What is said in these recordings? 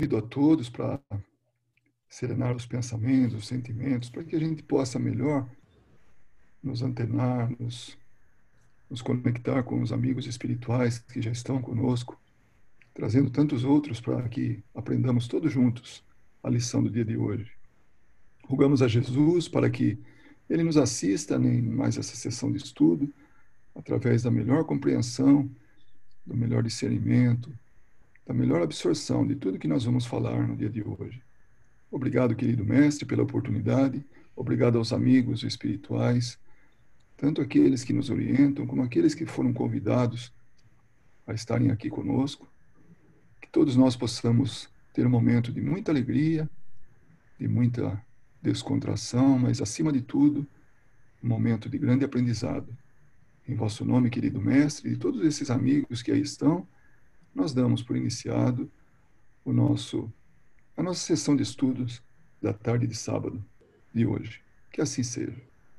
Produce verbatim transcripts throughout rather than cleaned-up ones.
convido a todos para serenar os pensamentos, os sentimentos, para que a gente possa melhor nos antenar, nos, nos conectar com os amigos espirituais que já estão conosco, trazendo tantos outros para que aprendamos todos juntos a lição do dia de hoje. Rogamos a Jesus para que Ele nos assista em mais essa sessão de estudo, através da melhor compreensão, do melhor discernimento, da melhor absorção de tudo que nós vamos falar no dia de hoje. Obrigado, querido mestre, pela oportunidade. Obrigado aos amigos espirituais, tanto aqueles que nos orientam, como aqueles que foram convidados a estarem aqui conosco. Que todos nós possamos ter um momento de muita alegria, de muita descontração, mas, acima de tudo, um momento de grande aprendizado. Em vosso nome, querido mestre, e todos esses amigos que aí estão, nós damos por iniciado o nosso, a nossa sessão de estudos da tarde de sábado de hoje. Que assim seja.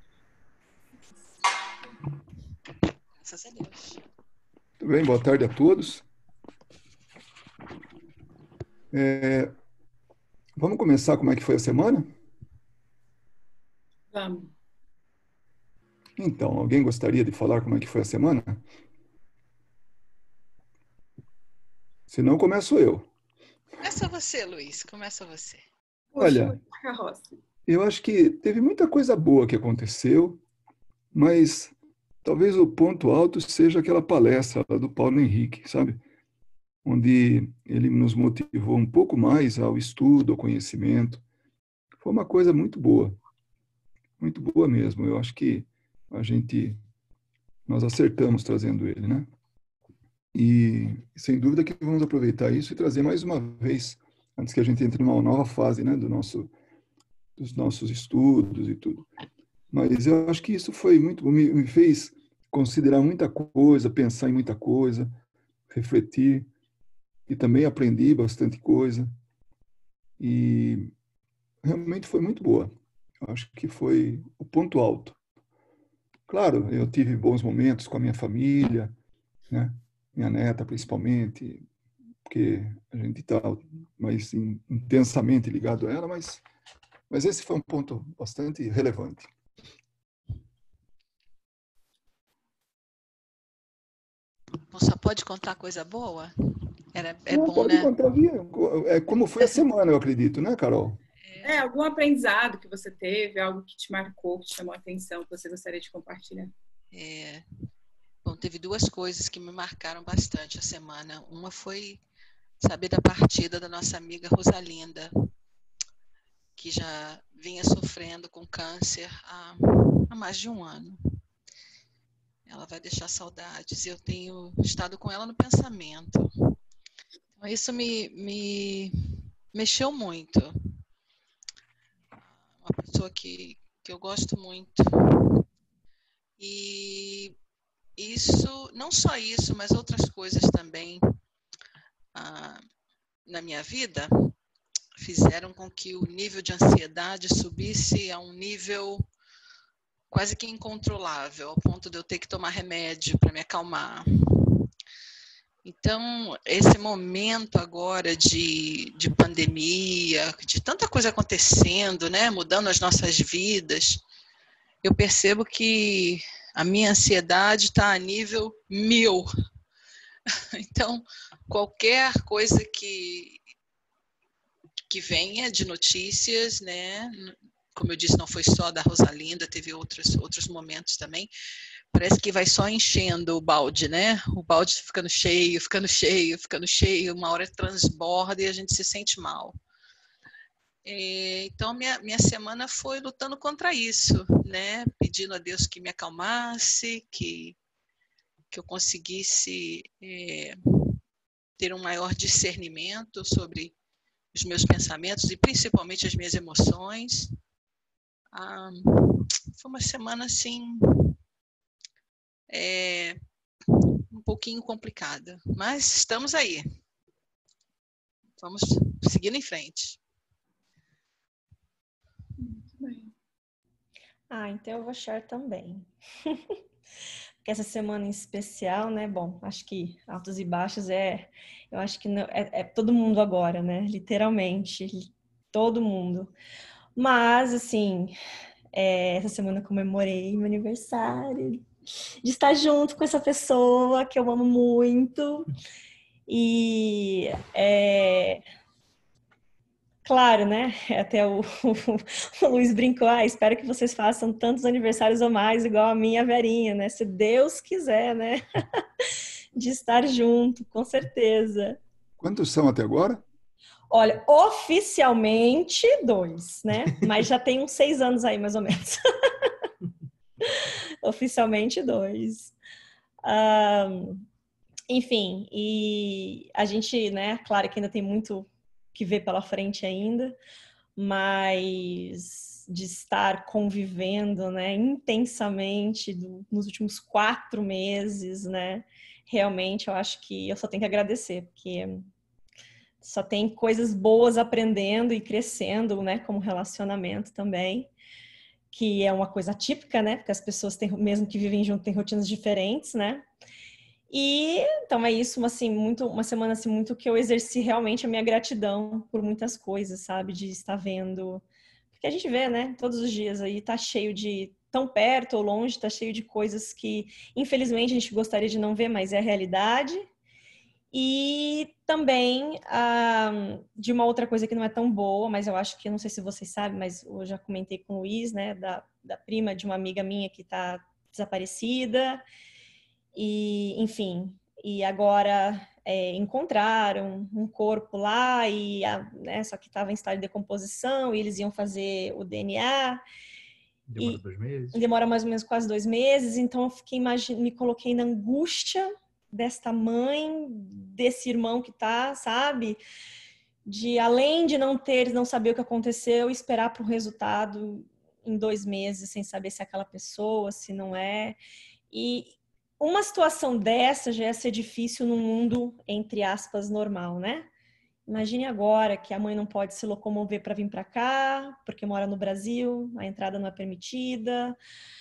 Graças a Deus. Muito bem, boa tarde a todos. É, vamos começar como é que foi a semana? Vamos. Então, alguém gostaria de falar como é que foi a semana? Se não, começo eu. Começa você, Luiz. Começa você. Olha, eu acho que teve muita coisa boa que aconteceu, mas talvez o ponto alto seja aquela palestra lá do Paulo Henrique, sabe? Onde ele nos motivou um pouco mais ao estudo, ao conhecimento. Foi uma coisa muito boa, muito boa mesmo. Eu acho que a gente, nós acertamos trazendo ele, né? E, sem dúvida, que vamos aproveitar isso e trazer mais uma vez, antes que a gente entre numa nova fase, né, do nosso, dos nossos estudos e tudo. Mas eu acho que isso foi muito, me, me fez considerar muita coisa, pensar em muita coisa, refletir, e também aprendi bastante coisa. E realmente foi muito boa. Eu acho que foi o ponto alto. Claro, eu tive bons momentos com a minha família, né? Minha neta principalmente, porque a gente está mais intensamente ligado a ela, mas, mas esse foi um ponto bastante relevante. Só pode contar coisa boa? Era, é Não, bom, pode né? contar, é, como foi a semana, eu acredito, né, Carol? É, algum aprendizado que você teve, algo que te marcou, que te chamou a atenção, que você gostaria de compartilhar? É, bom, teve duas coisas que me marcaram bastante a semana. Uma foi saber da partida da nossa amiga Rosalinda, que já vinha sofrendo com câncer há, há mais de um ano. Ela vai deixar saudades e eu tenho estado com ela no pensamento. Então, isso me, me mexeu muito. Uma pessoa que, que eu gosto muito. E isso, não só isso, mas outras coisas também ah, na minha vida fizeram com que o nível de ansiedade subisse a um nível quase que incontrolável, ao ponto de eu ter que tomar remédio para me acalmar. Então, esse momento agora de, de pandemia, de tanta coisa acontecendo, né, mudando as nossas vidas, eu percebo que a minha ansiedade está a nível mil. Então, qualquer coisa que, que venha de notícias, né, como eu disse, não foi só da Rosalinda, teve outros, outros momentos também, parece que vai só enchendo o balde, né? O balde ficando cheio, ficando cheio, ficando cheio, uma hora transborda e a gente se sente mal. Então, minha, minha semana foi lutando contra isso, né? Pedindo a Deus que me acalmasse, que, que eu conseguisse é, ter um maior discernimento sobre os meus pensamentos e principalmente as minhas emoções. Ah, foi uma semana, assim, é, um pouquinho complicada, mas estamos aí. Vamos seguindo em frente. Muito bem. Ah, então eu vou share também. que essa semana em especial, né? Bom, acho que altos e baixos é, eu acho que não, é, é todo mundo agora, né? Literalmente, todo mundo. Mas, assim, é, essa semana eu comemorei meu aniversário, de estar junto com essa pessoa que eu amo muito. E é, claro, né? Até o, o, o Luiz brincou, ah, espero que vocês façam tantos aniversários ou mais, igual a minha Verinha, né? Se Deus quiser, né? De estar junto, com certeza. Quantos são até agora? Olha, oficialmente dois, né? Mas já tem uns seis anos aí, mais ou menos. Oficialmente dois. Um, enfim, e a gente, né? Claro que ainda tem muito que ver pela frente ainda, mas de estar convivendo, né, intensamente do, nos últimos quatro meses, né, realmente eu acho que eu só tenho que agradecer, porque só tem coisas boas aprendendo e crescendo, né, como relacionamento também, que é uma coisa típica, né, porque as pessoas têm, mesmo que vivem junto, têm rotinas diferentes, né. E então é isso, assim, muito, uma semana assim, muito que eu exerci realmente a minha gratidão por muitas coisas, sabe? De estar vendo. Porque a gente vê, né? Todos os dias aí tá cheio de, tão perto ou longe, tá cheio de coisas que, infelizmente, a gente gostaria de não ver, mas é a realidade. E também ah, de uma outra coisa que não é tão boa, mas eu acho que, não sei se vocês sabem, mas eu já comentei com o Luiz, né? Da, da prima de uma amiga minha que tá desaparecida. E, enfim, e agora é, encontraram um corpo lá, e a, né, só que estava em estado de decomposição, e eles iam fazer o D N A. Demora e dois meses. Demora mais ou menos quase dois meses, então eu fiquei, imagine, me coloquei na angústia desta mãe, desse irmão que tá, sabe? De além de não ter, não saber o que aconteceu, esperar para o resultado em dois meses, sem saber se é aquela pessoa, se não é. E uma situação dessa já ia ser difícil num mundo, entre aspas, normal, né? Imagine agora que a mãe não pode se locomover para vir para cá, porque mora no Brasil, a entrada não é permitida.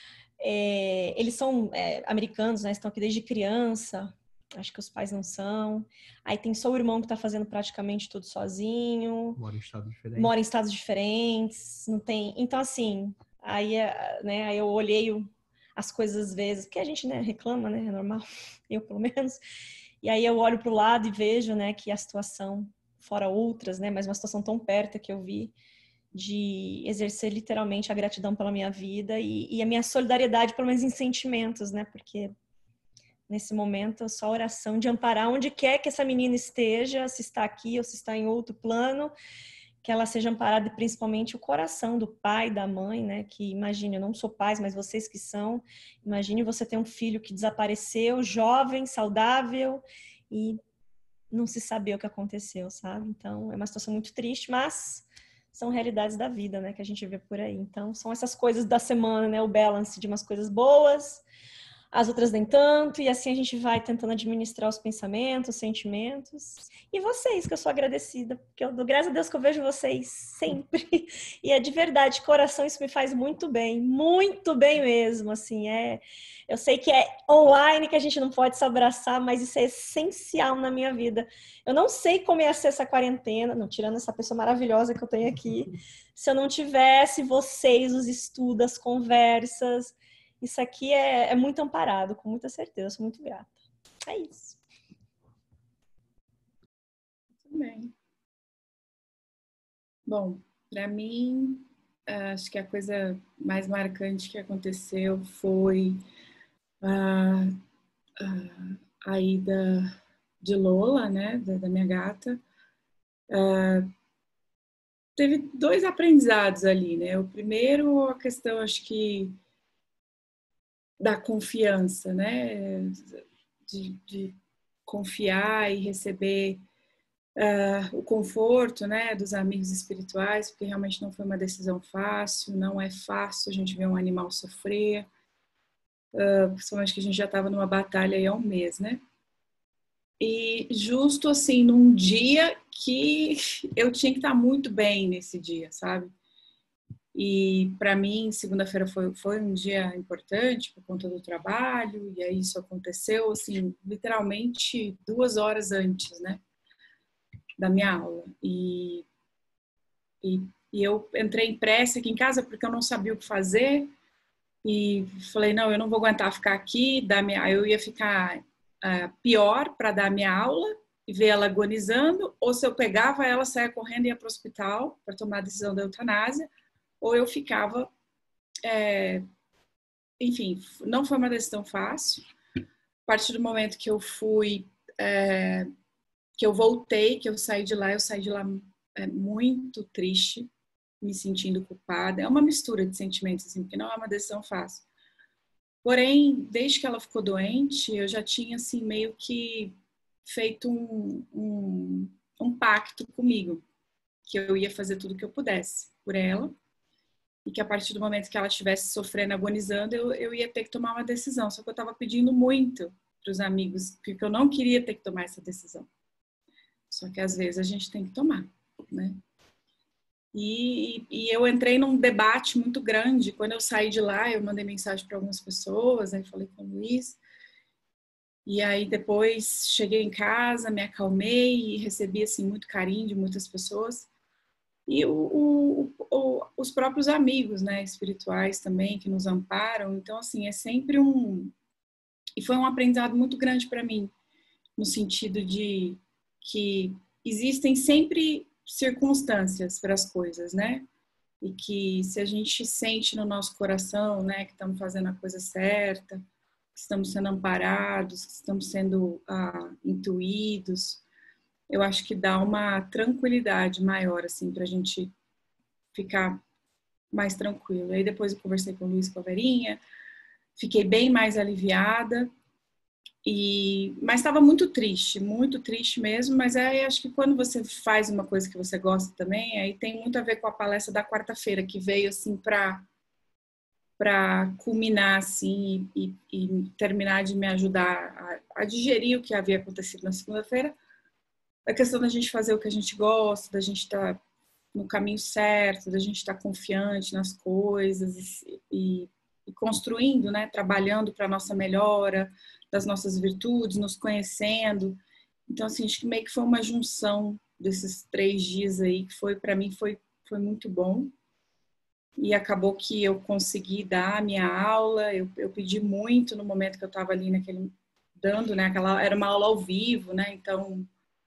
É, eles são é, americanos, né? Estão aqui desde criança. Acho que os pais não são. Aí tem só o irmão que está fazendo praticamente tudo sozinho. Mora em estados diferentes. Mora em estados diferentes. Não tem. Então, assim, aí, né, aí eu olhei o as coisas às vezes, que a gente, né, reclama, né, é normal, eu pelo menos, e aí eu olho para o lado e vejo, né, que a situação, fora outras, né, mas uma situação tão perto que eu vi, de exercer literalmente a gratidão pela minha vida e, e a minha solidariedade, pelo menos em sentimentos, né, porque nesse momento só oração de amparar onde quer que essa menina esteja, se está aqui ou se está em outro plano, que ela seja amparada, e principalmente o coração do pai, da mãe, né? Que imagine, eu não sou pais, mas vocês que são, imagine você ter um filho que desapareceu, jovem, saudável e não se saber o que aconteceu, sabe? Então, é uma situação muito triste, mas são realidades da vida, né? Que a gente vê por aí. Então, são essas coisas da semana, né? O balance de umas coisas boas, as outras nem tanto, e assim a gente vai tentando administrar os pensamentos, os sentimentos. E vocês, que eu sou agradecida, porque eu dou graças a Deus que eu vejo vocês sempre. E é de verdade, coração, isso me faz muito bem, muito bem mesmo, assim, é... Eu sei que é online, que a gente não pode se abraçar, mas isso é essencial na minha vida. Eu não sei como ia ser essa quarentena, não tirando essa pessoa maravilhosa que eu tenho aqui, se eu não tivesse vocês, os estudos, as conversas. Isso aqui é, é muito amparado, com muita certeza, eu sou muito grata. É isso. Muito bem. Bom, para mim, acho que a coisa mais marcante que aconteceu foi a, a, a ida de Lola, né, da, da minha gata. Uh, teve dois aprendizados ali, né? O primeiro, a questão, acho que da confiança, né? De, de confiar e receber uh, o conforto, né, dos amigos espirituais, porque realmente não foi uma decisão fácil, não é fácil a gente ver um animal sofrer, uh, principalmente que a gente já estava numa batalha aí há um mês, né? E justo assim, num dia que eu tinha que estar muito bem nesse dia, sabe? E para mim, segunda-feira foi, foi um dia importante por conta do trabalho, e aí isso aconteceu, assim, literalmente duas horas antes, né, da minha aula. E, e, e eu entrei em pressa aqui em casa porque eu não sabia o que fazer, e falei, não, eu não vou aguentar ficar aqui, dar minha, eu ia ficar uh, pior para dar minha aula e ver ela agonizando, ou se eu pegava ela, saia correndo e ia para o hospital para tomar a decisão da eutanásia, ou eu ficava, é, enfim, não foi uma decisão fácil. A partir do momento que eu fui, é, que eu voltei, que eu saí de lá, eu saí de lá é, muito triste, me sentindo culpada. É uma mistura de sentimentos, assim, porque não é uma decisão fácil. Porém, desde que ela ficou doente, eu já tinha, assim, meio que feito um, um, um pacto comigo, que eu ia fazer tudo o que eu pudesse por ela, e que a partir do momento que ela estivesse sofrendo, agonizando, eu, eu ia ter que tomar uma decisão. Só que eu estava pedindo muito para os amigos, porque eu não queria ter que tomar essa decisão. Só que às vezes a gente tem que tomar, né? E, e eu entrei num debate muito grande. Quando eu saí de lá, eu mandei mensagem para algumas pessoas, aí falei com o Luiz. E aí depois cheguei em casa, me acalmei e recebi assim, muito carinho de muitas pessoas. E o, o, o, os próprios amigos, né, espirituais também, que nos amparam. Então, assim, é sempre um... E foi um aprendizado muito grande para mim, no sentido de que existem sempre circunstâncias para as coisas, né? E que se a gente sente no nosso coração, né, que estamos fazendo a coisa certa, que estamos sendo amparados, que estamos sendo ah, intuídos, eu acho que dá uma tranquilidade maior, assim, para a gente ficar mais tranquilo. Aí depois eu conversei com o Luiz, com a Verinha, fiquei bem mais aliviada, e... mas estava muito triste, muito triste mesmo, mas aí acho que quando você faz uma coisa que você gosta também, aí tem muito a ver com a palestra da quarta-feira, que veio, assim, para para culminar, assim, e, e terminar de me ajudar a, a digerir o que havia acontecido na segunda-feira. A questão da gente fazer o que a gente gosta, da gente estar tá no caminho certo, da gente estar tá confiante nas coisas e, e, e construindo, né, trabalhando para a nossa melhora, das nossas virtudes, nos conhecendo. Então, assim, acho que meio que foi uma junção desses três dias aí, que foi, para mim, foi, foi muito bom. E acabou que eu consegui dar a minha aula, eu, eu pedi muito no momento que eu estava ali naquele, dando, né, aquela, era uma aula ao vivo, né, então...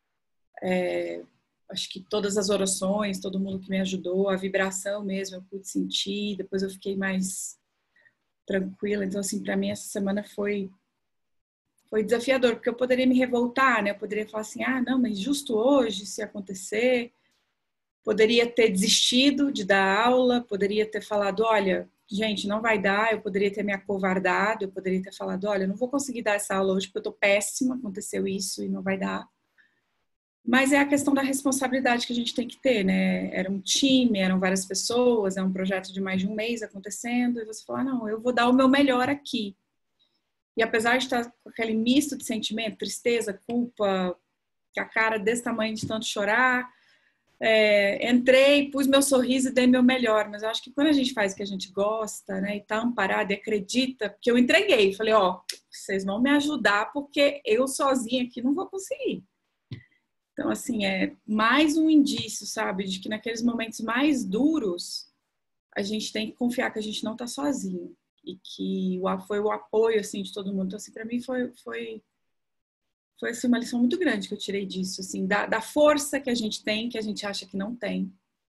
É, acho que todas as orações, todo mundo que me ajudou, a vibração mesmo, eu pude sentir, depois eu fiquei mais tranquila. Então, assim, para mim essa semana foi foi desafiador, porque eu poderia me revoltar, né? Eu poderia falar assim, ah, não, mas justo hoje, se acontecer, poderia ter desistido de dar aula, poderia ter falado, olha, gente, não vai dar, eu poderia ter me acovardado, eu poderia ter falado, olha, eu não vou conseguir dar essa aula hoje porque eu tô péssima, aconteceu isso e não vai dar. Mas é a questão da responsabilidade que a gente tem que ter, né? Era um time, eram várias pessoas, é um projeto de mais de um mês acontecendo, e você fala, não, eu vou dar o meu melhor aqui. E apesar de estar com aquele misto de sentimento, tristeza, culpa, com a cara desse tamanho de tanto chorar, é, entrei, pus meu sorriso e dei meu melhor. Mas eu acho que quando a gente faz o que a gente gosta, né, e tá amparado e acredita, porque eu entreguei, falei, ó, vocês vão me ajudar porque eu sozinha aqui não vou conseguir. Então, assim, é mais um indício, sabe, de que naqueles momentos mais duros, a gente tem que confiar que a gente não está sozinho. E que foi o apoio, assim, de todo mundo. Então, assim, para mim foi, foi, foi assim, uma lição muito grande que eu tirei disso, assim, da, da força que a gente tem, que a gente acha que não tem.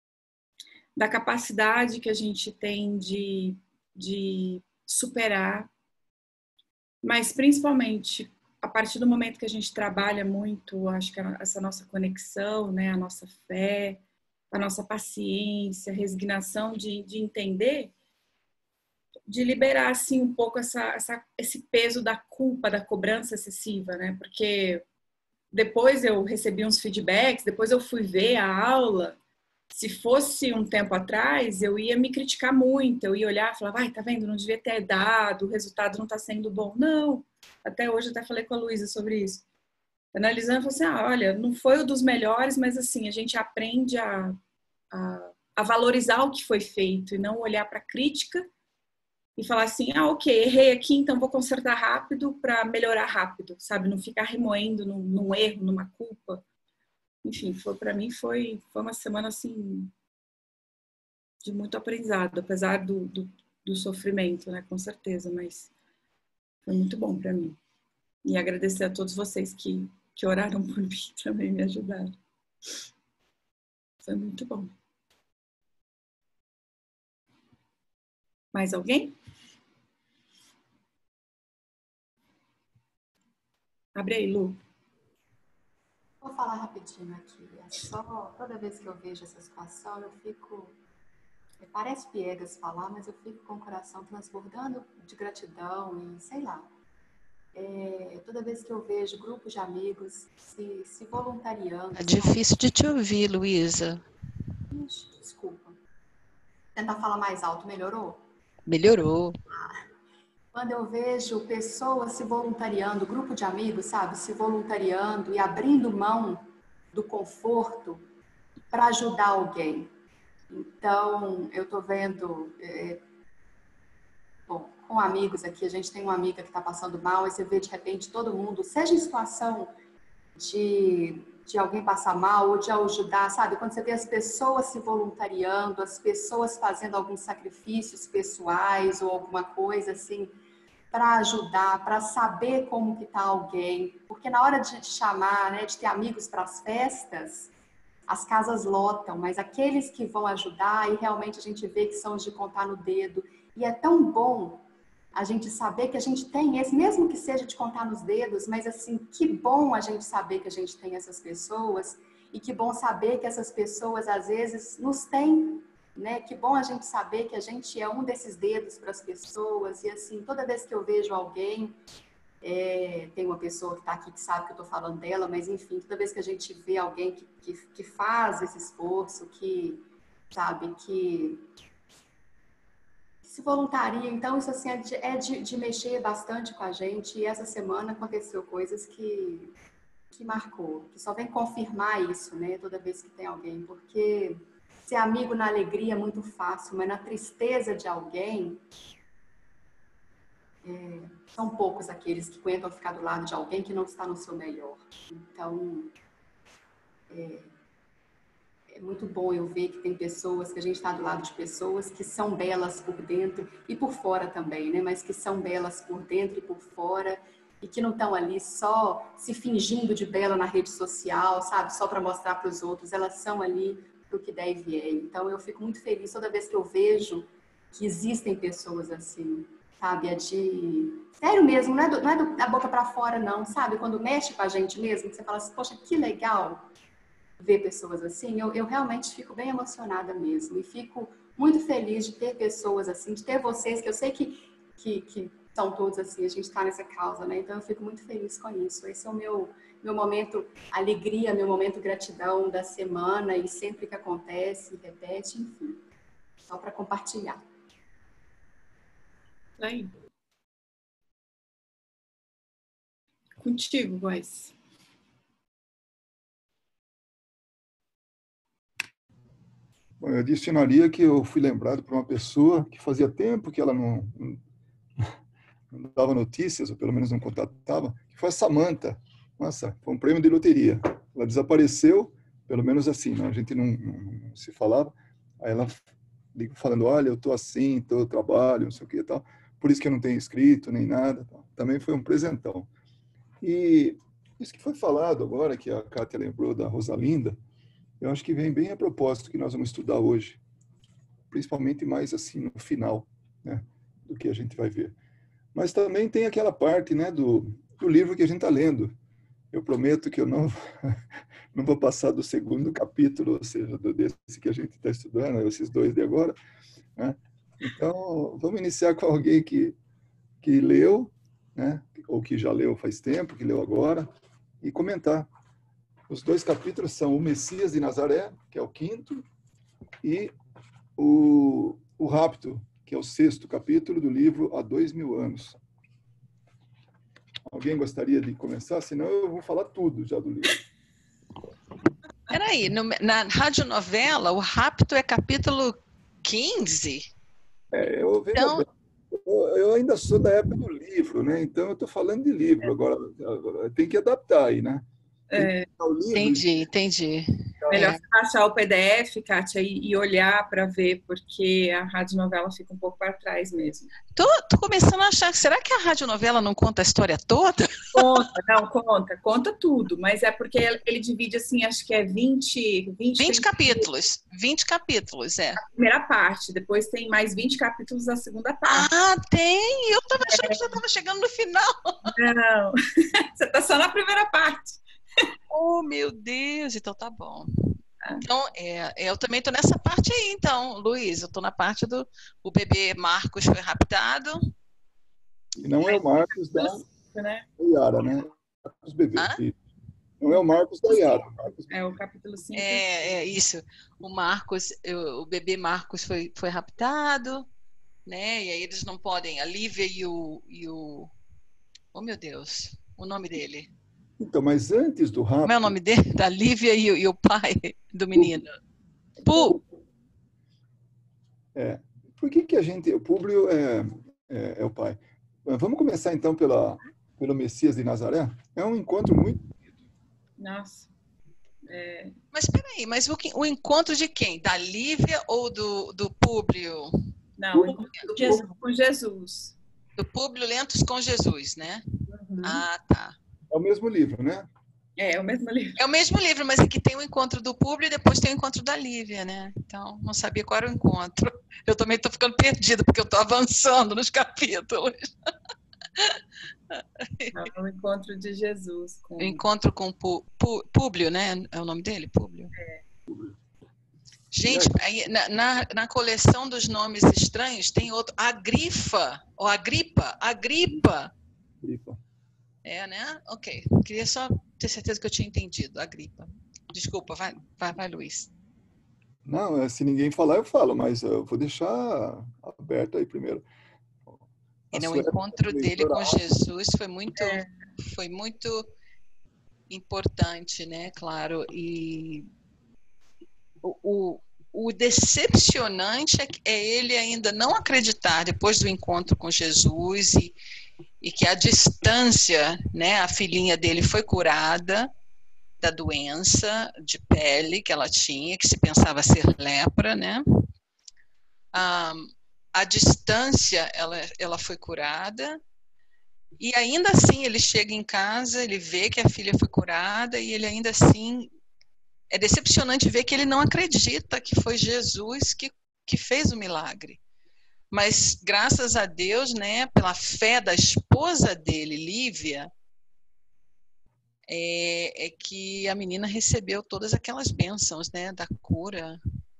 Da capacidade que a gente tem de, de superar. Mas, principalmente, a partir do momento que a gente trabalha muito, acho que essa nossa conexão, né, a nossa fé, a nossa paciência, a resignação de, de entender, de liberar, assim, um pouco essa, essa, esse peso da culpa, da cobrança excessiva, né, porque depois eu recebi uns feedbacks, depois eu fui ver a aula, se fosse um tempo atrás, eu ia me criticar muito, eu ia olhar e falar, vai, tá vendo, não devia ter dado, o resultado não tá sendo bom. Não, até hoje eu até falei com a Luísa sobre isso. Analisando, eu falei assim, ah, olha, não foi o dos melhores, mas assim, a gente aprende a, a a valorizar o que foi feito e não olhar para a crítica e falar assim, ah, ok, errei aqui, então vou consertar rápido para melhorar rápido, sabe? Não ficar remoendo num, num erro, numa culpa. Enfim, foi, para mim foi, foi uma semana assim de muito aprendizado, apesar do, do, do sofrimento, né? Com certeza, mas foi muito bom para mim. E agradecer a todos vocês que, que oraram por mim também, me ajudaram. Foi muito bom. Mais alguém? Abre aí, Lu. Vou falar rapidinho aqui. É só, toda vez que eu vejo essa situação, eu fico... Parece piegas falar, mas eu fico com o coração transbordando de gratidão e sei lá. É, toda vez que eu vejo grupos de amigos se, se voluntariando... É difícil de te ouvir, Luísa. Ixi, desculpa. Tentar falar mais alto, melhorou? Melhorou. Quando eu vejo pessoas se voluntariando, grupo de amigos, sabe, se voluntariando e abrindo mão do conforto para ajudar alguém. Então, eu estou vendo, é, bom, com amigos aqui, a gente tem uma amiga que está passando mal, e você vê de repente todo mundo, seja em situação de, de alguém passar mal ou de ajudar, sabe? Quando você vê as pessoas se voluntariando, as pessoas fazendo alguns sacrifícios pessoais ou alguma coisa assim, para ajudar, para saber como que está alguém. Porque na hora de chamar, né, de ter amigos para as festas, as casas lotam, mas aqueles que vão ajudar, e realmente a gente vê que são os de contar no dedo. E é tão bom a gente saber que a gente tem esse, mesmo que seja de contar nos dedos, mas assim, que bom a gente saber que a gente tem essas pessoas, e que bom saber que essas pessoas às vezes nos têm, né? Que bom a gente saber que a gente é um desses dedos para as pessoas. E assim, toda vez que eu vejo alguém, é, tem uma pessoa que está aqui que sabe que eu estou falando dela, mas enfim, toda vez que a gente vê alguém que, que, que faz esse esforço, que, sabe, que se voluntaria, então isso assim é, de, é de, de mexer bastante com a gente. E essa semana aconteceu coisas que, que marcou, que só vem confirmar isso, né, toda vez que tem alguém, porque ser amigo na alegria é muito fácil, mas na tristeza de alguém, é, são poucos aqueles que aguentam ficar do lado de alguém que não está no seu melhor. Então, é, é muito bom eu ver que tem pessoas, que a gente está do lado de pessoas que são belas por dentro e por fora também, né? Mas que são belas por dentro e por fora, e que não estão ali só se fingindo de bela na rede social, sabe? Só para mostrar para os outros. Elas são ali para o que der e vier. Então, eu fico muito feliz toda vez que eu vejo que existem pessoas assim, sabe? É de... Sério mesmo, não é, do, não é do, da boca para fora, não, sabe? Quando mexe com a gente mesmo, que você fala assim, poxa, que legal ver pessoas assim, eu, eu realmente fico bem emocionada mesmo. E fico muito feliz de ter pessoas assim, de ter vocês, que eu sei que, que, que são todos assim, a gente está nessa causa, né? Então, eu fico muito feliz com isso. Esse é o meu, meu momento alegria, meu momento gratidão da semana, e sempre que acontece, repete, enfim. Só para compartilhar. Aí. Contigo, Góis. Bom, eu adicionaria que eu fui lembrado por uma pessoa que fazia tempo que ela não, não dava notícias, ou pelo menos não contatava, que foi a Samantha. Nossa, foi um prêmio de loteria. Ela desapareceu, pelo menos assim, né? A gente não, não, não se falava. Aí ela liga falando, olha, eu estou assim, estou trabalho, não sei o que e tal. Por isso que eu não tenho escrito nem nada. Tal. Também foi um presentão. E isso que foi falado agora, que a Kátia lembrou da Rosalinda, eu acho que vem bem a propósito que nós vamos estudar hoje, principalmente mais assim no final, né, do que a gente vai ver. Mas também tem aquela parte, né, do, do livro que a gente está lendo. Eu prometo que eu não, não vou passar do segundo capítulo, ou seja, do, desse que a gente está estudando, esses dois de agora, né? Então, vamos iniciar com alguém que, que leu, né, ou que já leu faz tempo, que leu agora, e comentar. Os dois capítulos são o Messias de Nazaré, que é o quinto, e o, o Rapto, que é o sexto capítulo do livro Há Dois Mil Anos. Alguém gostaria de começar? Senão eu vou falar tudo já do livro. Peraí, no, na radionovela, o rapto é capítulo quinze? É, eu, vejo Então, bem, eu, eu ainda sou da época do livro, né? Então eu estou falando de livro. Agora tem que adaptar aí, né? Tem que É, pegar o livro. entendi, entendi. melhor É. você baixar o P D F, Kátia, e, e olhar para ver, porque a radionovela fica um pouco para trás mesmo. Tô, tô começando a achar, será que a radionovela não conta a história toda? Conta, não, conta, conta tudo, mas é porque ele, ele divide assim, acho que é vinte, vinte, vinte tem capítulos, vinte capítulos, é. a primeira parte, depois tem mais vinte capítulos da segunda parte. Ah, tem! Eu tava achando que já tava chegando no final. Não, você tá só na primeira parte. Oh, meu Deus, então tá bom. Então, é, eu também tô nessa parte aí, então, Luiz, eu tô na parte do o bebê Marcos foi raptado. E não é o Marcos da Né? Yara, né? Marcos bebê. Hã? Não é o Marcos da Yara. Marcos É o capítulo cinco. É, é isso. O Marcos, o bebê Marcos foi, foi raptado, né? E aí eles não podem, a Lívia e o, e o... Oh, meu Deus, o nome dele. Então, mas antes do rapto... Como é o nome dele? Da Lívia e, o- e o pai do menino. Pu. É. Por que que a gente... O Públio é, é, é o pai. Vamos começar, então, pela, pelo Messias de Nazaré? É um encontro muito... Nossa. É... Mas peraí, mas o, que- o encontro de quem? Da Lívia ou do, do Públio? Não, o encontro do Jesus. povo com Jesus. Do Públio Lentos com Jesus, né? Uhum. Ah, tá. É o mesmo livro, né? É, é o mesmo livro. É o mesmo livro, mas aqui tem o encontro do Públio e depois tem o encontro da Lívia, né? Então, não sabia qual era o encontro. Eu também estou ficando perdida, porque eu estou avançando nos capítulos. É o encontro de Jesus. Com... O encontro com Pu- Pu- Públio, né? É o nome dele? Públio. É. Gente, aí, na, na, na coleção dos nomes estranhos tem outro. Agrifa, ou Agripa, Agripa. Gripa. É, né? Ok. Queria só ter certeza que eu tinha entendido. Agripa. Desculpa, vai, vai, vai, Luiz. Não, se ninguém falar, eu falo, mas eu vou deixar aberto aí primeiro. E A no sua encontro época de dele com leitora, Jesus foi muito, É. foi muito importante, né? Claro. E o, o, o decepcionante é, que- é ele ainda não acreditar depois do encontro com Jesus e, e que a distância, né? A filhinha dele foi curada da doença de pele que ela tinha, que se pensava ser lepra, né? Ah, a distância, ela, ela foi curada, e ainda assim ele chega em casa, ele vê que a filha foi curada, e ele ainda assim, é decepcionante ver que ele não acredita que foi Jesus que, que fez o milagre. Mas graças a Deus, né, pela fé da esposa dele, Lívia, é, é que a menina recebeu todas aquelas bênçãos, né, da cura.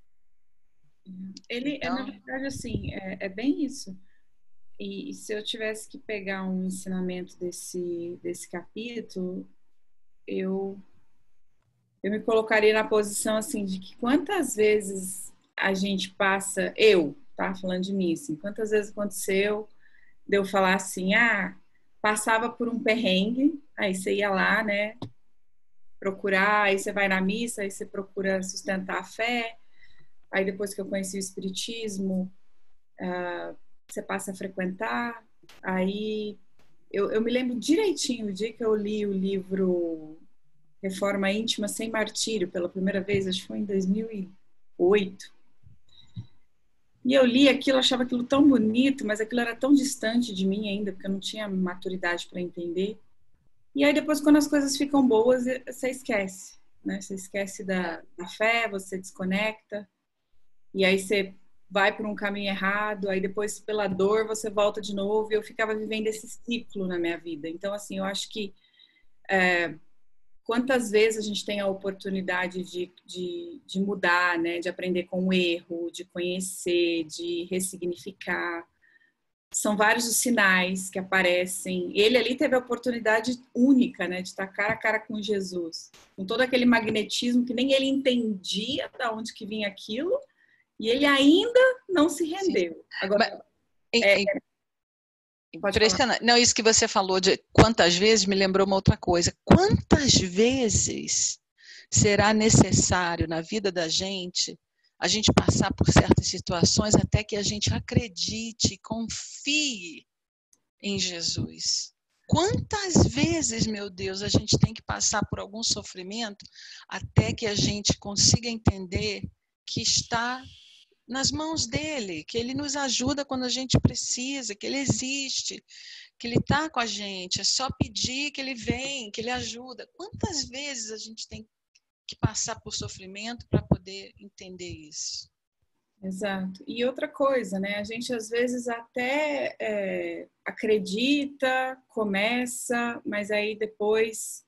Ele, é, na Então, verdade, assim, é, é bem isso. E, e se eu tivesse que pegar um ensinamento desse, desse capítulo, eu, eu me colocaria na posição, assim, de que quantas vezes a gente passa, eu, tá, falando de mim, assim, quantas vezes aconteceu de eu falar assim, ah, passava por um perrengue, aí você ia lá, né, procurar, aí você vai na missa, aí você procura sustentar a fé, aí depois que eu conheci o Espiritismo, uh, você passa a frequentar, aí eu, eu me lembro direitinho o dia que eu li o livro Reforma Íntima Sem Martírio pela primeira vez, acho que foi em dois mil e oito, e eu li aquilo, achava aquilo tão bonito, mas aquilo era tão distante de mim ainda, porque eu não tinha maturidade para entender. E aí depois, quando as coisas ficam boas, você esquece, né? Você esquece da, da fé, você desconecta, e aí você vai por um caminho errado, aí depois, pela dor, você volta de novo, e eu ficava vivendo esse ciclo na minha vida. Então, assim, eu acho que é, quantas vezes a gente tem a oportunidade de, de, de mudar, né? De aprender com o erro, de conhecer, de ressignificar. São vários os sinais que aparecem. Ele ali teve a oportunidade única, né, de estar cara a cara com Jesus, com todo aquele magnetismo que nem ele entendia de onde que vinha aquilo, e ele ainda não se rendeu. Sim. Agora, Mas, é, é, impressionante. Não, isso que você falou de quantas vezes me lembrou uma outra coisa. Quantas vezes será necessário na vida da gente a gente passar por certas situações até que a gente acredite, confie em Jesus. Quantas vezes, meu Deus, a gente tem que passar por algum sofrimento até que a gente consiga entender que está nas mãos dele, que ele nos ajuda quando a gente precisa, que ele existe, que ele está com a gente, é só pedir que ele vem, que ele ajuda. Quantas vezes a gente tem que passar por sofrimento para poder entender isso? Exato. E outra coisa, né? A gente às vezes até é, acredita, começa, mas aí depois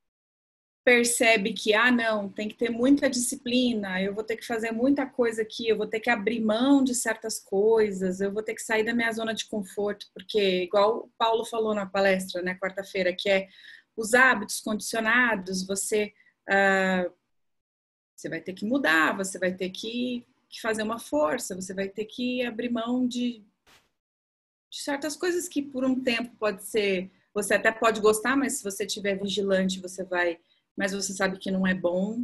percebe que, ah, não, tem que ter muita disciplina, eu vou ter que fazer muita coisa aqui, eu vou ter que abrir mão de certas coisas, eu vou ter que sair da minha zona de conforto, porque, igual o Paulo falou na palestra, né, quarta-feira, que é os hábitos condicionados, você, ah, você vai ter que mudar, você vai ter que, que fazer uma força, você vai ter que abrir mão de, de certas coisas que por um tempo pode ser, você até pode gostar, mas se você estiver vigilante, você vai, mas você sabe que não é bom.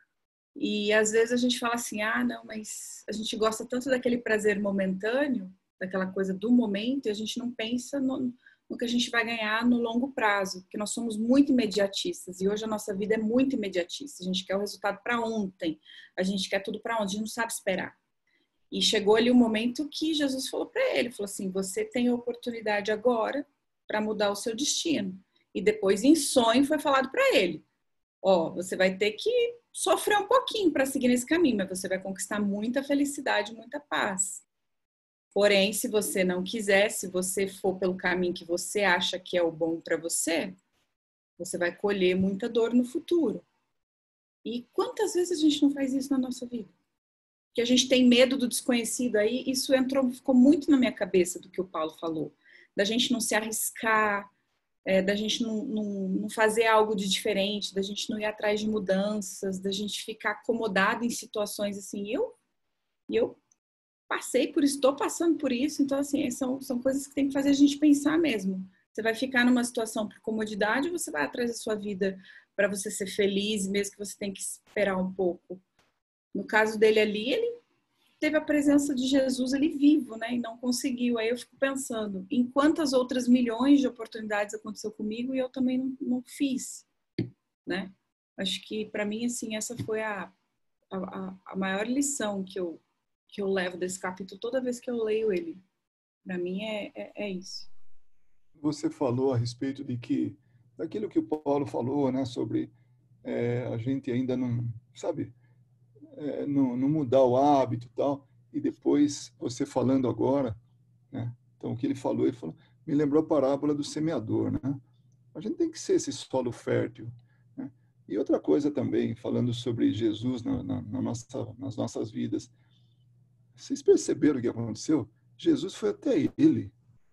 E às vezes a gente fala assim, ah, não, mas a gente gosta tanto daquele prazer momentâneo, daquela coisa do momento, e a gente não pensa no, no que a gente vai ganhar no longo prazo, porque nós somos muito imediatistas, e hoje a nossa vida é muito imediatista, a gente quer o resultado para ontem, a gente quer tudo para ontem, a gente não sabe esperar. E chegou ali um momento que Jesus falou para ele, falou assim, você tem a oportunidade agora para mudar o seu destino. E depois em sonho foi falado para ele, ó, você vai ter que sofrer um pouquinho para seguir nesse caminho, mas você vai conquistar muita felicidade, muita paz. Porém, se você não quiser, se você for pelo caminho que você acha que é o bom para você, você vai colher muita dor no futuro. E quantas vezes a gente não faz isso na nossa vida? Que a gente tem medo do desconhecido, aí isso entrou, ficou muito na minha cabeça do que o Paulo falou, da gente não se arriscar, É, da gente não, não, não fazer algo de diferente, da gente não ir atrás de mudanças, da gente ficar acomodado em situações assim. Eu, eu passei por isso, estou passando por isso, então assim, são, são coisas que tem que fazer a gente pensar mesmo. Você vai ficar numa situação por comodidade ou você vai atrás da sua vida para você ser feliz, mesmo que você tenha que esperar um pouco. No caso dele ali, ele teve a presença de Jesus ali vivo, né, e não conseguiu. Aí eu fico pensando, em quantas outras milhões de oportunidades aconteceu comigo e eu também não, não fiz, né? Acho que para mim, assim, essa foi a, a, a maior lição que eu, que eu levo desse capítulo toda vez que eu leio ele. Para mim é, é, é isso. Você falou a respeito de que, daquilo que o Paulo falou, né, sobre é, a gente ainda não, sabe, É, não, não mudar o hábito e tal, e depois você falando agora, né? Então o que ele falou, ele falou, me lembrou a parábola do semeador, né? A gente tem que ser esse solo fértil, né? E outra coisa também, falando sobre Jesus na, na, na nossa, nas nossas vidas, vocês perceberam o que aconteceu? Jesus foi até ele,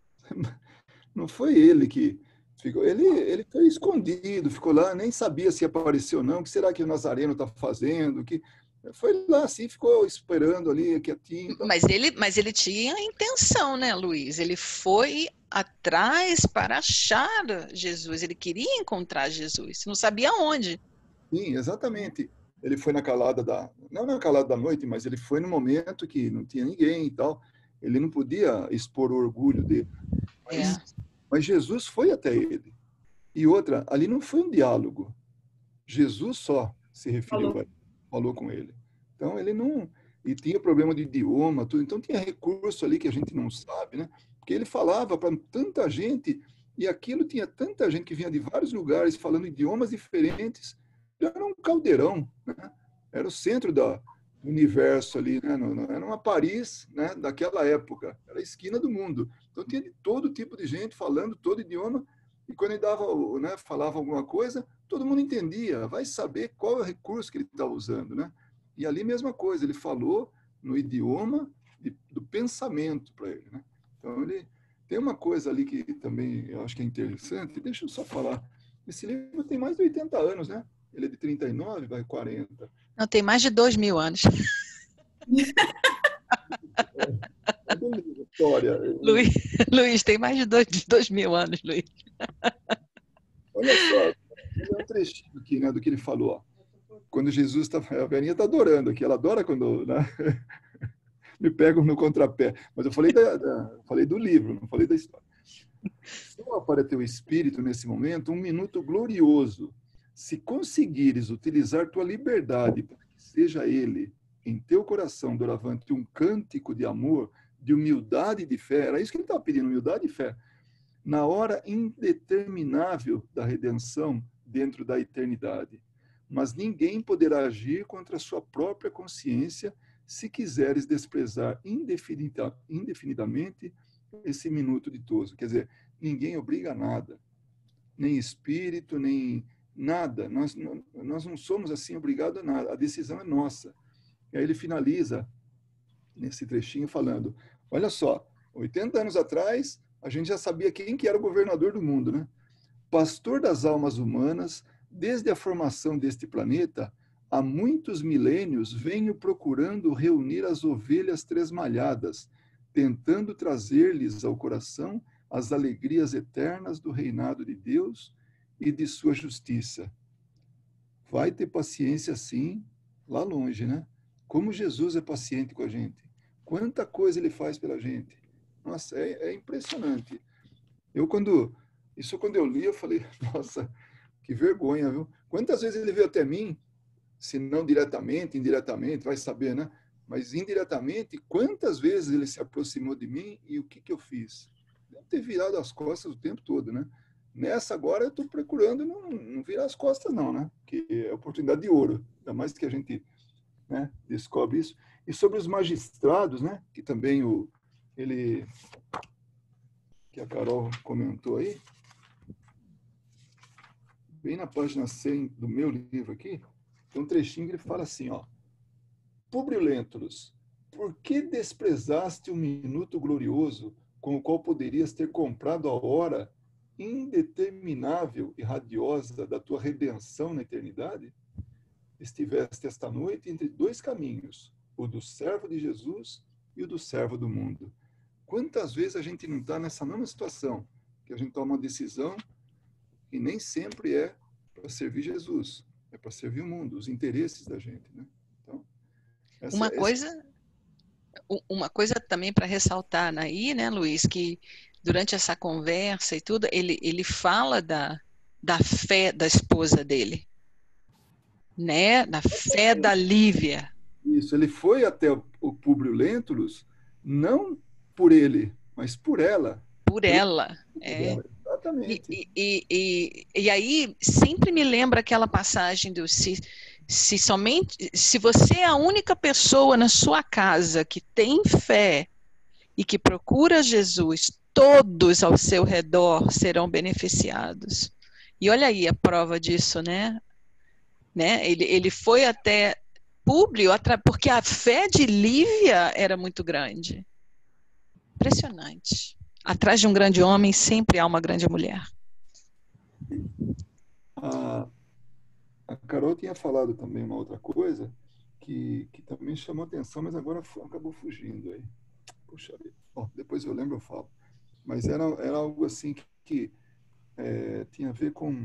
não foi ele que ficou, ele, ele foi escondido, ficou lá, nem sabia se apareceu ou não, o que será que o Nazareno está fazendo, que foi lá assim, ficou esperando ali, quietinho. Mas ele, mas ele tinha a intenção, né, Luiz? Ele foi atrás para achar Jesus. Ele queria encontrar Jesus. Não sabia onde. Sim, exatamente. Ele foi na calada da... Não na calada da noite, mas ele foi no momento que não tinha ninguém e tal. Ele não podia expor o orgulho dele. Mas, é. mas Jesus foi até ele. E outra, ali não foi um diálogo. Jesus só se referiu a ele. Falou com ele. Então, ele não... E tinha problema de idioma, tudo. Então, tinha recurso ali que a gente não sabe, né? Porque ele falava para tanta gente, e aquilo tinha tanta gente que vinha de vários lugares falando idiomas diferentes. Era um caldeirão, né? Era o centro da, do universo ali, né? Era uma Paris, né? Daquela época. Era a esquina do mundo. Então, tinha de todo tipo de gente falando todo idioma. E quando ele dava, né, falava alguma coisa, todo mundo entendia, vai saber qual é o recurso que ele está usando, né? E ali mesma coisa, ele falou no idioma de, do pensamento para ele, né? Então ele tem uma coisa ali que também eu acho que é interessante, deixa eu só falar, esse livro tem mais de oitenta anos, né? Ele é de trinta e nove, vai quarenta. Não, tem mais de dois mil anos. É, é do livro, história. Luiz, Luiz, tem mais de dois, de dois mil anos, Luiz. Olha só, um trechinho aqui, né, do que ele falou. Ó. quando Jesus está, a velhinha está adorando aqui, ela adora quando, né, me pegam no contrapé. Mas eu falei, da, da, falei do livro, não falei da história. Soa para teu espírito nesse momento um minuto glorioso. Se conseguires utilizar tua liberdade para que seja ele em teu coração doravante um cântico de amor, de humildade e de fé, era isso que ele estava pedindo, humildade e fé, na hora indeterminável da redenção dentro da eternidade. Mas ninguém poderá agir contra a sua própria consciência se quiseres desprezar indefinida, indefinidamente esse minuto ditoso. Quer dizer, ninguém obriga a nada, nem espírito, nem nada. Nós, nós não somos assim obrigados a nada, a decisão é nossa. E aí ele finaliza nesse trechinho falando, olha só, oitenta anos atrás, a gente já sabia quem que era o governador do mundo, né? Pastor das almas humanas, desde a formação deste planeta, há muitos milênios venho procurando reunir as ovelhas tresmalhadas, tentando trazer-lhes ao coração as alegrias eternas do reinado de Deus e de sua justiça. Vai ter paciência, sim, lá longe, né? Como Jesus é paciente com a gente. Quanta coisa ele faz pela gente. Nossa, é, é impressionante. Eu, quando... Isso quando eu li, eu falei, nossa, que vergonha, viu? Quantas vezes ele veio até mim, se não diretamente, indiretamente, vai saber, né? Mas indiretamente, quantas vezes ele se aproximou de mim e o que, que eu fiz? Deve ter virado as costas o tempo todo, né? Nessa agora eu estou procurando não, não virar as costas não, né? Que é oportunidade de ouro, ainda mais que a gente, né, descobre isso. E sobre os magistrados, né? Que também o, ele, que a Carol comentou aí, bem na página cem do meu livro aqui, tem um trechinho que ele fala assim, ó, Públio Lentulus, por que desprezaste o minuto glorioso com o qual poderias ter comprado a hora indeterminável e radiosa da tua redenção na eternidade? Estiveste esta noite entre dois caminhos, o do servo de Jesus e o do servo do mundo. Quantas vezes a gente não está nessa mesma situação, que a gente toma uma decisão e nem sempre é para servir Jesus, é para servir o mundo, os interesses da gente, né? Então, essa, uma essa... coisa, uma coisa também para ressaltar aí, né, Luiz, que durante essa conversa e tudo, ele, ele fala da, da fé da esposa dele, né, da fé da Lívia. Isso, ele foi até o, o Públio Lentulus, não por ele, mas por ela. Por ela, por é. Ela. Exatamente. E, e, e, e aí sempre me lembra aquela passagem do se, se somente se você é a única pessoa na sua casa que tem fé e que procura Jesus, todos ao seu redor serão beneficiados. E olha aí a prova disso, né? né? Ele, ele foi até Públio, porque a fé de Lívia era muito grande. Impressionante. Atrás de um grande homem sempre há uma grande mulher. A, a Carol tinha falado também uma outra coisa que, que também chamou atenção, mas agora acabou fugindo aí. Puxa vida. Bom, depois eu lembro, eu falo. Mas era, era algo assim que, que é, tinha a ver com...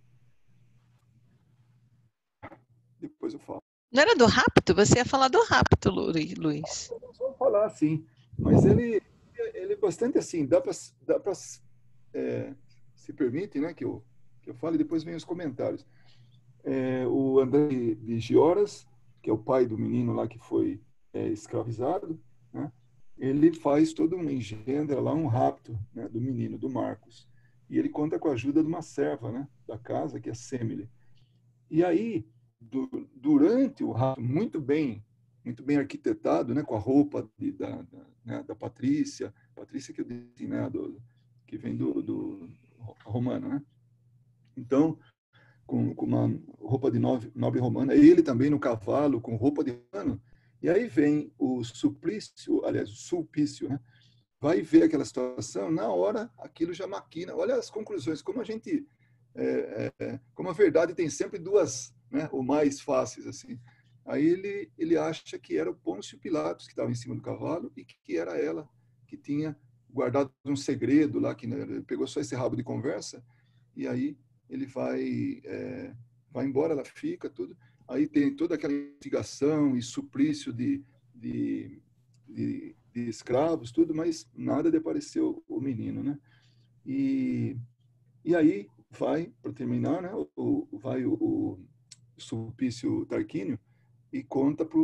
Depois eu falo. Não era do rapto? Você ia falar do rapto, Luiz. Eu vou falar, sim. Mas ele, ele é bastante assim, dá para... Dá pra, é, se permite, né, que eu, que eu fale e depois vem os comentários. É, o André de Gioras, que é o pai do menino lá que foi é, escravizado, né, ele faz todo um engendra lá, um rapto, né, do menino, do Marcos. E ele conta com a ajuda de uma serva, né, da casa, que é Semele. E aí, do, durante o rapto, muito bem, muito bem arquitetado, né, com a roupa de, da, da, né, da Patrícia, Patrícia que eu disse, né, do, que vem do, do romano, né? Então, com, com uma roupa de nobre, nobre romana, ele também no cavalo, com roupa de romano, e aí vem o Suplício, aliás, o Sulpício, né? Vai ver aquela situação, na hora aquilo já maquina. Olha as conclusões, como a gente, é, é, como a verdade tem sempre duas, né, ou mais faces, assim. Aí ele, ele acha que era o Pôncio Pilatos que estava em cima do cavalo e que era ela que tinha guardado um segredo lá, que né, ele pegou só esse rabo de conversa, e aí ele vai, é, vai embora, ela fica, tudo. aí tem toda aquela investigação e suplício de, de, de, de escravos, tudo, mas nada de aparecer o, o menino, né? E, e aí vai, para terminar, né, o, vai o, o Sulpício Tarquínio e conta para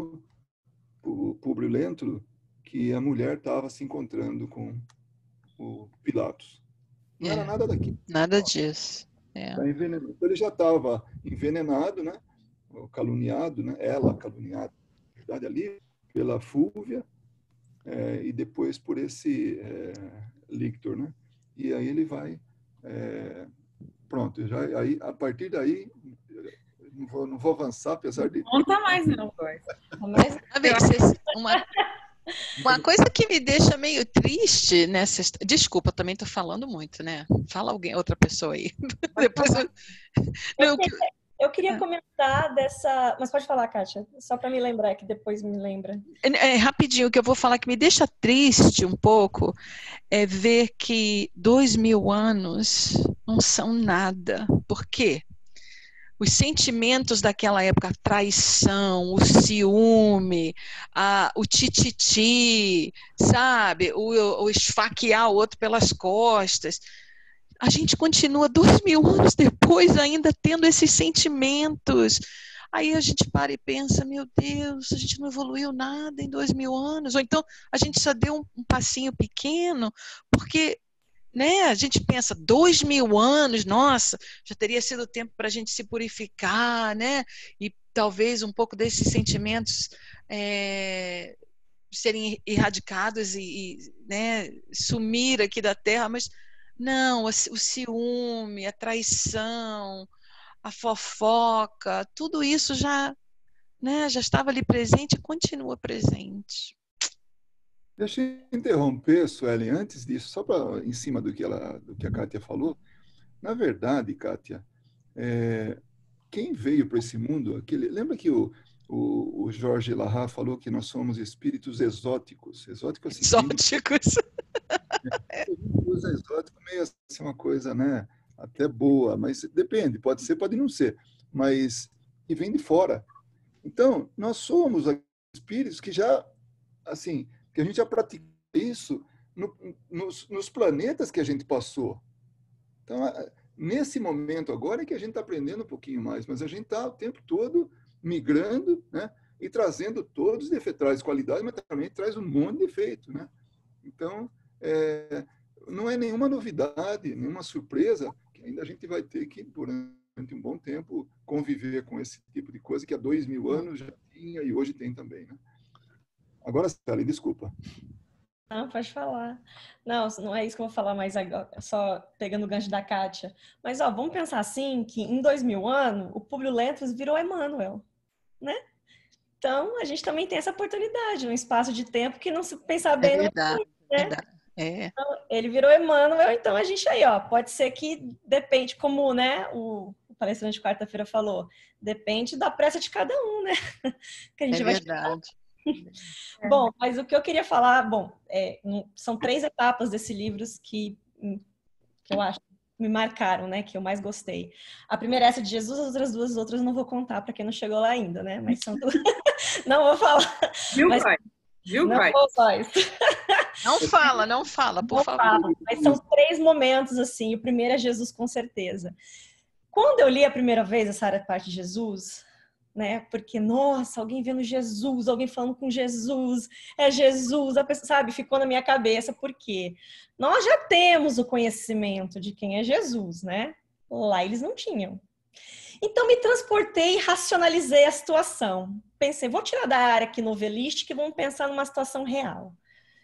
o Públio Lentulus que a mulher estava se encontrando com o Pilatos. Não É, era nada daquilo. nada disso. É. Tá envenenado. Então, ele já estava envenenado, né? Caluniado, né? Ela caluniada, na verdade, ali, pela Fúvia, é, e depois por esse é, Lictor, né? E aí ele vai... É, pronto, já, aí, a partir daí, não vou, não vou avançar, apesar de... Não conta mais, não, Góis. Mas Uma, uma coisa que me deixa meio triste nessa... Desculpa, também estou falando muito, né? Fala alguém, outra pessoa aí. Depois eu... eu, Não, queria, eu queria comentar dessa... Mas pode falar, Kátia, só para me lembrar, que depois me lembra. É, é, rapidinho, o que eu vou falar que me deixa triste um pouco é ver que dois mil anos não são nada. Por quê? Os sentimentos daquela época, a traição, o ciúme, a, o tititi, sabe? O, o esfaquear o outro pelas costas. A gente continua dois mil anos depois ainda tendo esses sentimentos. Aí a gente para e pensa, meu Deus, a gente não evoluiu nada em dois mil anos. Ou então a gente só deu um, um passinho pequeno, porque... Né? A gente pensa, dois mil anos, nossa, já teria sido tempo para a gente se purificar, né? E talvez um pouco desses sentimentos é, serem erradicados e, e né, sumir aqui da Terra, mas não, o, o ciúme, a traição, a fofoca, tudo isso já, né, já estava ali presente e continua presente. Deixa eu interromper, Suelen, antes disso, só para em cima do que, ela, do que a Kátia falou. Na verdade, Kátia, é, quem veio para esse mundo, aquele, lembra que o, o, o Jorge Lahar falou que nós somos espíritos exóticos? Exótico assim, Exóticos. É, usa exótico meio assim, uma coisa, né, até boa, mas depende, pode ser, pode não ser, mas que vem de fora. Então, nós somos espíritos que já, assim, que a gente já pratica isso no, nos, nos planetas que a gente passou. Então, nesse momento agora é que a gente está aprendendo um pouquinho mais, mas a gente está o tempo todo migrando, né, e trazendo todos os defeitos, traz qualidade, mas também traz um monte de defeito, né? Então, é, não é nenhuma novidade, nenhuma surpresa, que ainda a gente vai ter que, durante um bom tempo, conviver com esse tipo de coisa que há dois mil anos já tinha e hoje tem também, né? Agora, Suelen, desculpa. Não, pode falar. Não, não é isso que eu vou falar mais agora, só pegando o gancho da Kátia. Mas, ó, vamos pensar assim, que em dois mil anos, o Públio Lentulus virou Emmanuel, né? Então, a gente também tem essa oportunidade, num espaço de tempo que não se pensar bem... É verdade, não é, né? verdade. É. Então, ele virou Emmanuel, então a gente aí, ó, pode ser que depende, como, né, o, o palestrante de quarta-feira falou, depende da pressa de cada um, né? Que a gente É vai verdade. Bom, mas o que eu queria falar, bom, é, são três etapas desse livro que, que eu acho que me marcaram, né, que eu mais gostei. A primeira é essa de Jesus, as outras duas as outras eu não vou contar para quem não chegou lá ainda, né, mas são tudo... não vou falar. Viu, mas... pai? Viu, não pai? vou só isso. Não fala, não fala, por não favor. Falo, mas são três momentos, assim, o primeiro é Jesus, com certeza. Quando eu li a primeira vez essa parte de Jesus... né? Porque, nossa, alguém vendo Jesus, alguém falando com Jesus, é Jesus, a pessoa, sabe? Ficou na minha cabeça, porque nós já temos o conhecimento de quem é Jesus, né? Lá eles não tinham. Então, me transportei e racionalizei a situação. Pensei, vou tirar da área aqui novelística e vamos pensar numa situação real.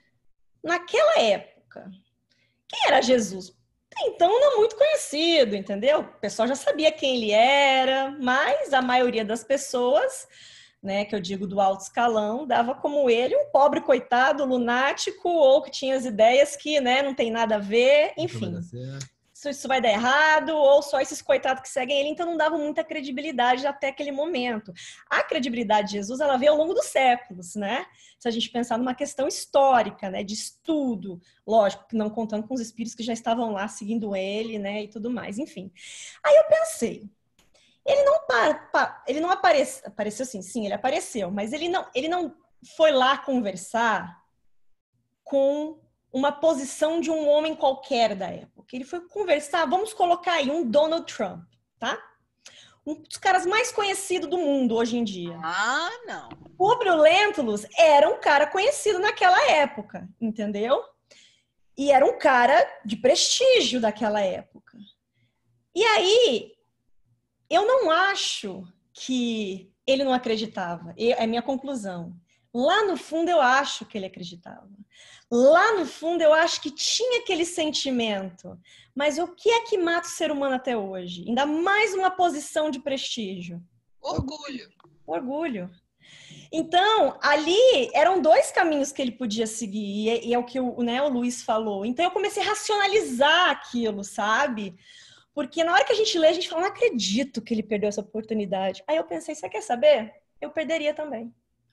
Naquela época, quem era Jesus? Então, não muito conhecido, entendeu? O pessoal já sabia quem ele era, mas a maioria das pessoas, né, que eu digo do alto escalão, dava como ele um pobre coitado, lunático, ou que tinha as ideias que, né, não tem nada a ver, enfim. Isso, isso vai dar errado, ou só esses coitados que seguem ele, então não dava muita credibilidade até aquele momento. A credibilidade de Jesus, ela veio ao longo dos séculos, né? Se a gente pensar numa questão histórica, né, de estudo, lógico, não contando com os espíritos que já estavam lá seguindo ele, né, e tudo mais, enfim. Aí eu pensei, Ele não, ele não apareceu, apareceu assim, sim, ele apareceu, mas ele não, ele não foi lá conversar com uma posição de um homem qualquer da época. Ele foi conversar, vamos colocar aí um Donald Trump, tá? Um dos caras mais conhecidos do mundo hoje em dia. Ah, não. Publio Lentulus era um cara conhecido naquela época, entendeu? E era um cara de prestígio daquela época. E aí, eu não acho que ele não acreditava. É a minha conclusão. Lá no fundo, eu acho que ele acreditava. Lá no fundo, eu acho que tinha aquele sentimento. Mas o que é que mata o ser humano até hoje? Ainda mais uma posição de prestígio. Orgulho. Orgulho. Então, ali eram dois caminhos que ele podia seguir. E é, e é o que o, né, o Luiz falou. Então, eu comecei a racionalizar aquilo, sabe? Porque na hora que a gente lê, a gente fala, não acredito que ele perdeu essa oportunidade. Aí eu pensei, você quer saber? Eu perderia também.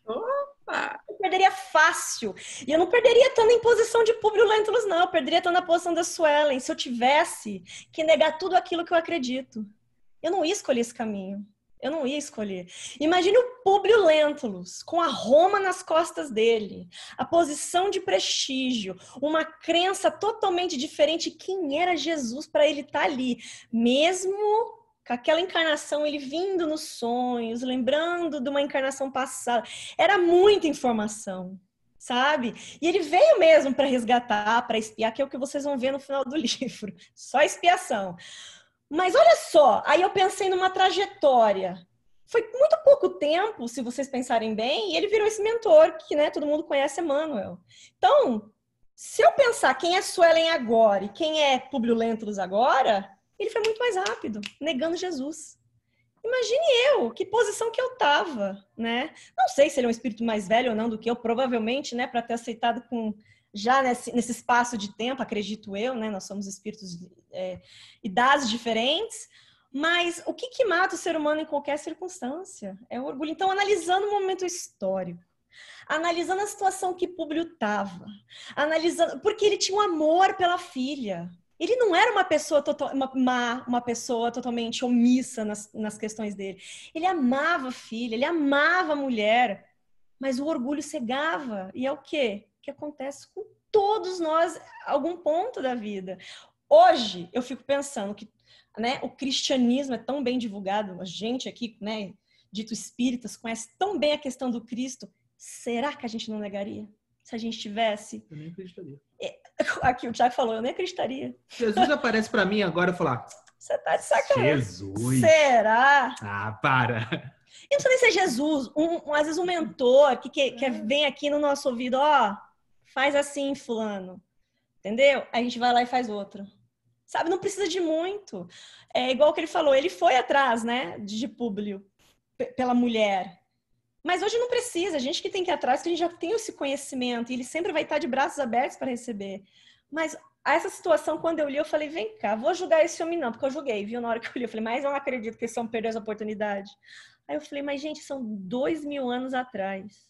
Opa! Eu perderia fácil. E eu não perderia estando em posição de Publio Lentulus, não. Eu perderia estando na posição da Suelen. Se eu tivesse que negar tudo aquilo que eu acredito. Eu não ia escolher esse caminho. Eu não ia escolher. Imagine o Publio Lentulus, com a Roma nas costas dele, a posição de prestígio, uma crença totalmente diferente. Quem era Jesus para ele estar ali? Mesmo com aquela encarnação, ele vindo nos sonhos, lembrando de uma encarnação passada. Era muita informação, sabe? E ele veio mesmo para resgatar, para expiar, que é o que vocês vão ver no final do livro. Só expiação. Mas olha só, aí eu pensei numa trajetória. Foi muito pouco tempo, se vocês pensarem bem, e ele virou esse mentor que, né, todo mundo conhece, Emmanuel. Então, se eu pensar quem é Suelen agora e quem é Publio Lentulus agora, ele foi muito mais rápido, negando Jesus. Imagine eu, que posição que eu estava, né? Não sei se ele é um espírito mais velho ou não do que eu, provavelmente, né, para ter aceitado com... já nesse, nesse espaço de tempo, acredito eu, né? Nós somos espíritos de é, idades diferentes, mas o que, que mata o ser humano em qualquer circunstância? É o orgulho. Então, analisando o momento histórico, analisando a situação que Publio estava, analisando, porque ele tinha um amor pela filha. Ele não era uma pessoa, total, uma, uma, uma pessoa totalmente omissa nas, nas questões dele. Ele amava a filha, ele amava a mulher, mas o orgulho cegava. E é o quê? Que acontece com todos nós a algum ponto da vida. Hoje, eu fico pensando que, né, o cristianismo é tão bem divulgado, a gente aqui, né, dito espíritas, conhece tão bem a questão do Cristo. Será que a gente não negaria? Se a gente tivesse... Eu nem acreditaria. Aqui o Tiago falou, eu nem acreditaria. Jesus aparece para mim agora e falar... Você tá de sacanagem. Jesus! Será? Ah, para! Eu não sei nem se é Jesus, um, um, às vezes um mentor que, que, que vem aqui no nosso ouvido, ó, faz assim, fulano, entendeu? Aí a gente vai lá e faz outro. Sabe, não precisa de muito. É igual que ele falou, ele foi atrás, né, de Públio, pela mulher. Mas hoje não precisa, a gente que tem que ir atrás, que a gente já tem esse conhecimento, e ele sempre vai estar de braços abertos para receber. Mas essa situação, quando eu li, eu falei, vem cá, vou julgar esse homem não, porque eu julguei, viu, na hora que eu li, eu falei, mas eu não acredito que esse homem perdeu essa oportunidade. Aí eu falei, mas gente, são dois mil anos atrás.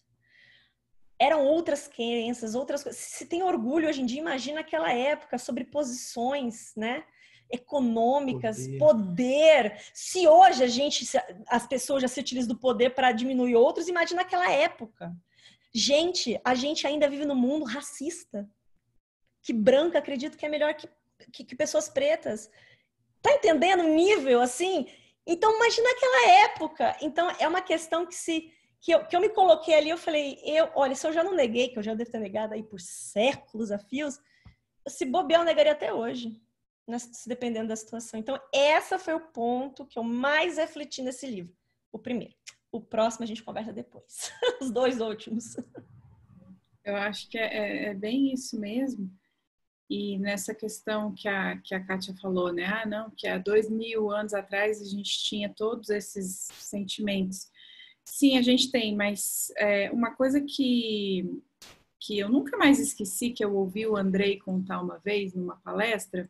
Eram outras crenças, outras coisas. Se tem orgulho hoje em dia, imagina aquela época sobre posições, né? Econômicas, poder. poder. Se hoje a gente, as pessoas já se utilizam do poder para diminuir outros, imagina aquela época. Gente, a gente ainda vive num mundo racista. Que branca acredita que é melhor que, que, que pessoas pretas. Tá entendendo o nível, assim? Então, imagina aquela época. Então, é uma questão que se... Que eu, que eu me coloquei ali, eu falei, eu, olha, se eu já não neguei, que eu já devo ter negado aí por séculos a fios, se bobear eu negaria até hoje, né, se dependendo da situação. Então, esse foi o ponto que eu mais refleti nesse livro. O primeiro. O próximo a gente conversa depois. Os dois últimos. Eu acho que é, é bem isso mesmo. E nessa questão que a, que a Kátia falou, né? Ah, não, que há dois mil anos atrás a gente tinha todos esses sentimentos. Sim, a gente tem, mas é, uma coisa que, que eu nunca mais esqueci, que eu ouvi o Andrei contar uma vez numa palestra,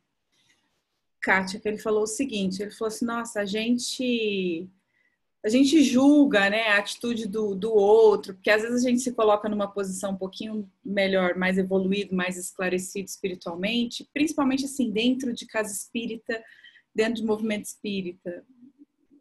Kátia, que ele falou o seguinte, ele falou assim, nossa, a gente, a gente julga, né, a atitude do, do outro, porque às vezes a gente se coloca numa posição um pouquinho melhor, mais evoluído, mais esclarecido espiritualmente, principalmente assim, dentro de casa espírita, dentro de movimento espírita.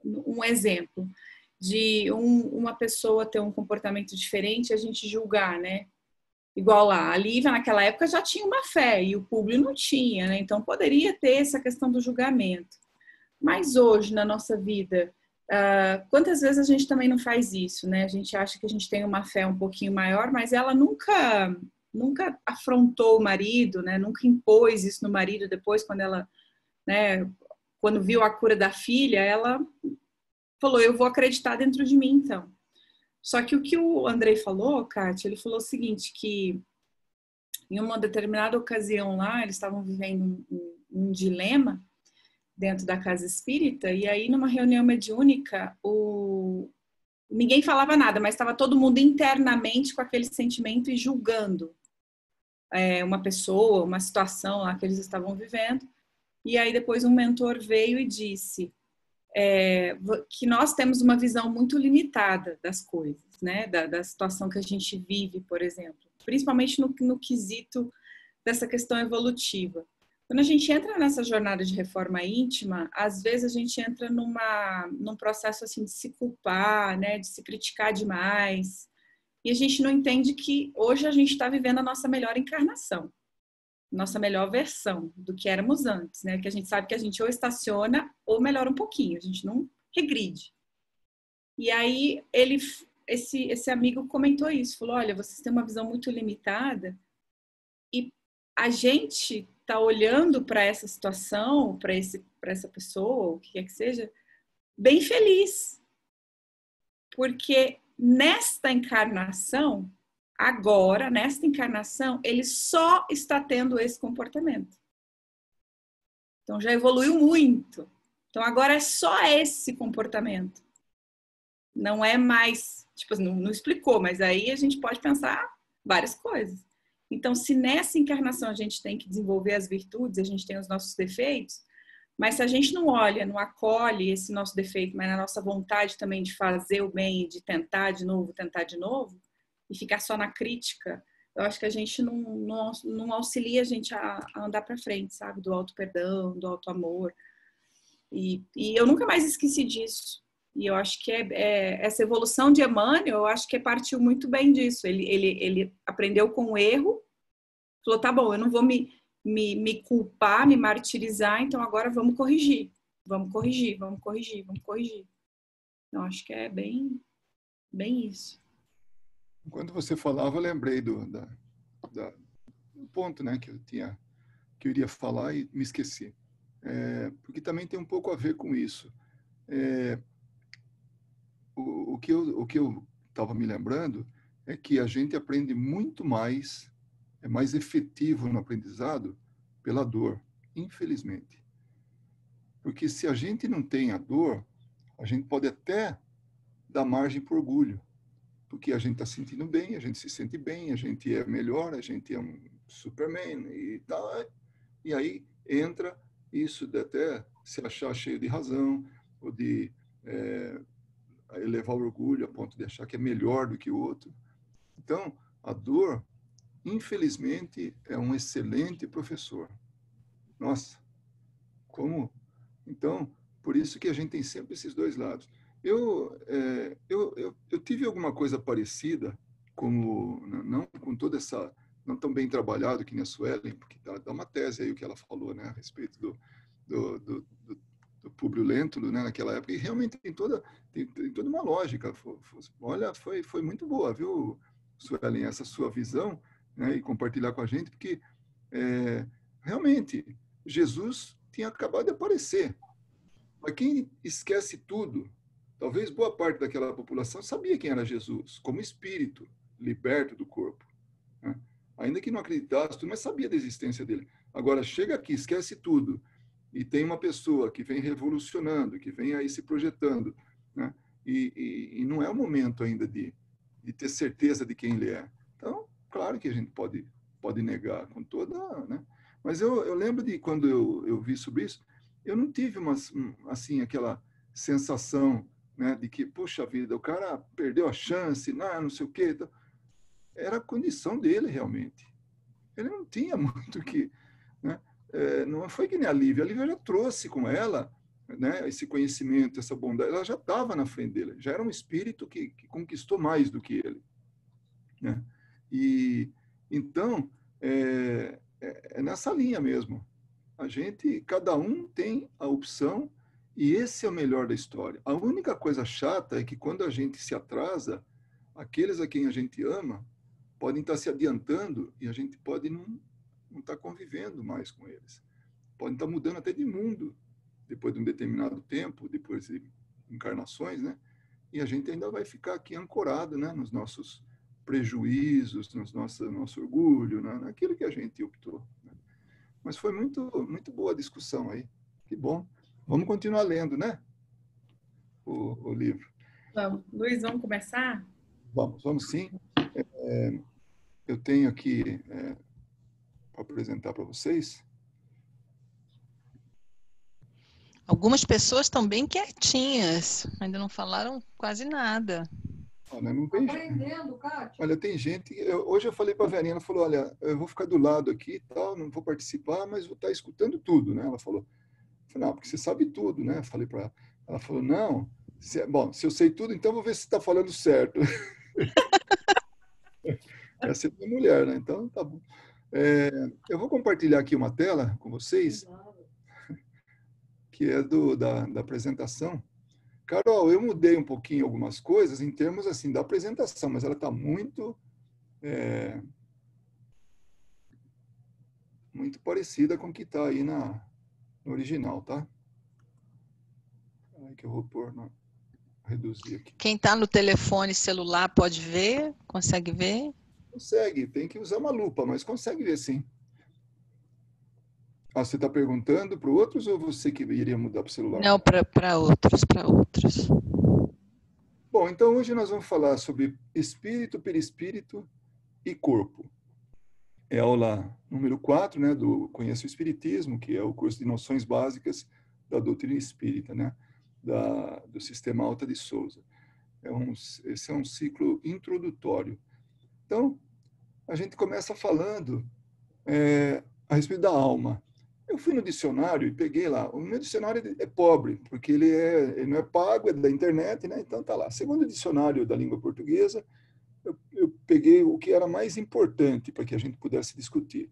um exemplo de um, uma pessoa ter um comportamento diferente e a gente julgar, né? Igual lá, a Lívia naquela época já tinha uma fé e o Públio não tinha, né? Então poderia ter essa questão do julgamento. Mas hoje, na nossa vida, uh, quantas vezes a gente também não faz isso, né? A gente acha que a gente tem uma fé um pouquinho maior, mas ela nunca, nunca afrontou o marido, né? Nunca impôs isso no marido depois, quando ela, né? Quando viu a cura da filha, ela falou, eu vou acreditar dentro de mim, então. Só que o que o Andrei falou, Kátia, ele falou o seguinte, que em uma determinada ocasião lá, eles estavam vivendo um, um, um dilema dentro da casa espírita, e aí numa reunião mediúnica, o... ninguém falava nada, mas estava todo mundo internamente com aquele sentimento e julgando é, uma pessoa, uma situação lá que eles estavam vivendo. E aí depois um mentor veio e disse é, que nós temos uma visão muito limitada das coisas, né? Da, da situação que a gente vive, por exemplo, principalmente no, no quesito dessa questão evolutiva. Quando a gente entra nessa jornada de reforma íntima, às vezes a gente entra numa, num processo assim de se culpar, né? De se criticar demais, e a gente não entende que hoje a gente está vivendo a nossa melhor encarnação, nossa melhor versão do que éramos antes, né? Que a gente sabe que a gente ou estaciona ou melhora um pouquinho, a gente não regride. E aí ele, esse, esse amigo comentou isso, falou, olha, vocês têm uma visão muito limitada e a gente está olhando para essa situação, para esse, para essa pessoa, o que quer que seja, bem feliz. Porque nesta encarnação, agora, nesta encarnação, ele só está tendo esse comportamento. Então, já evoluiu muito. Então, agora é só esse comportamento. Não é mais... Tipo, não, não explicou, mas aí a gente pode pensar várias coisas. Então, se nessa encarnação a gente tem que desenvolver as virtudes, a gente tem os nossos defeitos, mas se a gente não olha, não acolhe esse nosso defeito, mas na nossa vontade também de fazer o bem, de tentar de novo, tentar de novo, e ficar só na crítica, eu acho que a gente não, não, não auxilia a gente a, a andar para frente, sabe? Do auto-perdão, do auto-amor. E, e eu nunca mais esqueci disso. E eu acho que é, é, essa evolução de Emmanuel, eu acho que partiu muito bem disso. Ele, ele, ele aprendeu com o erro, falou, tá bom, eu não vou me, me, me culpar, me martirizar, então agora vamos corrigir. Vamos corrigir, vamos corrigir, vamos corrigir. Então, acho que é bem, bem isso. Quando você falava, eu lembrei do, da, da, do ponto, né, que eu tinha, que eu iria falar e me esqueci. É, porque também tem um pouco a ver com isso. É, o, o que eu o que eu estava me lembrando é que a gente aprende muito mais, é mais efetivo no aprendizado pela dor, infelizmente. Porque se a gente não tem a dor, a gente pode até dar margem para orgulho. Porque a gente está sentindo bem, a gente se sente bem, a gente é melhor, a gente é um Superman e tal. E aí entra isso de até se achar cheio de razão, ou de é, elevar o orgulho a ponto de achar que é melhor do que o outro. Então, a dor, infelizmente, é um excelente professor. Nossa, como... Então, por isso que a gente tem sempre esses dois lados. Eu, é, eu, eu, eu tive alguma coisa parecida, como, não com toda essa, não tão bem trabalhado que nem a Suelen, porque dá, dá uma tese aí o que ela falou, né, a respeito do, do, do, do, do Públio Lentulus, né, naquela época, e realmente tem toda, tem, tem toda uma lógica. Foi, foi, olha, foi, foi muito boa, viu, Suelen, essa sua visão, né, e compartilhar com a gente, porque é, realmente Jesus tinha acabado de aparecer. Mas quem esquece tudo, talvez boa parte daquela população sabia quem era Jesus, como espírito liberto do corpo, né? Ainda que não acreditasse, mas sabia da existência dele. Agora, chega aqui, esquece tudo, e tem uma pessoa que vem revolucionando, que vem aí se projetando, né? E, e, e não é o momento ainda de, de ter certeza de quem ele é. Então, claro que a gente pode, pode negar com toda... Né? Mas eu, eu lembro de quando eu, eu vi sobre isso, eu não tive uma, assim, aquela sensação, né, de que, puxa vida, o cara perdeu a chance, não, não sei o quê. Então, era a condição dele, realmente. Ele não tinha muito que... Né, é, não foi que nem a Lívia. A Lívia já trouxe com ela né, esse conhecimento, essa bondade, ela já estava na frente dele, já era um espírito que, que conquistou mais do que ele, né? E então é, é, é nessa linha mesmo. A gente, cada um tem a opção e esse é o melhor da história. A única coisa chata é que quando a gente se atrasa, aqueles a quem a gente ama podem estar se adiantando e a gente pode não não estar convivendo mais com eles. Podem estar mudando até de mundo depois de um determinado tempo, depois de encarnações, né? E a gente ainda vai ficar aqui ancorado, né, nos nossos prejuízos, nos nosso nosso orgulho, né, naquilo que a gente optou, né? Mas foi muito muito boa a discussão aí. Que bom. Vamos continuar lendo, né? O, o livro. Vamos. Luiz, vamos começar? Vamos, vamos sim. É, eu tenho aqui é, para apresentar para vocês. Algumas pessoas estão bem quietinhas, ainda não falaram quase nada. Olha, não tem, aprendendo, Kátia. Olha, tem gente. Eu, hoje eu falei para a Verinha, ela falou: olha, eu vou ficar do lado aqui, tal, não vou participar, mas vou estar escutando tudo, né? Ela falou: eu falei, não, porque você sabe tudo, né? Eu falei para ela. Ela falou: não, se, bom, se eu sei tudo, então vou ver se você está falando certo. Essa é minha mulher, né? Então tá bom. É, eu vou compartilhar aqui uma tela com vocês, que é do, da, da apresentação. Carol, eu mudei um pouquinho algumas coisas em termos assim da apresentação, mas ela está muito é, muito parecida com o que está aí na, no original, tá? Aí que eu vou pôr, na, reduzir aqui. Quem está no telefone celular pode ver? Consegue ver? Consegue, tem que usar uma lupa, mas consegue ver sim. Ah, você está perguntando para outros ou você que iria mudar para o celular? Não, para outros, para outros. Bom, então hoje nós vamos falar sobre espírito, perispírito e corpo. É a aula número quatro, né, do Conheça o Espiritismo, que é o curso de noções básicas da doutrina espírita, né, da, do Sistema Alta de Souza. É um, esse é um ciclo introdutório. Então, a gente começa falando é, a respeito da alma. Eu fui no dicionário e peguei lá. O meu dicionário é pobre, porque ele, é, ele não é pago, é da internet, né? Então tá lá. Segundo o dicionário da língua portuguesa, eu, eu peguei o que era mais importante para que a gente pudesse discutir.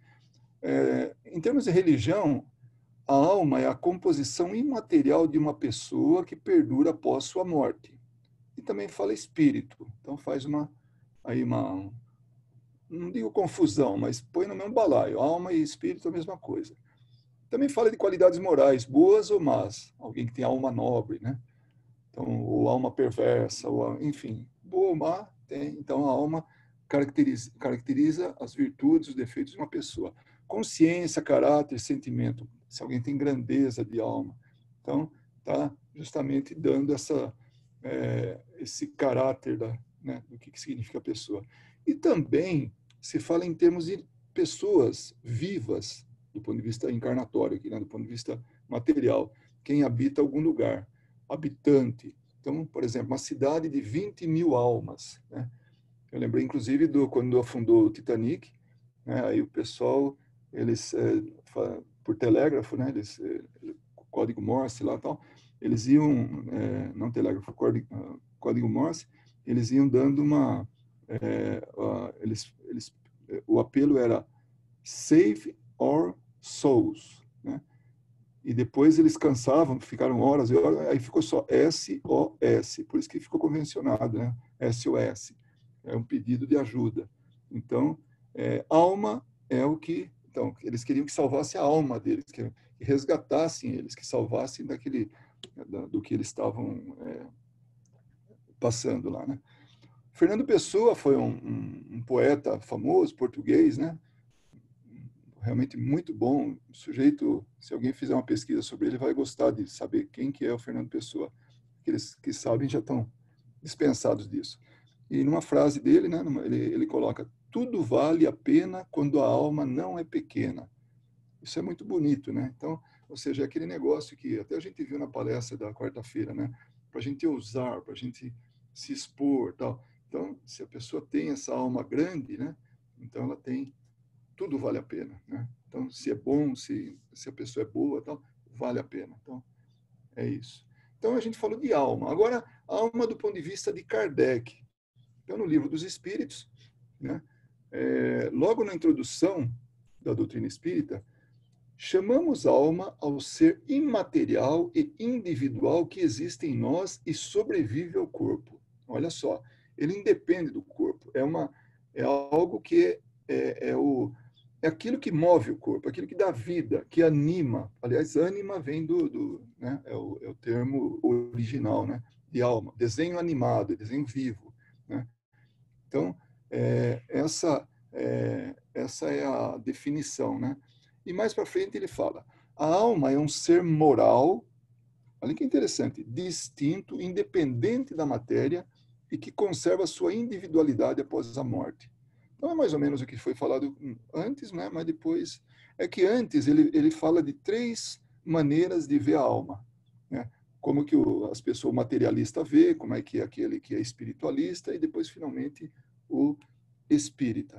É, em termos de religião, a alma é a composição imaterial de uma pessoa que perdura após sua morte. E também fala espírito. Então faz uma aí uma não digo confusão, mas põe no mesmo balaio. Alma e espírito é a mesma coisa. Também fala de qualidades morais, boas ou más. Alguém que tem alma nobre, né? Então, ou alma perversa, ou, enfim, boa ou má, tem. Então, a alma caracteriza, caracteriza as virtudes, os defeitos de uma pessoa. Consciência, caráter, sentimento. Se alguém tem grandeza de alma. Então, está justamente dando essa, é, esse caráter da, né, do que, que significa a pessoa. E também se fala em termos de pessoas vivas, do ponto de vista encarnatório, aqui, né, do ponto de vista material, quem habita algum lugar, habitante. Então, por exemplo, uma cidade de vinte mil almas, né? Eu lembrei, inclusive, do quando afundou o Titanic, né? Aí o pessoal, eles, é, por telégrafo, né? Eles, é, código Morse lá e tal, eles iam, é, não telégrafo, código, código Morse, eles iam dando uma, é, uh, eles, eles, o apelo era Save Our Souls, né? E depois eles cansavam, ficaram horas e horas, aí ficou só S O S, por isso que ficou convencionado, né? S O S, é um pedido de ajuda. Então, é, alma é o que, então, eles queriam que salvasse a alma deles, que, que resgatassem eles, que salvassem daquele, da, do que eles estavam é, passando lá, né? Fernando Pessoa foi um, um, um poeta famoso, português, né? Realmente muito bom. O sujeito, se alguém fizer uma pesquisa sobre ele, vai gostar de saber quem que é o Fernando Pessoa. Aqueles que sabem já estão dispensados disso. E numa frase dele, né, ele, ele coloca: tudo vale a pena quando a alma não é pequena. Isso é muito bonito, né? Então, ou seja, é aquele negócio que até a gente viu na palestra da quarta-feira, né? Para a gente ousar, para a gente se expor, tal. Então, se a pessoa tem essa alma grande, né? Então ela tem, tudo vale a pena, né? Então, se é bom, se, se a pessoa é boa, tal, vale a pena. Então, É isso. Então, a gente falou de alma. Agora, alma do ponto de vista de Kardec. Então, no Livro dos Espíritos, né, é, logo na introdução da doutrina espírita, chamamos alma ao ser imaterial e individual que existe em nós e sobrevive ao corpo. Olha só, ele independe do corpo. É, uma, é algo que é, é, o, é aquilo que move o corpo, aquilo que dá vida, que anima. Aliás, ânima vem do... do né, é, o, é o termo original, né, de alma. Desenho animado, desenho vivo. Né? Então, é, essa, é, essa é a definição, né? E mais para frente ele fala, a alma é um ser moral, olha que interessante, distinto, independente da matéria e que conserva sua individualidade após a morte. Então é mais ou menos o que foi falado antes, né? Mas depois... É que antes ele, ele fala de três maneiras de ver a alma, né? Como que o, as pessoas, o materialista vê, como é que é aquele que é espiritualista e depois, finalmente, o espírita.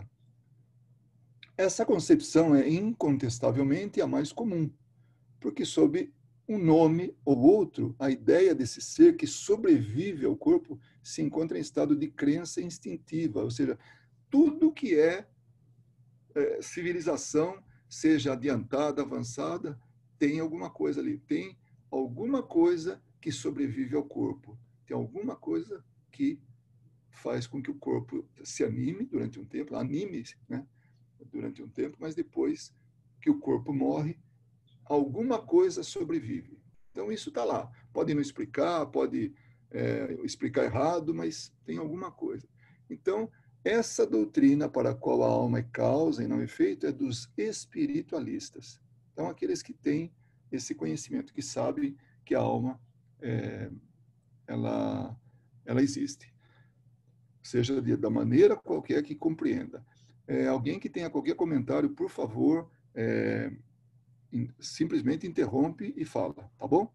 Essa concepção é incontestavelmente a mais comum, porque sob um nome ou outro, a ideia desse ser que sobrevive ao corpo se encontra em estado de crença instintiva, ou seja, tudo que é, é civilização, seja adiantada, avançada, tem alguma coisa ali, tem alguma coisa que sobrevive ao corpo, tem alguma coisa que faz com que o corpo se anime durante um tempo, anime-se, né? durante um tempo, mas depois que o corpo morre, alguma coisa sobrevive. Então, isso está lá. Pode não explicar, pode é, explicar errado, mas tem alguma coisa. Então, essa doutrina para a qual a alma é causa e não efeito é dos espiritualistas. Então, aqueles que têm esse conhecimento, que sabem que a alma é, ela, ela existe. Seja de, da maneira qualquer que compreenda. É, alguém que tenha qualquer comentário, por favor, é, in, simplesmente interrompe e fala, tá bom?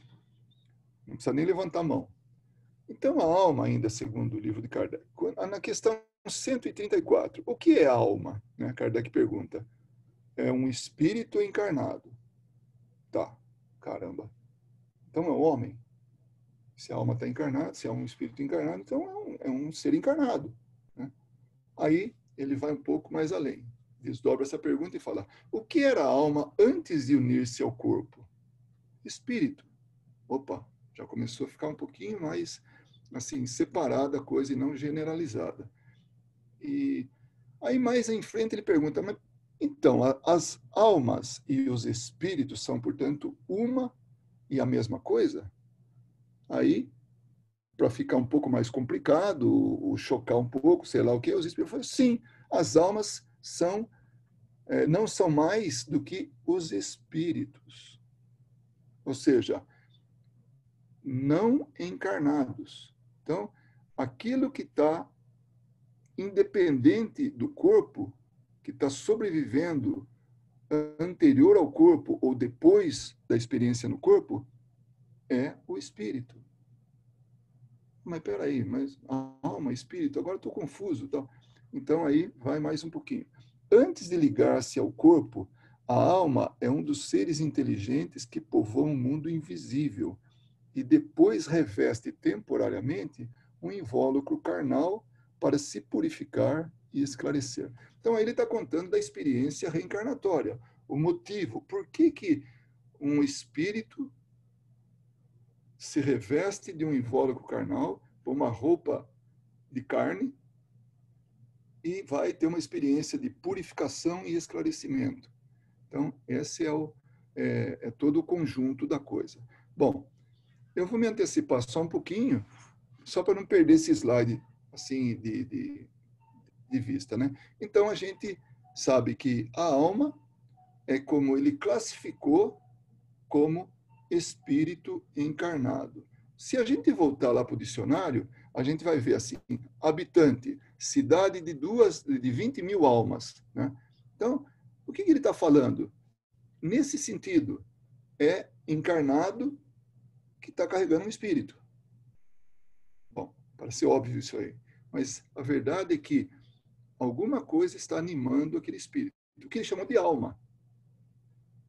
Não precisa nem levantar a mão. Então, a alma, ainda segundo o livro de Kardec, na questão cento e trinta e quatro, o que é a alma? Né, Kardec pergunta. É um espírito encarnado. Tá, caramba. Então, é um homem. Se a alma está encarnada, se é um espírito encarnado, então é um, é um ser encarnado. Né? Aí, ele vai um pouco mais além. Desdobra essa pergunta e fala, o que era a alma antes de unir-se ao corpo? Espírito. Opa, já começou a ficar um pouquinho mais assim, separada a coisa e não generalizada. E aí, mais em frente, ele pergunta, mas então, as almas e os espíritos são, portanto, uma e a mesma coisa? Aí, para ficar um pouco mais complicado, ou chocar um pouco, sei lá o que, os espíritos falam, sim, as almas são, é, não são mais do que os espíritos. Ou seja, não encarnados. Então, aquilo que está independente do corpo, que está sobrevivendo anterior ao corpo ou depois da experiência no corpo, é o espírito. Mas peraí, mas alma, espírito, agora estou confuso. Então, então aí vai mais um pouquinho. Antes de ligar-se ao corpo, a alma é um dos seres inteligentes que povoam o mundo invisível e depois reveste temporariamente um invólucro carnal para se purificar e esclarecer. Então, aí ele está contando da experiência reencarnatória. O motivo, por que, que um espírito se reveste de um invólucro carnal, uma roupa de carne, e vai ter uma experiência de purificação e esclarecimento. Então, esse é, o, é, é todo o conjunto da coisa. Bom, eu vou me antecipar só um pouquinho, só para não perder esse slide assim, de, de, de vista. Né? Então, a gente sabe que a alma é como ele classificou como espírito encarnado. Se a gente voltar lá para o dicionário, a gente vai ver assim, habitante, cidade de, duas, de vinte mil almas. Né? Então, o que, que ele está falando? Nesse sentido, é encarnado que está carregando um espírito. Bom, parece óbvio isso aí. Mas a verdade é que alguma coisa está animando aquele espírito, o que ele chama de alma.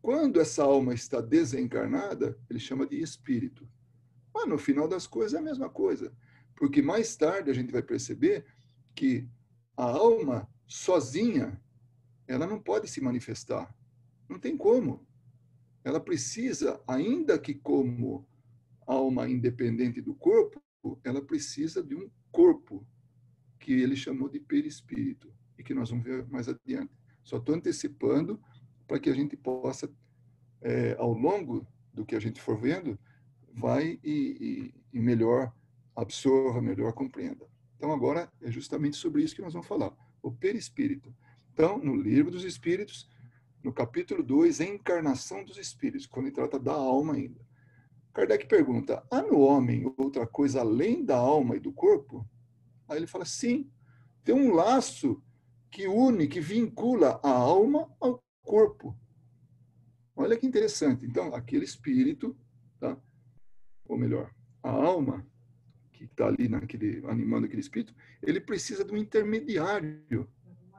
Quando essa alma está desencarnada, ele chama de espírito. Mas no final das coisas é a mesma coisa. Porque mais tarde a gente vai perceber que a alma sozinha, ela não pode se manifestar. Não tem como. Ela precisa, ainda que como alma independente do corpo, ela precisa de um corpo que ele chamou de perispírito e que nós vamos ver mais adiante. Só estou antecipando para que a gente possa, é, ao longo do que a gente for vendo, vai e, e, e melhor absorva, melhor compreenda. Então, agora é justamente sobre isso que nós vamos falar, o perispírito. Então, no Livro dos Espíritos, no capítulo dois, a encarnação dos espíritos, quando ele trata da alma ainda. Kardec pergunta, há no homem outra coisa além da alma e do corpo? Aí ele fala, sim, tem um laço que une, que vincula a alma ao corpo. Olha que interessante. Então, aquele espírito, tá? Ou melhor, a alma, que está ali naquele, animando aquele espírito, ele precisa de um intermediário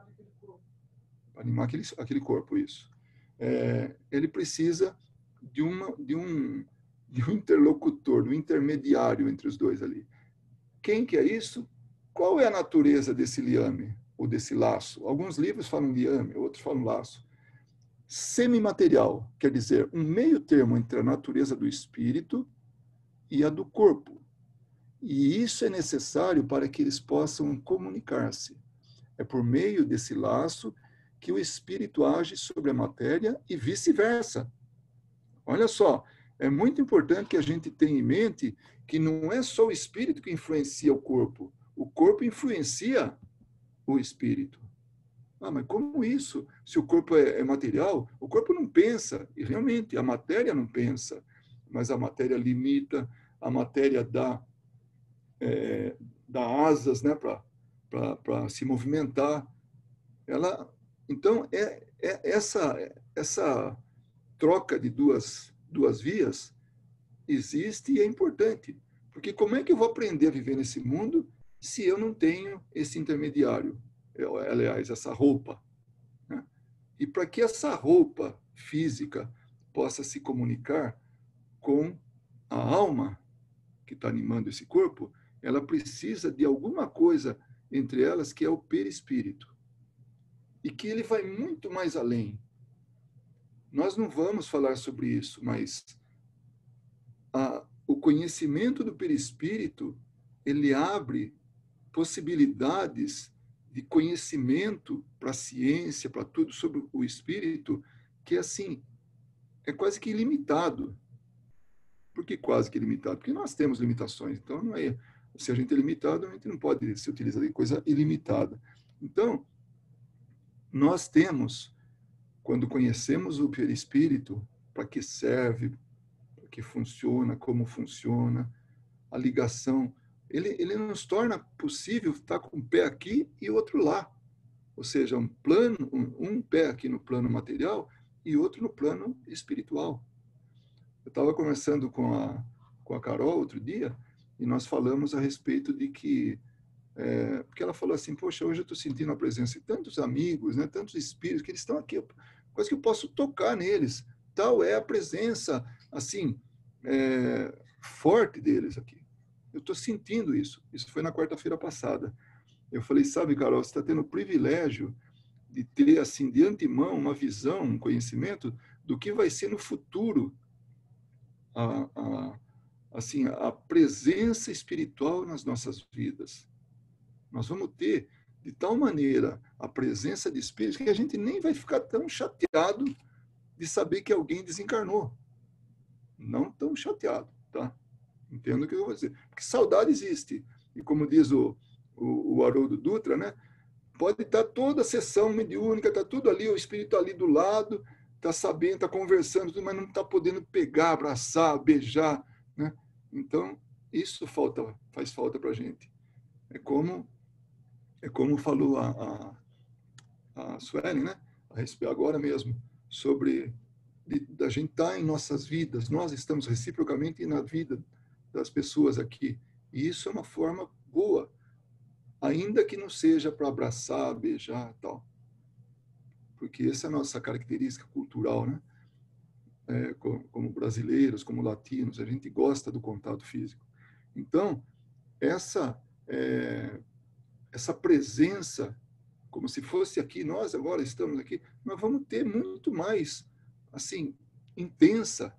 para animar aquele, aquele corpo, isso. É, ele precisa de, uma, de, um, de um interlocutor, de um intermediário entre os dois ali. Quem que é isso? Qual é a natureza desse liame, ou desse laço? Alguns livros falam liame, outros falam laço. Semimaterial, quer dizer, um meio termo entre a natureza do espírito e a do corpo. E isso é necessário para que eles possam comunicar-se. É por meio desse laço que o espírito age sobre a matéria e vice-versa. Olha só, é muito importante que a gente tenha em mente que não é só o espírito que influencia o corpo, o corpo influencia o espírito. Ah, mas como isso? Se o corpo é, é material, o corpo não pensa, e realmente a matéria não pensa, mas a matéria limita, a matéria dá, é, dá asas, né, para se movimentar. Ela, então, é, é essa, essa troca de duas, duas vias existe e é importante. Porque como é que eu vou aprender a viver nesse mundo se eu não tenho esse intermediário? Eu, aliás, essa roupa. Né? E para que essa roupa física possa se comunicar com a alma que está animando esse corpo, ela precisa de alguma coisa entre elas que é o perispírito. E que ele vai muito mais além. Nós não vamos falar sobre isso, mas a, o conhecimento do perispírito, ele abre possibilidades de conhecimento para a ciência, para tudo sobre o espírito, que assim, é quase que ilimitado. Por que quase que ilimitado? Porque nós temos limitações. Então, não é, se a gente é limitado, a gente não pode se utilizar de coisa ilimitada. Então, nós temos, quando conhecemos o perispírito, para que serve, para que funciona, como funciona, a ligação, ele, ele nos torna possível estar com um pé aqui e outro lá. Ou seja, um plano, um, um pé aqui no plano material e outro no plano espiritual. Eu estava conversando com a, com a Carol outro dia e nós falamos a respeito de que É, porque ela falou assim, poxa, hoje eu estou sentindo a presença de tantos amigos, né, tantos espíritos, que eles estão aqui, quase que eu posso tocar neles. Tal é a presença, assim, é, forte deles aqui. Eu estou sentindo isso. Isso foi na quarta-feira passada. Eu falei, sabe, Carol, você está tendo o privilégio de ter, assim, de antemão, uma visão, um conhecimento do que vai ser no futuro a, a, assim, a presença espiritual nas nossas vidas. Nós vamos ter, de tal maneira, a presença de espíritos que a gente nem vai ficar tão chateado de saber que alguém desencarnou. Não tão chateado, tá? Entendo o que eu vou dizer. Porque saudade existe. E como diz o, o, o Haroldo Dutra, né? Pode estar toda a sessão mediúnica, está tudo ali, o espírito ali do lado, está sabendo, está conversando, mas não está podendo pegar, abraçar, beijar, né? Então, isso falta, faz falta para a gente. É como... É como falou a, a, a Suelen, né? A respeito agora mesmo, sobre de, da gente estar em nossas vidas, nós estamos reciprocamente na vida das pessoas aqui. E isso é uma forma boa, ainda que não seja para abraçar, beijar e tal. Porque essa é a nossa característica cultural, né? é, como brasileiros, como latinos, a gente gosta do contato físico. Então, essa, é, essa presença, como se fosse aqui, nós agora estamos aqui, nós vamos ter muito mais, assim, intensa,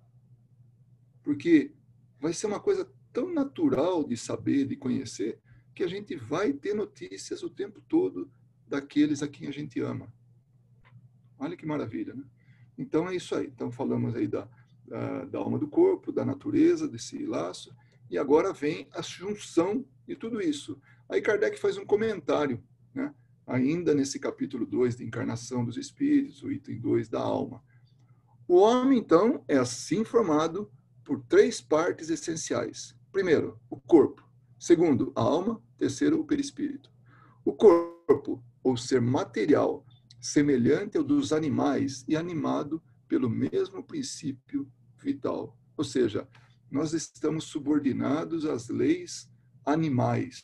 porque vai ser uma coisa tão natural de saber, de conhecer, que a gente vai ter notícias o tempo todo daqueles a quem a gente ama. Olha que maravilha, né? Então é isso aí. Então falamos aí da, da, da alma do corpo, da natureza, desse laço, e agora vem a junção de tudo isso. Aí Kardec faz um comentário, né? Ainda nesse capítulo dois de Encarnação dos Espíritos, o item dois da alma. O homem, então, é assim formado por três partes essenciais. Primeiro, o corpo. Segundo, a alma. Terceiro, o perispírito. O corpo, ou ser material, semelhante ao dos animais e animado pelo mesmo princípio vital. Ou seja, nós estamos subordinados às leis animais.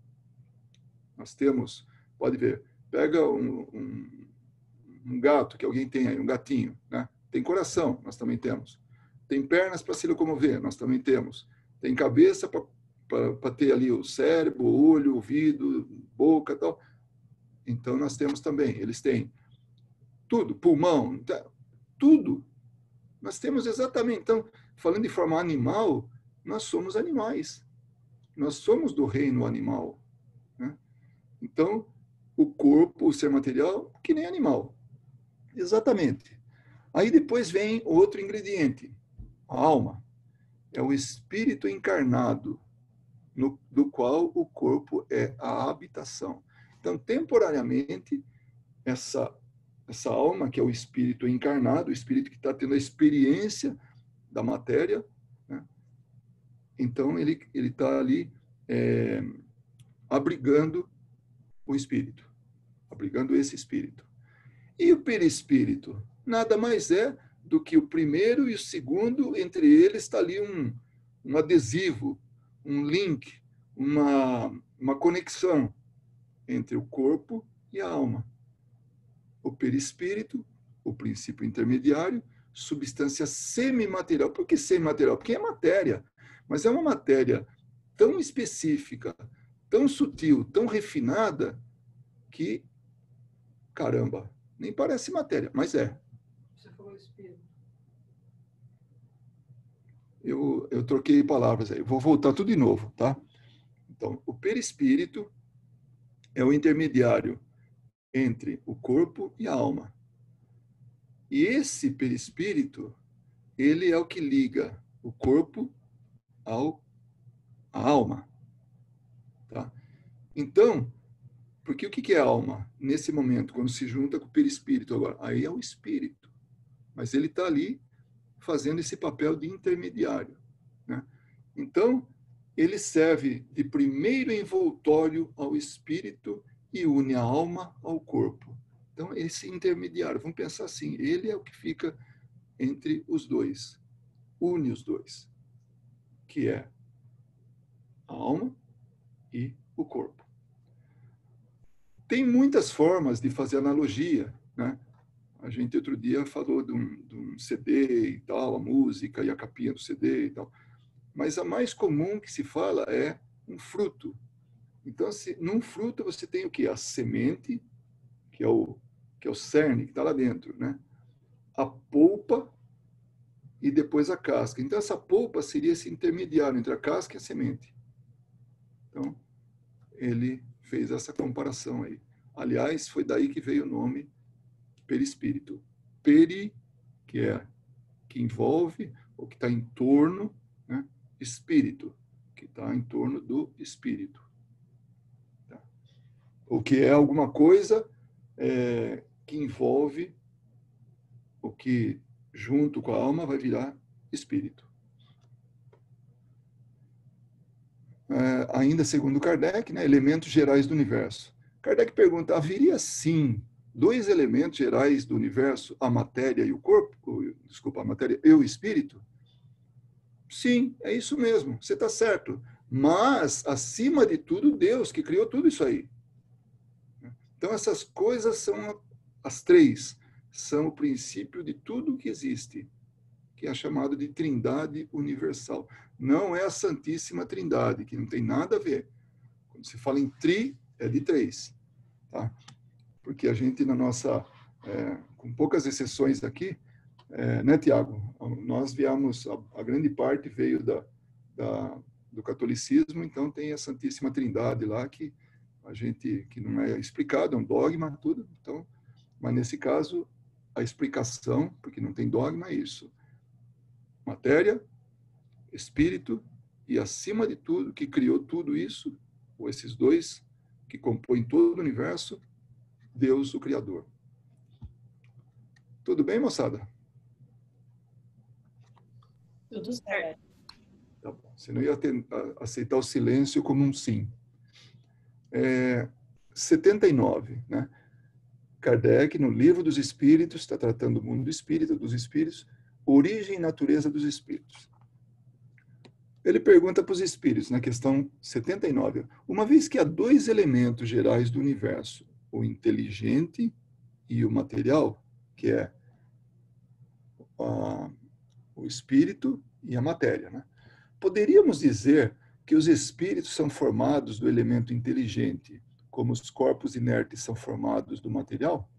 Nós temos, pode ver, pega um, um, um gato que alguém tem aí, um gatinho, né? Tem coração, nós também temos. Tem pernas para se locomover, nós também temos. Tem cabeça para ter ali o cérebro, o olho, o ouvido, boca e tal. Então, nós temos também, eles têm tudo, pulmão, tudo. Nós temos exatamente, então, falando de forma animal, nós somos animais. Nós somos do reino animal, né? Então, o corpo, o ser material, que nem animal. Exatamente. Aí depois vem outro ingrediente, a alma. É o espírito encarnado, no, do qual o corpo é a habitação. Então, temporariamente, essa, essa alma, que é o espírito encarnado, o espírito que está tendo a experiência da matéria, né? Então, ele está ali é, abrigando o espírito, abrigando esse espírito. E o perispírito? Nada mais é do que o primeiro e o segundo, entre eles está ali um, um adesivo, um link, uma, uma conexão entre o corpo e a alma. O perispírito, o princípio intermediário, substância semimaterial. Por que semimaterial? Porque é matéria, mas é uma matéria tão específica, tão sutil, tão refinada, que, caramba, nem parece matéria, mas é. Você falou espírito. Eu, eu troquei palavras aí. Vou voltar tudo de novo, tá? Então, o perispírito é o intermediário entre o corpo e a alma. E esse perispírito, ele é o que liga o corpo ao, à alma. Tá? Então, porque o que é a alma? Nesse momento, quando se junta com o perispírito agora, aí é o espírito. Mas ele está ali fazendo esse papel de intermediário, né? Então, ele serve de primeiro envoltório ao espírito e une a alma ao corpo. Então, esse intermediário, vamos pensar assim, ele é o que fica entre os dois, une os dois, que é a alma e o corpo. Tem muitas formas de fazer analogia, né? A gente outro dia falou de um, de um C D e tal, a música e a capinha do C D e tal. Mas a mais comum que se fala é um fruto. Então, se, num fruto você tem o quê? A semente, que é o, que é o cerne, que está lá dentro, né? A polpa e depois a casca. Então, essa polpa seria esse intermediário entre a casca e a semente. Então, ele fez essa comparação aí. Aliás, foi daí que veio o nome perispírito. Peri, que é que envolve, ou que está em torno, né? Espírito, que está em torno do espírito. Tá? O que é alguma coisa é, que envolve, o que junto com a alma vai virar espírito. É, ainda segundo Kardec, né, elementos gerais do universo. Kardec pergunta, haveria sim dois elementos gerais do universo, a matéria e o corpo? Desculpa, a matéria e o espírito? Sim, é isso mesmo, você está certo. Mas, acima de tudo, Deus, que criou tudo isso aí. Então, essas coisas são as três, são o princípio de tudo que existe. que é chamado de Trindade Universal. Não é a Santíssima Trindade, que não tem nada a ver. Quando se fala em tri, é de três. Tá? Porque a gente, na nossa, é, com poucas exceções aqui, é, né, Tiago? Nós viemos, a, a grande parte veio da, da, do catolicismo, então tem a Santíssima Trindade lá, que a gente, que não é explicado, é um dogma, tudo. Então, mas nesse caso, a explicação, porque não tem dogma, é isso. Matéria, espírito e, acima de tudo, que criou tudo isso, ou esses dois que compõem todo o universo, Deus, o Criador. Tudo bem, moçada? Tudo certo. Tá bom. Você não ia ter, aceitar o silêncio como um sim. É, setenta e nove, né? Kardec, no Livro dos Espíritos, está tratando do mundo do espírito, dos espíritos, origem e natureza dos espíritos. Ele pergunta para os espíritos, na questão setenta e nove, uma vez que há dois elementos gerais do universo, o inteligente e o material, que é a, o espírito e a matéria, né? Poderíamos dizer que os espíritos são formados do elemento inteligente, como os corpos inertes são formados do material?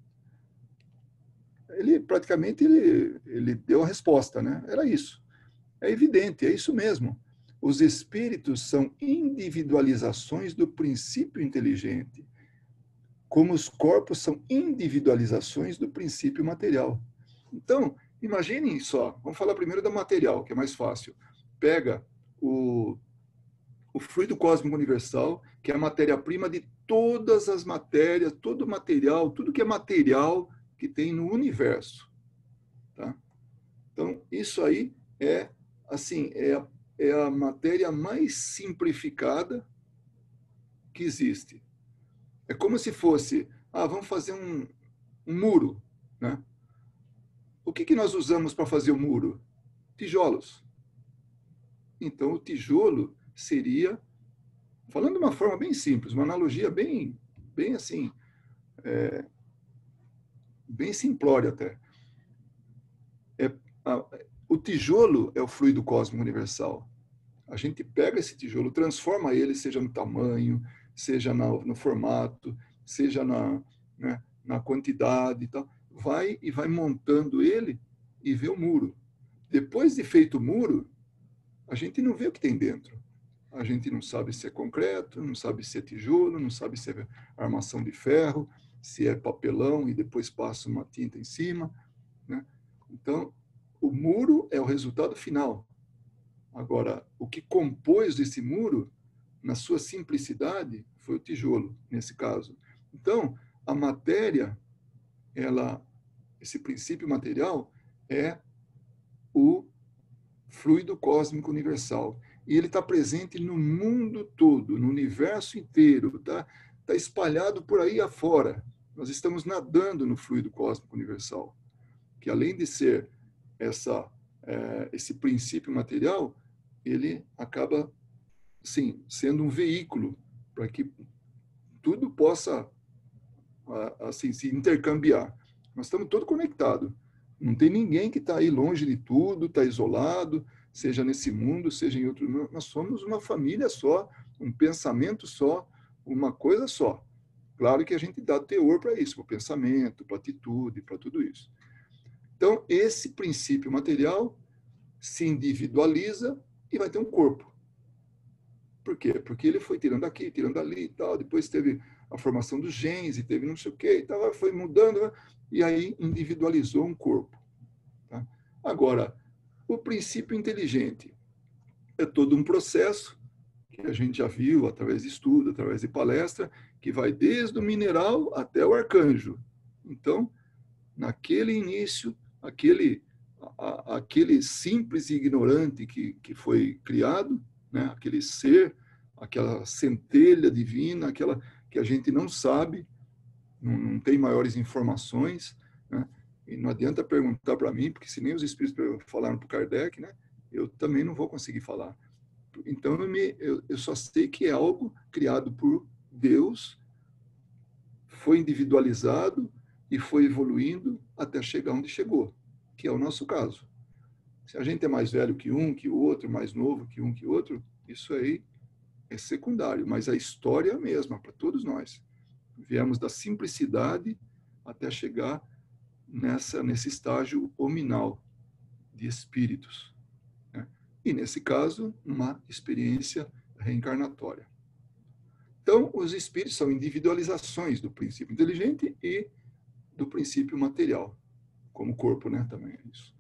Ele, praticamente, ele, ele deu a resposta, né? Era isso. É evidente, é isso mesmo. Os espíritos são individualizações do princípio inteligente, como os corpos são individualizações do princípio material. Então, imaginem só, vamos falar primeiro da material, que é mais fácil. Pega o, o fluido cósmico universal, que é a matéria-prima de todas as matérias, todo material, tudo que é material que tem no universo. Tá? Então, isso aí é, assim, é a, é a matéria mais simplificada que existe. É como se fosse, ah, vamos fazer um, um muro, né? O que, que nós usamos para fazer o muro? Tijolos. Então, o tijolo seria, falando de uma forma bem simples, uma analogia bem, bem assim, é, bem simplória até. É, a, o tijolo é o fluido cósmico universal. A gente pega esse tijolo, transforma ele, seja no tamanho, seja no, no formato, seja na, né, na quantidade e tal, vai e vai montando ele e vê o muro. Depois de feito o muro, a gente não vê o que tem dentro. A gente não sabe se é concreto, não sabe se é tijolo, não sabe se é armação de ferro, se é papelão e depois passa uma tinta em cima, né? Então, o muro é o resultado final. Agora, o que compôs esse muro, na sua simplicidade, foi o tijolo, nesse caso. Então, a matéria, ela, esse princípio material, é o fluido cósmico universal. E ele está presente no mundo todo, no universo inteiro, está tá espalhado por aí afora. Nós estamos nadando no fluido cósmico universal, que além de ser essa, é, esse princípio material, ele acaba, sim, sendo um veículo para que tudo possa, assim, se intercambiar. Nós estamos todos conectados. Não tem ninguém que está aí longe de tudo, está isolado, seja nesse mundo, seja em outro mundo. Nós somos uma família só, um pensamento só, uma coisa só. Claro que a gente dá teor para isso, para o pensamento, para a atitude, para tudo isso. Então, esse princípio material se individualiza e vai ter um corpo. Por quê? Porque ele foi tirando aqui, tirando ali e tal, depois teve a formação dos genes, e teve não sei o quê, e tal, foi mudando, e aí individualizou um corpo. Tá? Agora, o princípio inteligente é todo um processo que a gente já viu através de estudo, através de palestra, que vai desde o mineral até o arcanjo. Então, naquele início, aquele, a, aquele simples e ignorante que, que foi criado, né? Aquele ser, aquela centelha divina, aquela que a gente não sabe, não, não tem maiores informações, né? E não adianta perguntar para mim, porque se nem os espíritos falaram para o Kardec, né? Eu também não vou conseguir falar. Então, eu, me, eu, eu só sei que é algo criado por Deus, foi individualizado e foi evoluindo até chegar onde chegou, que é o nosso caso. Se a gente é mais velho que um, que o outro, mais novo que um, que o outro, isso aí é secundário, mas a história é a mesma para todos nós. Viemos da simplicidade até chegar nessa, nesse estágio hominal de espíritos, né? E, nesse caso, uma experiência reencarnatória. Então, os espíritos são individualizações do princípio inteligente e do princípio material, como corpo, né? Também é isso.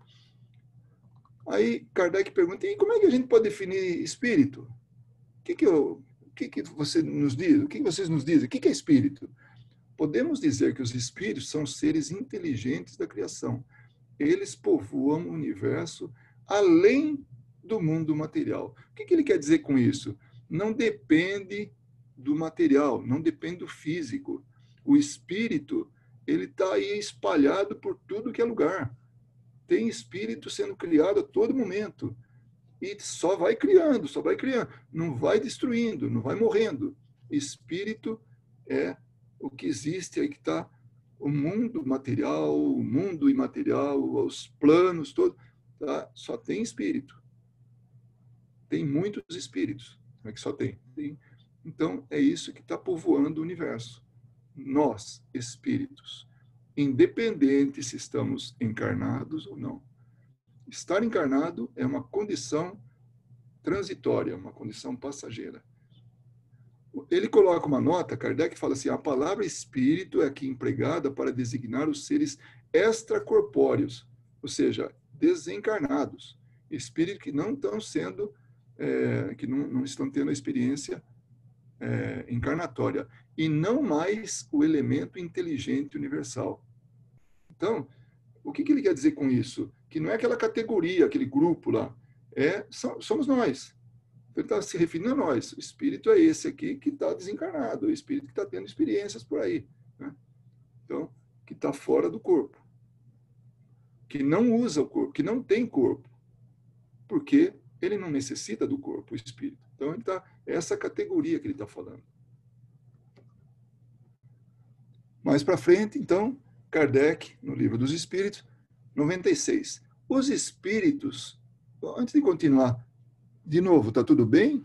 Aí, Kardec pergunta, e como é que a gente pode definir espírito? O que, que, eu, o que, que você nos diz? O que, que vocês nos dizem? O que, que é espírito? Podemos dizer que os espíritos são seres inteligentes da criação. Eles povoam o universo além do mundo material. O que, que ele quer dizer com isso? Não depende do material, não depende do físico. O espírito, ele está aí espalhado por tudo que é lugar. Tem espírito sendo criado a todo momento. E só vai criando, só vai criando. Não vai destruindo, não vai morrendo. Espírito é o que existe aí, que está o mundo material, o mundo imaterial, os planos todos, tá? Só tem espírito. Tem muitos espíritos. Não é que só tem. tem. Então, é isso que está povoando o universo. Nós, espíritos, independente se estamos encarnados ou não. Estar encarnado é uma condição transitória, uma condição passageira. Ele coloca uma nota, Kardec fala assim, a palavra espírito é aqui empregada para designar os seres extracorpóreos, ou seja, desencarnados, espíritos que não estão sendo, é, que não, não estão tendo a experiência é, encarnatória, e não mais o elemento inteligente universal. Então, o que, que ele quer dizer com isso? Que não é aquela categoria, aquele grupo lá, é, somos nós. Ele está se referindo a nós. O espírito é esse aqui que está desencarnado, o espírito que está tendo experiências por aí, né? Então, que está fora do corpo, que não usa o corpo, que não tem corpo, porque ele não necessita do corpo, o espírito. Então, ele tá, é essa categoria que ele está falando. Mais para frente, então, Kardec, no Livro dos Espíritos, noventa e seis. Os espíritos, antes de continuar, de novo, está tudo bem?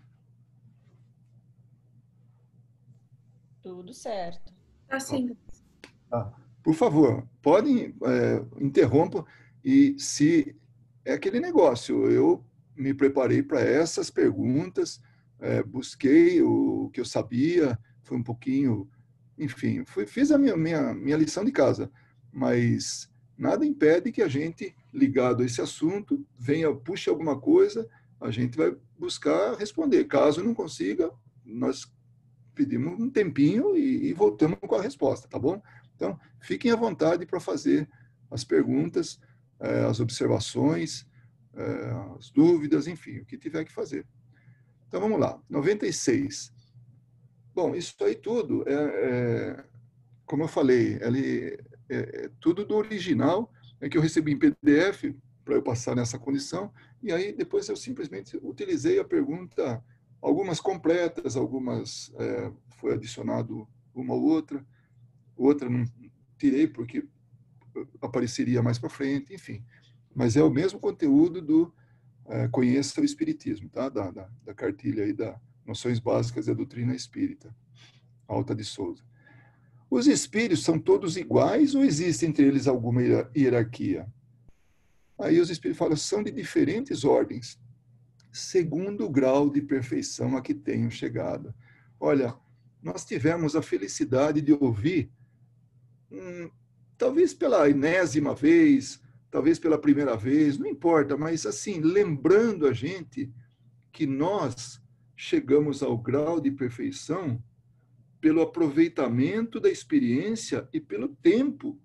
Tudo certo. Tá sim. Ah, por favor, podem, é, interrompam, e se é aquele negócio, eu me preparei para essas perguntas, é, busquei o que eu sabia, foi um pouquinho, enfim, fui, fiz a minha, minha, minha lição de casa, mas nada impede que a gente, ligado a esse assunto, venha, puxe alguma coisa, a gente vai buscar responder. Caso não consiga, nós pedimos um tempinho e, e voltamos com a resposta, tá bom? Então, fiquem à vontade para fazer as perguntas, eh, as observações, eh, as dúvidas, enfim, o que tiver que fazer. Então, vamos lá. noventa e seis. Bom, isso aí tudo, é, é, como eu falei, ele, é, é tudo do original, é que eu recebi em P D F para eu passar nessa condição, e aí depois eu simplesmente utilizei a pergunta, algumas completas, algumas é, foi adicionado uma ou outra, outra não tirei porque apareceria mais para frente, enfim. Mas é o mesmo conteúdo do é, Conheça o Espiritismo, tá? da, da, da cartilha aí da Noções Básicas da Doutrina Espírita, Alta de Souza. Os espíritos são todos iguais ou existe entre eles alguma hierarquia? Aí os espíritos falam, são de diferentes ordens, segundo o grau de perfeição a que tenham chegado. Olha, nós tivemos a felicidade de ouvir, hum, talvez pela enésima vez, talvez pela primeira vez, não importa, mas assim, lembrando a gente que nós chegamos ao grau de perfeição pelo aproveitamento da experiência e pelo tempo.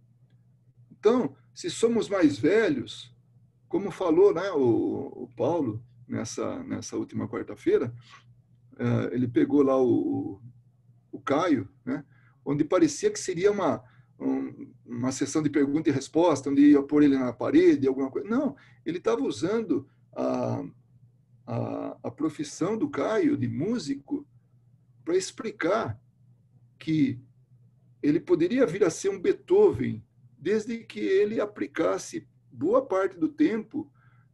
Então, se somos mais velhos, como falou, né, o, o Paulo, nessa, nessa última quarta-feira, uh, ele pegou lá o, o Caio, né, onde parecia que seria uma, um, uma sessão de pergunta e resposta, onde ia pôr ele na parede, alguma coisa. Não, ele estava usando a, a, a profissão do Caio, de músico, para explicar que ele poderia vir a ser um Beethoven, desde que ele aplicasse boa parte do tempo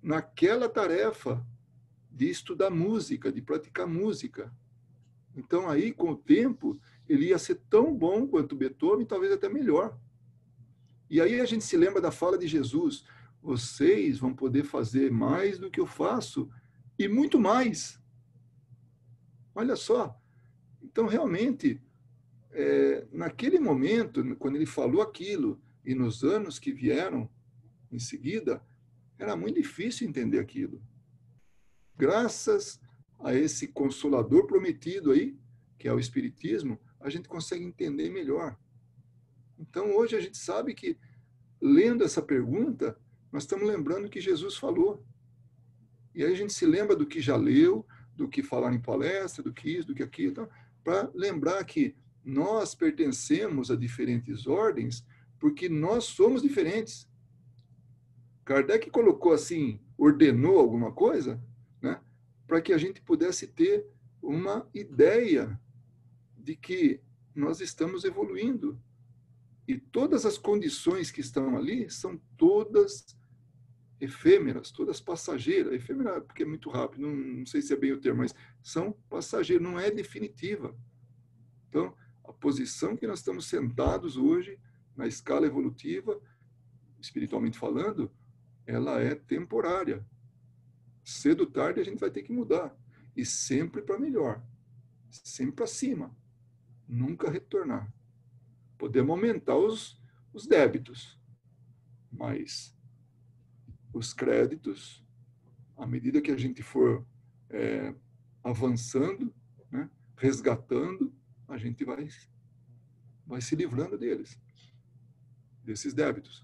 naquela tarefa de estudar música, de praticar música. Então, aí, com o tempo, ele ia ser tão bom quanto Beethoven, talvez até melhor. E aí a gente se lembra da fala de Jesus: vocês vão poder fazer mais do que eu faço, e muito mais. Olha só. Então, realmente, é, naquele momento, quando ele falou aquilo, e nos anos que vieram em seguida, era muito difícil entender aquilo. Graças a esse consolador prometido aí, que é o Espiritismo, a gente consegue entender melhor. Então, hoje a gente sabe que, lendo essa pergunta, nós estamos lembrando que Jesus falou. E aí a gente se lembra do que já leu, do que falaram em palestra, do que isso, do que aquilo, então, para lembrar que nós pertencemos a diferentes ordens porque nós somos diferentes. Kardec colocou assim, ordenou alguma coisa, né, para que a gente pudesse ter uma ideia de que nós estamos evoluindo. E todas as condições que estão ali são todas efêmeras, todas passageiras. Efêmera porque é muito rápido, não, não sei se é bem o termo, mas são passageiras, não é definitiva. Então, a posição que nós estamos sentados hoje, na escala evolutiva, espiritualmente falando, ela é temporária. Cedo ou tarde a gente vai ter que mudar. E sempre para melhor. Sempre para cima. Nunca retornar. Podemos aumentar os, os débitos, mas os créditos, à medida que a gente for é, avançando, né, resgatando, a gente vai, vai se livrando deles, desses débitos.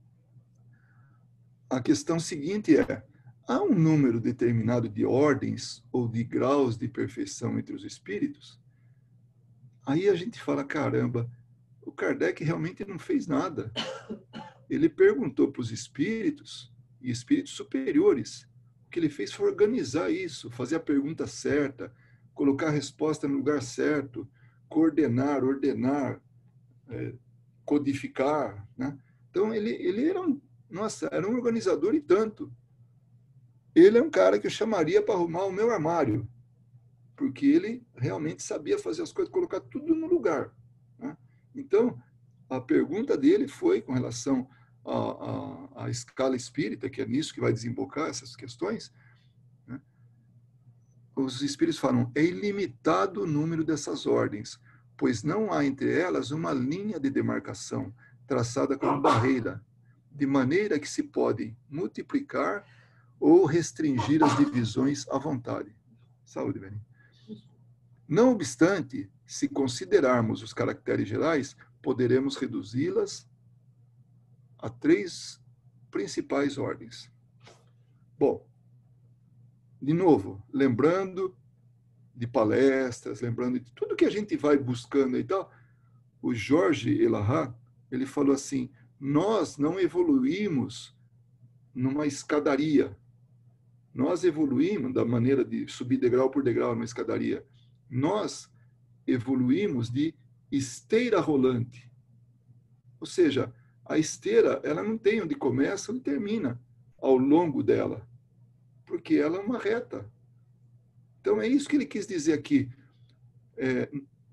A questão seguinte é: há um número determinado de ordens ou de graus de perfeição entre os espíritos? Aí a gente fala, caramba, o Kardec realmente não fez nada. Ele perguntou para os espíritos, e espíritos superiores, o que ele fez foi organizar isso, fazer a pergunta certa, colocar a resposta no lugar certo, coordenar, ordenar, é, codificar, né? Então, ele, ele era, um, nossa, era um organizador e tanto. Ele é um cara que eu chamaria para arrumar o meu armário, porque ele realmente sabia fazer as coisas, colocar tudo no lugar, né? Então, a pergunta dele foi com relação à, à, à escala espírita, que é nisso que vai desembocar essas questões, né? Os espíritos falam: é ilimitado o número dessas ordens, pois não há entre elas uma linha de demarcação traçada como barreira, de maneira que se podem multiplicar ou restringir as divisões à vontade. Saúde, Beninho. Não obstante, se considerarmos os caracteres gerais, poderemos reduzi-las a três principais ordens. Bom, de novo, lembrando de palestras, lembrando de tudo que a gente vai buscando e tal, o Jorge Elahá, ele falou assim: nós não evoluímos numa escadaria, nós evoluímos da maneira de subir degrau por degrau numa escadaria, nós evoluímos de esteira rolante. Ou seja, a esteira, ela não tem onde começa onde termina ao longo dela, porque ela é uma reta. Então, é isso que ele quis dizer aqui. É,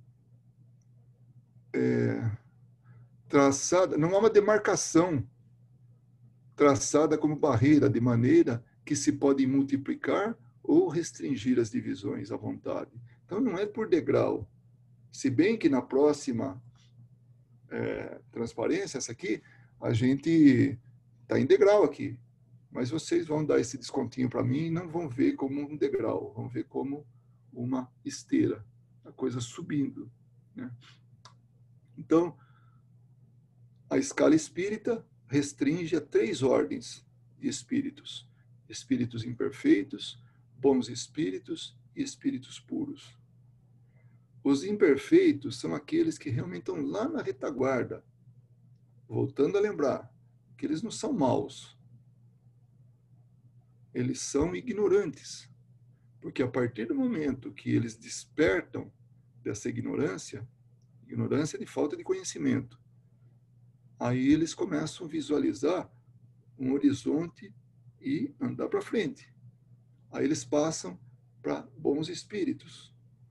é, traçada, não há uma demarcação traçada como barreira, de maneira que se pode multiplicar ou restringir as divisões à vontade. Então, não é por degrau. Se bem que na próxima é, transparência, essa aqui, a gente está em degrau aqui. Mas vocês vão dar esse descontinho para mim e não vão ver como um degrau, vão ver como uma esteira, a coisa subindo, né? Então, a escala espírita restringe a três ordens de espíritos: espíritos imperfeitos, bons espíritos e espíritos puros. Os imperfeitos são aqueles que realmente estão lá na retaguarda. Voltando a lembrar que eles não são maus. Eles são ignorantes. Porque a partir do momento que eles despertam dessa ignorância, ignorância de falta de conhecimento, aí eles começam a visualizar um horizonte e andar para frente. Aí eles passam para bons espíritos,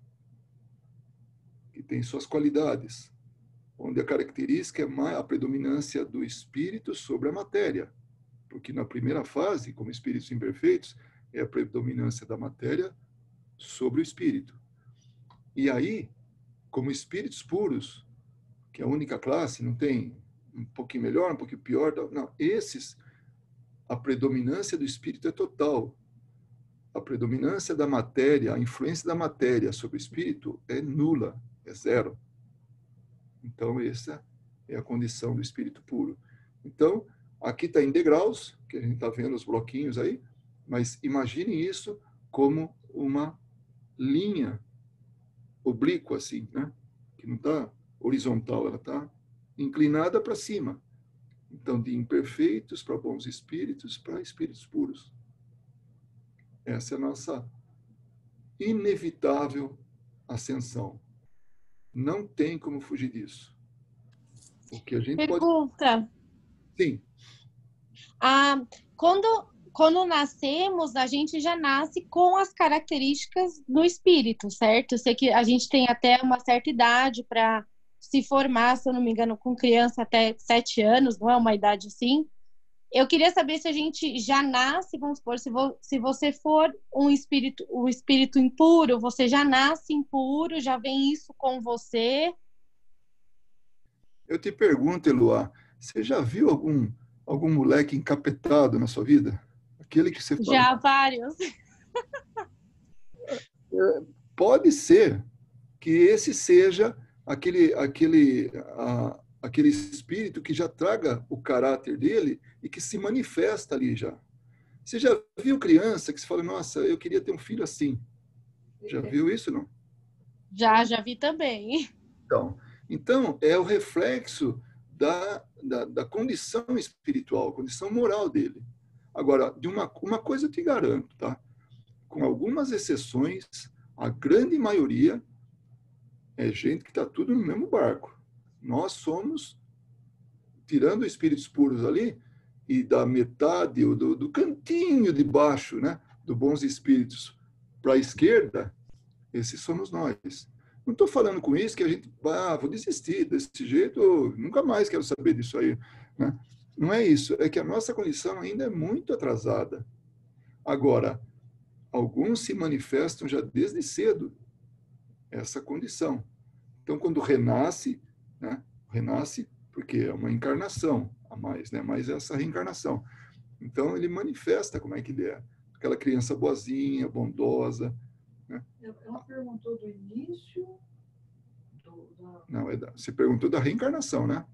que têm suas qualidades, onde a característica é mais a predominância do espírito sobre a matéria, porque na primeira fase, como espíritos imperfeitos, é a predominância da matéria sobre o espírito. E aí, como espíritos puros, que é a única classe, não tem um pouquinho melhor, um pouquinho pior, não, esses, a predominância do espírito é total. A predominância da matéria, a influência da matéria sobre o espírito é nula, é zero. Então, essa é a condição do espírito puro. Então, aqui está em degraus, que a gente está vendo os bloquinhos aí, mas imagine isso como uma linha oblíqua, assim, né? Que não está horizontal, ela está inclinada para cima. Então, de imperfeitos para bons espíritos, para espíritos puros. Essa é a nossa inevitável ascensão. Não tem como fugir disso. O que a gente Pergunta. pode... Sim. Ah, quando, quando nascemos, a gente já nasce com as características do espírito, certo? Eu sei que a gente tem até uma certa idade para se formar, se eu não me engano, com criança até sete anos, não é uma idade assim? Eu queria saber se a gente já nasce, vamos supor, se, vo, se você for um espírito, um espírito impuro, você já nasce impuro, já vem isso com você? Eu te pergunto, Eloá, você já viu algum, algum moleque encapetado na sua vida? Aquele que você fala... Já, vários. Pode ser que esse seja aquele, aquele, a, aquele espírito que já traga o caráter dele e que se manifesta ali já. Você já viu criança que se fala, nossa, eu queria ter um filho assim? Já viu isso, não? Já, já vi também. Então, então é o reflexo da, da, da condição espiritual, condição moral dele. Agora, de uma, uma coisa eu te garanto, tá? Com algumas exceções, a grande maioria é gente que está tudo no mesmo barco. Nós somos, tirando espíritos puros ali, e da metade, do, do cantinho de baixo, né, do bons espíritos para a esquerda, esses somos nós. Não estou falando com isso que a gente, ah, vou desistir desse jeito, nunca mais quero saber disso aí. Né? Não é isso, é que a nossa condição ainda é muito atrasada. Agora, alguns se manifestam já desde cedo, essa condição. Então, quando renasce, né, renasce porque é uma encarnação a mais, né, mais essa reencarnação. Então, ele manifesta como é que ele é. Aquela criança boazinha, bondosa. Né? Ela perguntou do início? Do, da... Não, é da, você perguntou da reencarnação, né?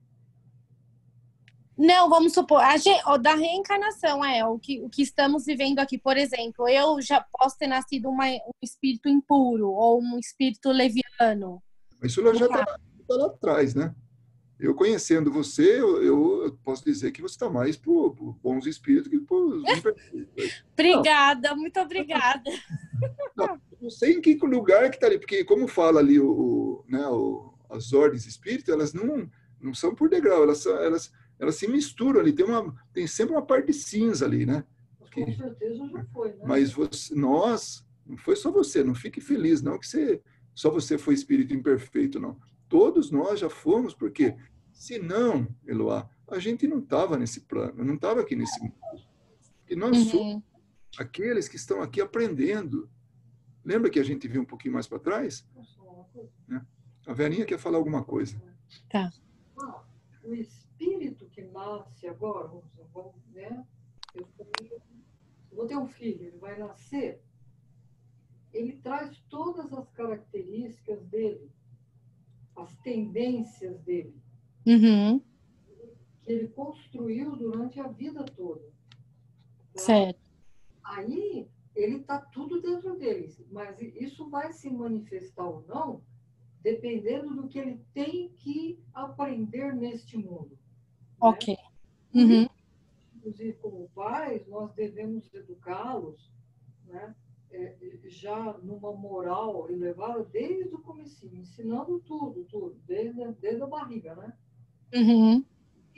Não, vamos supor, a gente, ó, da reencarnação, é, o que, o que estamos vivendo aqui. Por exemplo, eu já posso ter nascido uma, um espírito impuro ou um espírito leviano. Isso já está tá lá atrás, né? Eu conhecendo você, eu, eu posso dizer que você está mais para bons espíritos que para os imperfeitos. Obrigada, não. Muito obrigada. Não, não sei em que lugar que está ali, porque como fala ali o, o, né, o, as ordens espíritas, elas não, não são por degrau, elas, elas, elas se misturam ali, tem, uma, tem sempre uma parte cinza ali, né? Que, com certeza já foi, né? Mas você, nós, não foi só você, não fique feliz, não, que você, só você foi espírito imperfeito, não. Todos nós já fomos, porque senão, Eloá, a gente não estava nesse plano, não estava aqui nesse mundo. E nós uhum. somos aqueles que estão aqui aprendendo. Lembra que a gente viu um pouquinho mais para trás? Né? A Verinha quer falar alguma coisa. Tá. Ah, o espírito que nasce agora, vamos, né? Eu vou ter um filho, ele vai nascer, ele traz todas as características dele, as tendências dele, uhum. que ele construiu durante a vida toda. Tá? Certo. Aí, ele está tudo dentro dele, mas isso vai se manifestar ou não, dependendo do que ele tem que aprender neste mundo. Ok. Né? Uhum. Inclusive, como pais, nós devemos educá-los, né, é, já numa moral elevada desde o comecinho, ensinando tudo, tudo, desde, desde a barriga, né? Uhum. E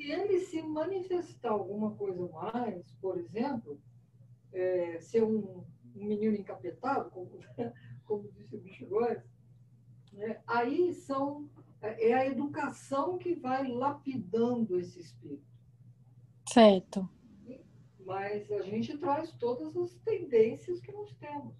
Se ele se manifestar alguma coisa mais, por exemplo, é, ser um, um menino encapetado, como, como disse o Bicho Góes, né? Aí são, é a educação que vai lapidando esse espírito. Certo. Mas a gente traz todas as tendências que nós temos.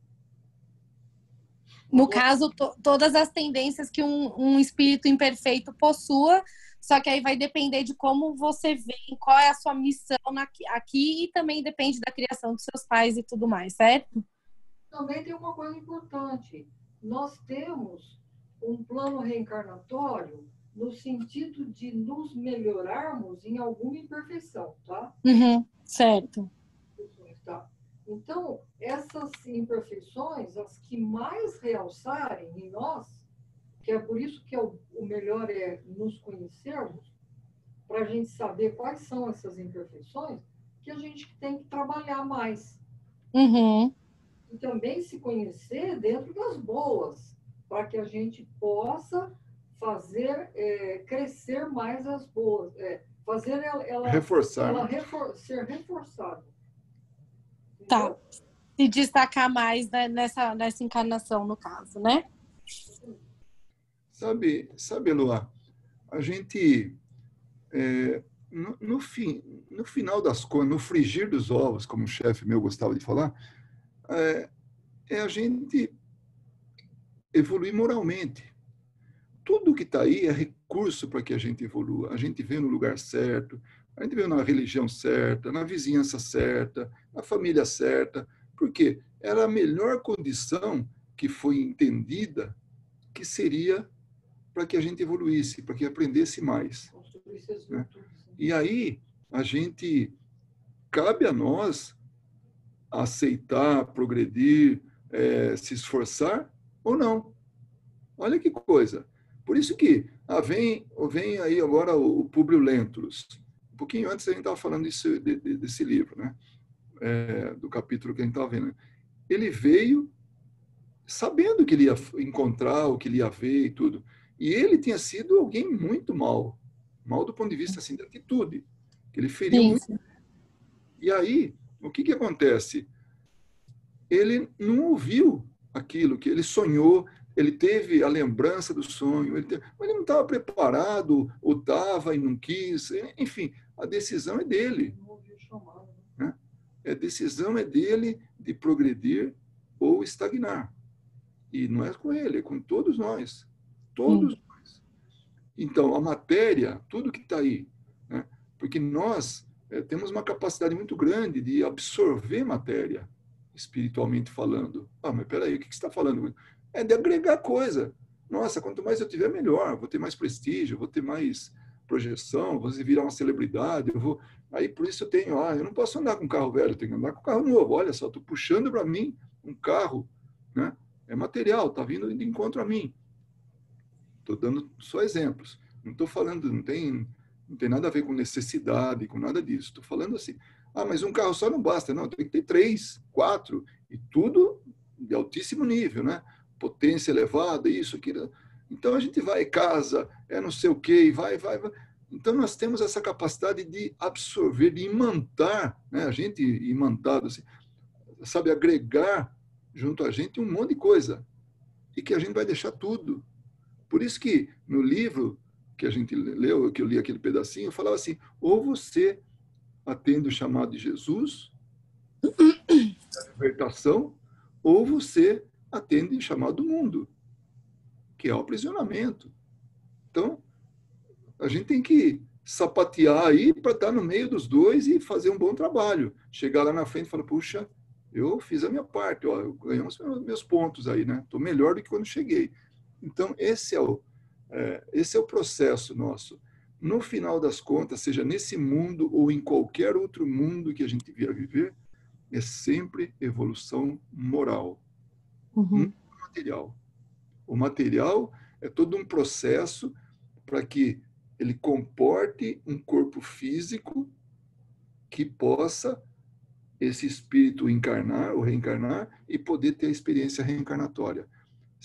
No Agora, caso, to todas as tendências que um, um espírito imperfeito possua, só que aí vai depender de como você vê, qual é a sua missão aqui, aqui e também depende da criação dos seus pais e tudo mais, certo? também tem uma coisa importante. Nós temos um plano reencarnatório no sentido de nos melhorarmos em alguma imperfeição, tá? Uhum, certo. Tá? Então, essas imperfeições, as que mais realçarem em nós, que é por isso que é o, o melhor é nos conhecermos, para a gente saber quais são essas imperfeições, que a gente tem que trabalhar mais. Uhum. E também se conhecer dentro das boas, para que a gente possa fazer é, crescer mais as boas, é, fazer ela, ela, Reforçar. ela refor ser reforçada. Tá. Se destacar mais, né, nessa, nessa encarnação, no caso, né? Sabe, sabe, Eloá, a gente, é, no, no, fim, no final das contas, no frigir dos ovos, como o chefe meu gostava de falar, é, é a gente evoluir moralmente. Tudo que está aí é recurso para que a gente evolua. A gente vê no lugar certo, a gente vê na religião certa, na vizinhança certa, na família certa, porque era a melhor condição que foi entendida que seria para que a gente evoluísse, para que aprendesse mais. Né? E aí, a gente, cabe a nós aceitar, progredir, é, se esforçar ou não. Olha que coisa. Por isso que ah, vem, vem aí agora o, o Públio Lentulus. Um pouquinho antes a gente estava falando disso, de, de, desse livro, né? É, do capítulo que a gente estava vendo. Ele veio sabendo que ele ia encontrar, o que ele ia ver e tudo. E ele tinha sido alguém muito mal. Mal do ponto de vista assim, da atitude. Que ele feriu Sim. muito. E aí, o que, que acontece? Ele não ouviu aquilo que ele sonhou, ele teve a lembrança do sonho, ele, teve, mas ele não estava preparado, ou estava e não quis, enfim, a decisão é dele. Né? A decisão é dele de progredir ou estagnar. E não é com ele, é com todos nós. Todos hum. nós. Então, a matéria, tudo que está aí, né? Porque nós é, temos uma capacidade muito grande de absorver matéria, espiritualmente falando. Ah, mas peraí, o que você está falando? É de agregar coisa. Nossa, quanto mais eu tiver, melhor. Vou ter mais prestígio, vou ter mais projeção, vou virar uma celebridade. Eu vou... Aí, por isso eu tenho, ah, eu não posso andar com carro velho, eu tenho que andar com carro novo. Olha só, estou puxando para mim um carro, né? É material, está vindo de encontro a mim. Estou dando só exemplos. Não estou falando, não tem, não tem nada a ver com necessidade, com nada disso. Estou falando assim, ah, mas um carro só não basta. Não, tem que ter três, quatro, e tudo de altíssimo nível, né? Potência elevada, isso, aquilo. Então a gente vai, casa, é não sei o quê, vai, vai, vai. Então nós temos essa capacidade de absorver, de imantar, né? A gente imantado, assim, sabe, agregar junto a gente um monte de coisa. E que a gente vai deixar tudo. Por isso que no livro que a gente leu, que eu li aquele pedacinho, eu falava assim, ou você atende o chamado de Jesus, a libertação, ou você atende o chamado do mundo, que é o aprisionamento. Então, a gente tem que sapatear aí para estar no meio dos dois e fazer um bom trabalho. Chegar lá na frente e falar, puxa, eu fiz a minha parte, ó, eu ganhei os meus pontos aí, né? Estou melhor do que quando cheguei. Então, esse é, o, é, esse é o processo nosso. No final das contas, seja nesse mundo ou em qualquer outro mundo que a gente vier viver, é sempre evolução moral, uhum. não material. O material é todo um processo para que ele comporte um corpo físico que possa esse espírito encarnar ou reencarnar e poder ter a experiência reencarnatória.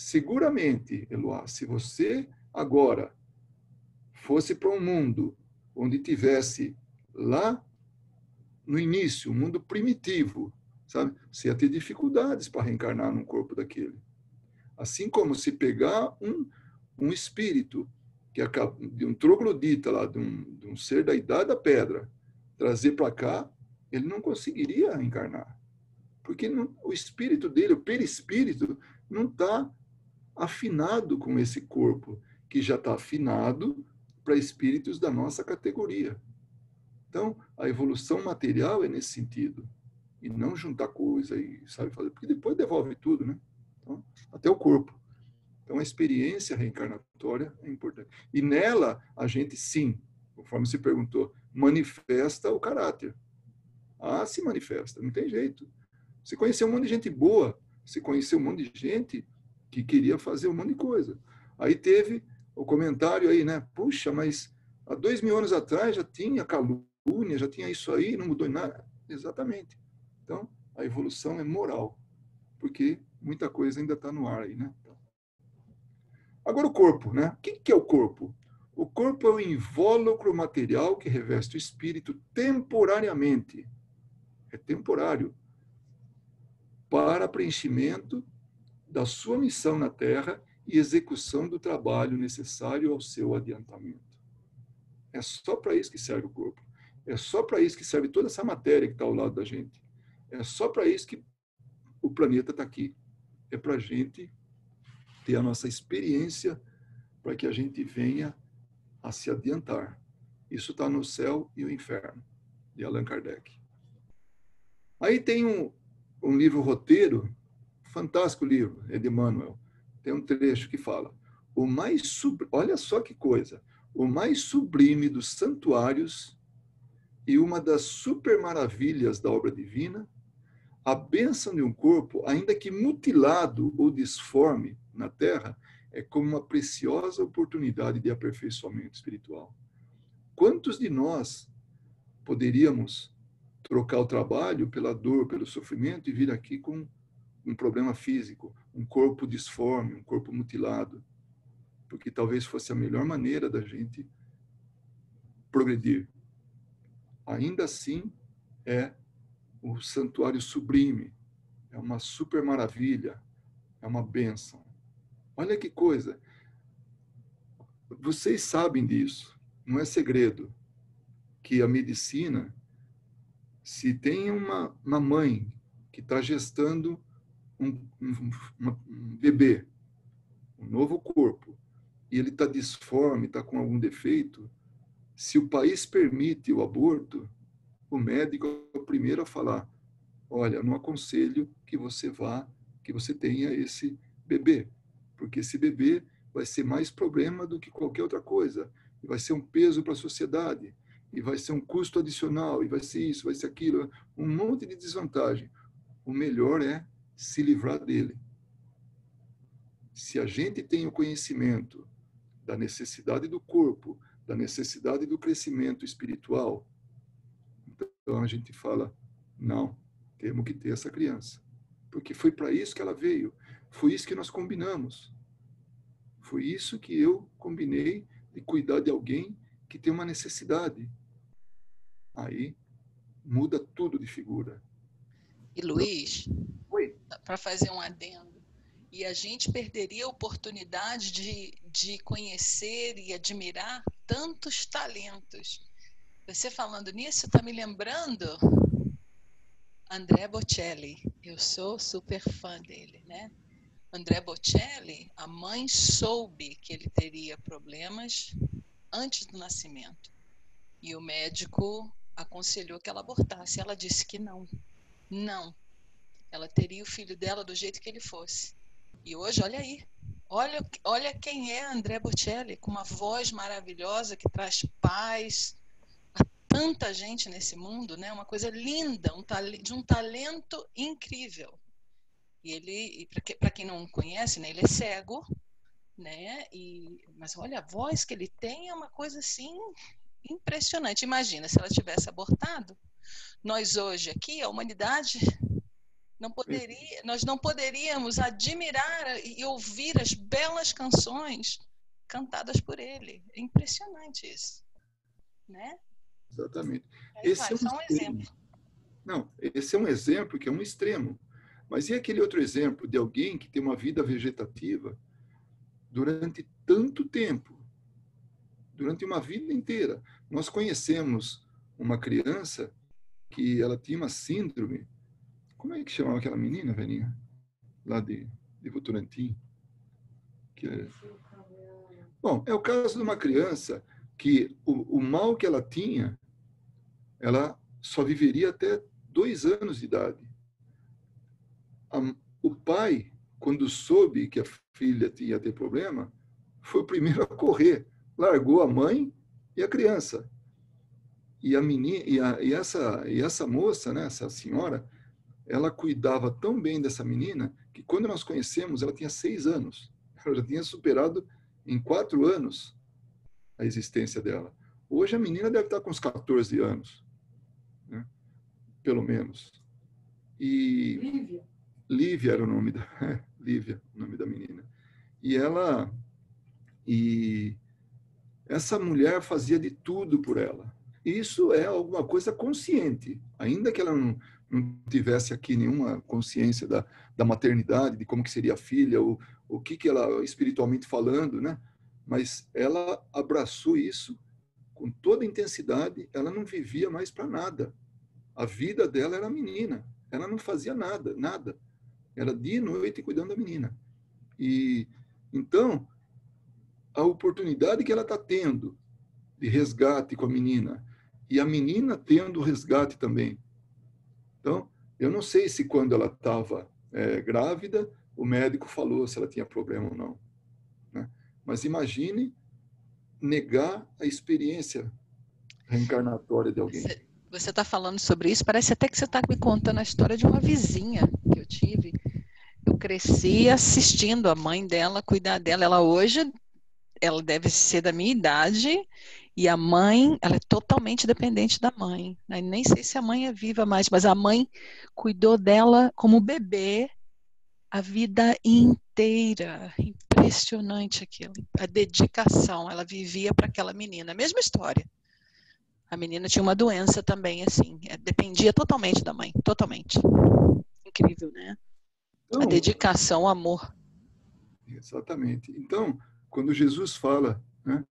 Seguramente, Eloá, se você agora fosse para um mundo onde tivesse lá no início, um mundo primitivo, sabe? Você ia ter dificuldades para reencarnar num corpo daquele. Assim como se pegar um, um espírito que acaba, de um troglodita lá, de um, de um ser da idade da pedra, trazer para cá, ele não conseguiria reencarnar. Porque não, o espírito dele, o perispírito, não está afinado com esse corpo, que já está afinado para espíritos da nossa categoria. Então, a evolução material é nesse sentido. E não juntar coisa e sabe fazer, porque depois devolve tudo, né? Então, até o corpo. Então, a experiência reencarnatória é importante. E nela, a gente, sim, conforme se perguntou, manifesta o caráter. Ah, se manifesta, não tem jeito. Você conheceu um monte de gente boa, você conheceu um monte de gente que queria fazer um monte de coisa. Aí teve o comentário aí, né? Puxa, mas há dois mil anos atrás já tinha calúnia, já tinha isso aí, não mudou em nada. Exatamente. Então, a evolução é moral, porque muita coisa ainda está no ar aí, né? Agora o corpo, né? O que é o corpo? O corpo é o invólucro material que reveste o espírito temporariamente. É temporário. Para preenchimento da sua missão na Terra e execução do trabalho necessário ao seu adiantamento. É só para isso que serve o corpo. É só para isso que serve toda essa matéria que está ao lado da gente. É só para isso que o planeta está aqui. É para a gente ter a nossa experiência, para que a gente venha a se adiantar. Isso está no Céu e o Inferno, de Allan Kardec. Aí tem um, um livro roteiro, fantástico livro, é de Emmanuel. Tem um trecho que fala, o mais sub... olha só que coisa, o mais sublime dos santuários e uma das super maravilhas da obra divina, a bênção de um corpo, ainda que mutilado ou disforme na Terra, é como uma preciosa oportunidade de aperfeiçoamento espiritual. Quantos de nós poderíamos trocar o trabalho pela dor, pelo sofrimento e vir aqui com um problema físico, um corpo disforme, um corpo mutilado? Porque talvez fosse a melhor maneira da gente progredir. Ainda assim, é o santuário sublime, é uma super maravilha, é uma bênção. Olha que coisa. Vocês sabem disso, não é segredo, que a medicina, se tem uma, uma mãe que está gestando um, um, uma, um bebê, um novo corpo, e ele está disforme, está com algum defeito, se o país permite o aborto, o médico é o primeiro a falar, olha, não aconselho que você vá, que você tenha esse bebê, porque esse bebê vai ser mais problema do que qualquer outra coisa, e vai ser um peso para a sociedade, e vai ser um custo adicional, e vai ser isso, vai ser aquilo, um monte de desvantagem. O melhor é se livrar dele. Se a gente tem o conhecimento da necessidade do corpo, da necessidade do crescimento espiritual, então a gente fala, não, temos que ter essa criança. Porque foi para isso que ela veio. Foi isso que nós combinamos. Foi isso que eu combinei de cuidar de alguém que tem uma necessidade. Aí muda tudo de figura. E Luiz, Oi. Para fazer um adendo, e a gente perderia a oportunidade de, de conhecer e admirar tantos talentos. Você falando nisso, está me lembrando Andrea Bocelli. Eu sou super fã dele, né? Andrea Bocelli, a mãe soube que ele teria problemas antes do nascimento. E o médico aconselhou que ela abortasse. Ela disse que não. Não. Ela teria o filho dela do jeito que ele fosse. E hoje, olha aí. Olha, olha quem é Andrea Bocelli, com uma voz maravilhosa que traz paz a tanta gente nesse mundo, né? Uma coisa linda, um de um talento incrível. E ele, para quem não conhece, né, ele é cego, né? E, mas olha, a voz que ele tem é uma coisa assim impressionante. Imagina se ela tivesse abortado. Nós hoje aqui, a humanidade, não poderia, nós não poderíamos admirar e ouvir as belas canções cantadas por ele. É impressionante isso. né? Exatamente. É Esse só, é um só um extremo. exemplo. Não, esse é um exemplo que é um extremo. Mas e aquele outro exemplo de alguém que tem uma vida vegetativa durante tanto tempo, durante uma vida inteira? Nós conhecemos uma criança que ela tinha uma síndrome. Como é que chamava aquela menina, velhinha? Lá de, de Votorantim. Que é... Bom, é o caso de uma criança que o, o mal que ela tinha, ela só viveria até dois anos de idade. A, o pai, quando soube que a filha ia ter problema, foi o primeiro a correr. Largou a mãe e a criança. E, a menina, e, a, e, essa, e essa moça, né, essa senhora, ela cuidava tão bem dessa menina que quando nós conhecemos, ela tinha seis anos. Ela já tinha superado em quatro anos a existência dela. Hoje a menina deve estar com uns quatorze anos, né? Pelo menos. E Lívia. Lívia era o nome da Lívia, o nome da menina. E ela e essa mulher fazia de tudo por ela. Isso é alguma coisa consciente, ainda que ela não, não tivesse aqui nenhuma consciência da, da maternidade, de como que seria a filha, ou o que que ela espiritualmente falando, né? Mas ela abraçou isso com toda a intensidade. Ela não vivia mais para nada. A vida dela era a menina. Ela não fazia nada, nada. Era dia e noite cuidando da menina. E então a oportunidade que ela está tendo de resgate com a menina e a menina tendo resgate também. Então, eu não sei se quando ela estava é, grávida, o médico falou se ela tinha problema ou não, né? Mas imagine negar a experiência reencarnatória de alguém. Você está falando sobre isso, parece até que você está me contando a história de uma vizinha que eu tive. Eu cresci assistindo a mãe dela cuidar dela. Ela hoje, ela deve ser da minha idade, e a mãe, ela é totalmente dependente da mãe. Nem sei se a mãe é viva mais, mas a mãe cuidou dela como bebê a vida inteira. Impressionante aquilo. A dedicação, ela vivia para aquela menina. Mesma história. A menina tinha uma doença também, assim, dependia totalmente da mãe, totalmente. Incrível, né? Então, a dedicação, o amor. Exatamente. Então, quando Jesus fala, né,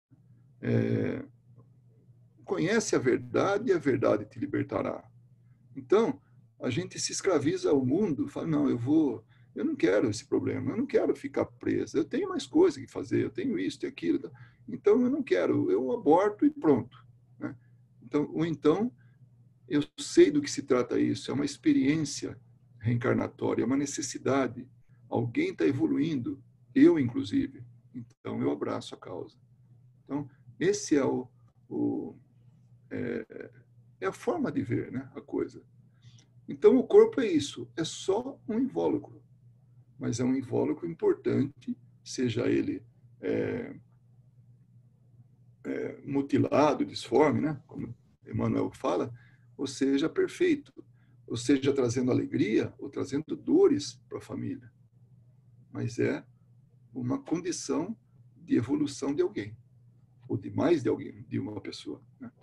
é, conhece a verdade e a verdade te libertará. Então, a gente se escraviza ao mundo, fala, não, eu vou, eu não quero esse problema, eu não quero ficar presa, eu tenho mais coisa que fazer, eu tenho isso, tenho aquilo, então eu não quero, eu aborto e pronto, né? Então, ou então, eu sei do que se trata isso, é uma experiência reencarnatória, é uma necessidade, alguém está evoluindo, eu inclusive, então eu abraço a causa. Então, esse é o, o é, é a forma de ver, né, a coisa. Então, o corpo é isso, é só um invólucro, mas é um invólucro importante, seja ele é, é, mutilado, disforme, né, como Emmanuel fala, ou seja, perfeito, ou seja, trazendo alegria ou trazendo dores para a família. Mas é uma condição de evolução de alguém, ou de mais de alguém, de uma pessoa, né?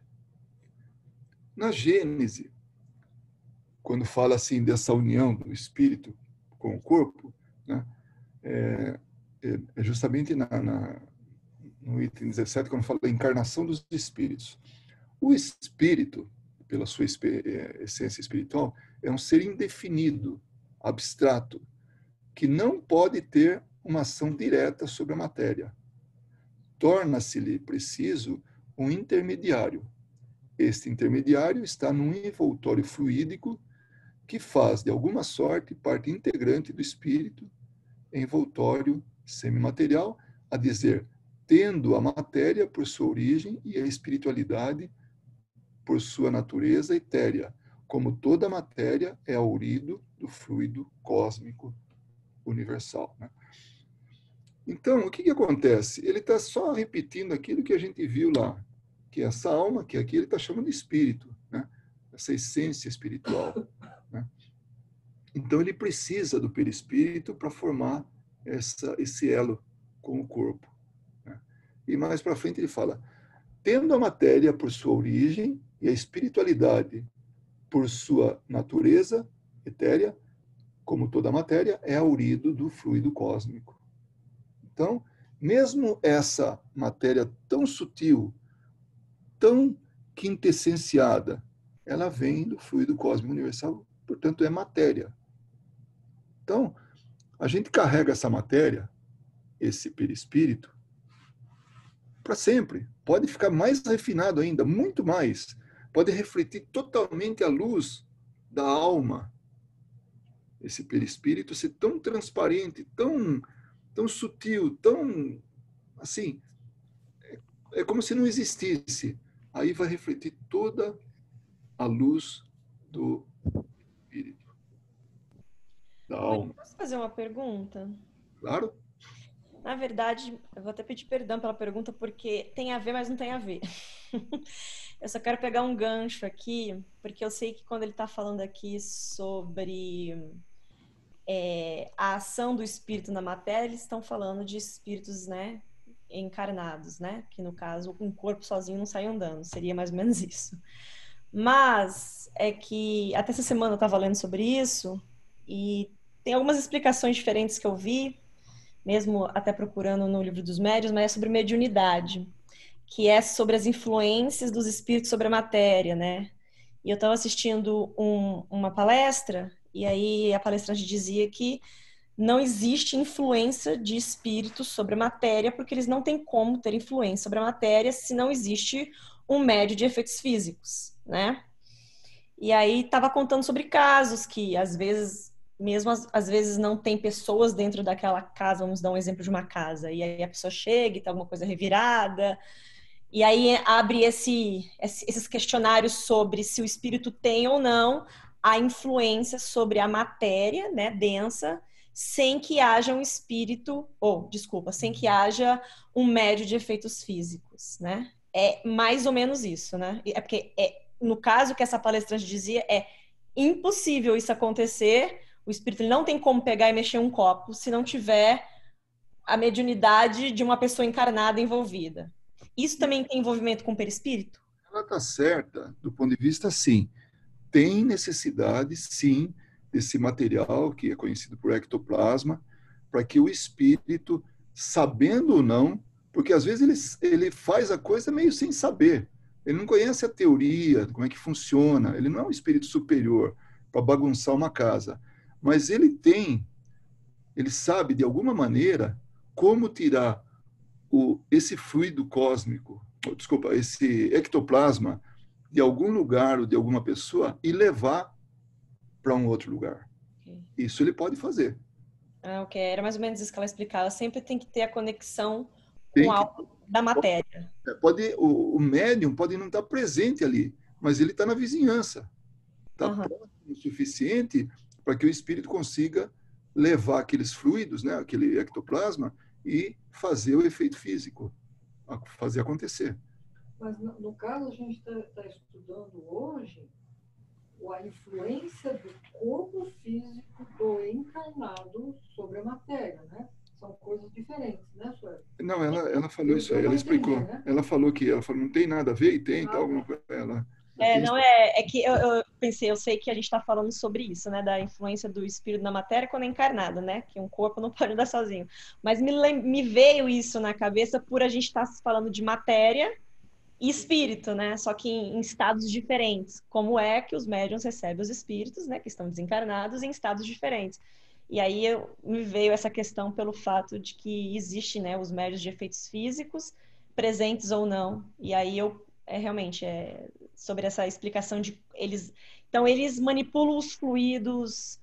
Na Gênese, quando fala assim dessa união do espírito com o corpo, né, é, é justamente na, na, no item dezessete, quando fala da encarnação dos espíritos. O espírito, pela sua essência espiritual, é um ser indefinido, abstrato, que não pode ter uma ação direta sobre a matéria. Torna-se-lhe preciso um intermediário. Este intermediário está num envoltório fluídico que faz, de alguma sorte, parte integrante do espírito, envoltório semimaterial, a dizer, tendo a matéria por sua origem e a espiritualidade por sua natureza etérea, como toda matéria é aurido do fluido cósmico universal, né? Então, o que, que acontece? Ele está só repetindo aquilo que a gente viu lá, que essa alma, que aqui ele está chamando de espírito, né? Essa essência espiritual, né? Então, ele precisa do perispírito para formar essa, esse elo com o corpo, né? E mais para frente ele fala, tendo a matéria por sua origem e a espiritualidade por sua natureza etérea, como toda matéria, é aurido do fluido cósmico. Então, mesmo essa matéria tão sutil, tão quintessenciada, ela vem do fluido cósmico universal, portanto, é matéria. Então, a gente carrega essa matéria, esse perispírito, para sempre. Pode ficar mais refinado ainda, muito mais. Pode refletir totalmente a luz da alma. Esse perispírito ser tão transparente, tão, tão sutil, tão assim, é, é como se não existisse. Aí vai refletir toda a luz do espírito, da alma. Posso fazer uma pergunta? Claro. Na verdade, eu vou até pedir perdão pela pergunta, porque tem a ver, mas não tem a ver. Eu só quero pegar um gancho aqui, porque eu sei que quando ele está falando aqui sobre é, a ação do espírito na matéria, eles estão falando de espíritos, né, encarnados, né? Que no caso, um corpo sozinho não sai andando, seria mais ou menos isso. Mas é que até essa semana eu estava lendo sobre isso e tem algumas explicações diferentes que eu vi, mesmo até procurando no livro dos médiuns, mas é sobre mediunidade, que é sobre as influências dos espíritos sobre a matéria, né? E eu estava assistindo um, uma palestra, e aí a palestrante dizia que não existe influência de espíritos sobre a matéria, porque eles não têm como ter influência sobre a matéria se não existe um médio de efeitos físicos, né? E aí estava contando sobre casos que, às vezes, mesmo às, às vezes não tem pessoas dentro daquela casa, vamos dar um exemplo de uma casa, e aí a pessoa chega e tá alguma coisa revirada, e aí abre esse, esses questionários sobre se o espírito tem ou não a influência sobre a matéria, né, densa, sem que haja um espírito, ou, desculpa, sem que haja um médio de efeitos físicos, né? É mais ou menos isso, né? É porque, é, no caso que essa palestrante dizia, é impossível isso acontecer, o espírito não tem como pegar e mexer um copo se não tiver a mediunidade de uma pessoa encarnada envolvida. Isso também tem envolvimento com o perispírito? Ela está certa, do ponto de vista, sim. Tem necessidade, sim, desse material, que é conhecido por ectoplasma, para que o espírito, sabendo ou não, porque às vezes ele, ele faz a coisa meio sem saber. Ele não conhece a teoria, como é que funciona. Ele não é um espírito superior para bagunçar uma casa. Mas ele tem, ele sabe, de alguma maneira, como tirar o, esse fluido cósmico, desculpa, esse ectoplasma de algum lugar ou de alguma pessoa e levar para um outro lugar. Okay. Isso ele pode fazer. Ah, ok. Era mais ou menos isso que ela explicava. Sempre tem que ter a conexão com algo da matéria. Pode, o, o médium pode não estar presente ali, mas ele está na vizinhança. Está Uhum. próximo o suficiente para que o espírito consiga levar aqueles fluidos, né, aquele ectoplasma, e fazer o efeito físico, fazer acontecer. Mas, no, no caso, a gente está tá estudando hoje a influência do corpo físico do encarnado sobre a matéria, né? São coisas diferentes, né, Sueli? Não, ela, ela falou isso aí, ela explicou. Entendi, né? Ela falou que ela falou, não tem nada a ver e tem, ah, tal, alguma coisa. Ela, é, não é, é que eu, eu pensei, eu sei que a gente está falando sobre isso, né, da influência do espírito na matéria quando é encarnado, né, que um corpo não pode andar sozinho. Mas me, me veio isso na cabeça por a gente estar tá falando de matéria e espírito, né, só que em, em estados diferentes, como é que os médiuns recebem os espíritos, né, que estão desencarnados em estados diferentes. E aí eu, me veio essa questão pelo fato de que existe, né, os médiuns de efeitos físicos, presentes ou não. E aí eu, é, realmente, é, sobre essa explicação de eles... Então, eles manipulam os fluidos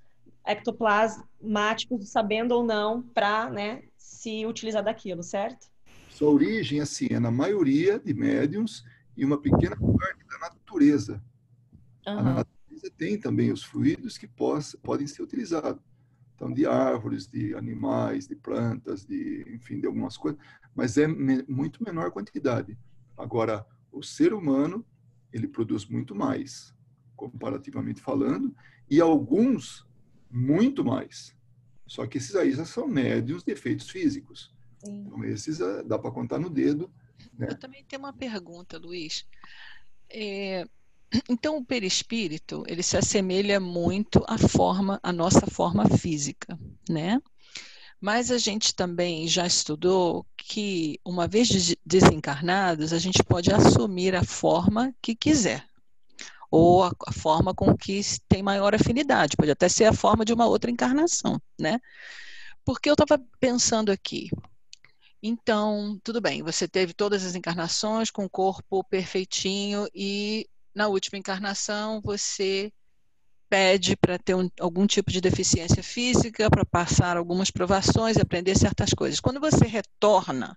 ectoplasmáticos, sabendo ou não, para, né, se utilizar daquilo, certo? Sua origem, assim, é na maioria de médiuns e uma pequena parte da natureza. Uhum. A natureza tem também os fluidos que possa, podem ser utilizados. Então, de árvores, de animais, de plantas, de, enfim, de algumas coisas, mas é me, muito menor quantidade. Agora, o ser humano, ele produz muito mais, comparativamente falando, e alguns muito mais. Só que esses aí já são médiuns de efeitos físicos. Sim. Então, esses dá para contar no dedo né? Eu também tenho uma pergunta, Luiz. É, então, o perispírito, ele se assemelha muito à forma, à nossa forma física, né? Mas a gente também já estudou que, uma vez des- desencarnados, a gente pode assumir a forma que quiser, ou a, a forma com que tem maior afinidade, pode até ser a forma de uma outra encarnação, né? Porque eu estava pensando aqui, então, tudo bem, você teve todas as encarnações com o corpo perfeitinho e na última encarnação você pede para ter um, algum tipo de deficiência física, para passar algumas provações e aprender certas coisas. Quando você retorna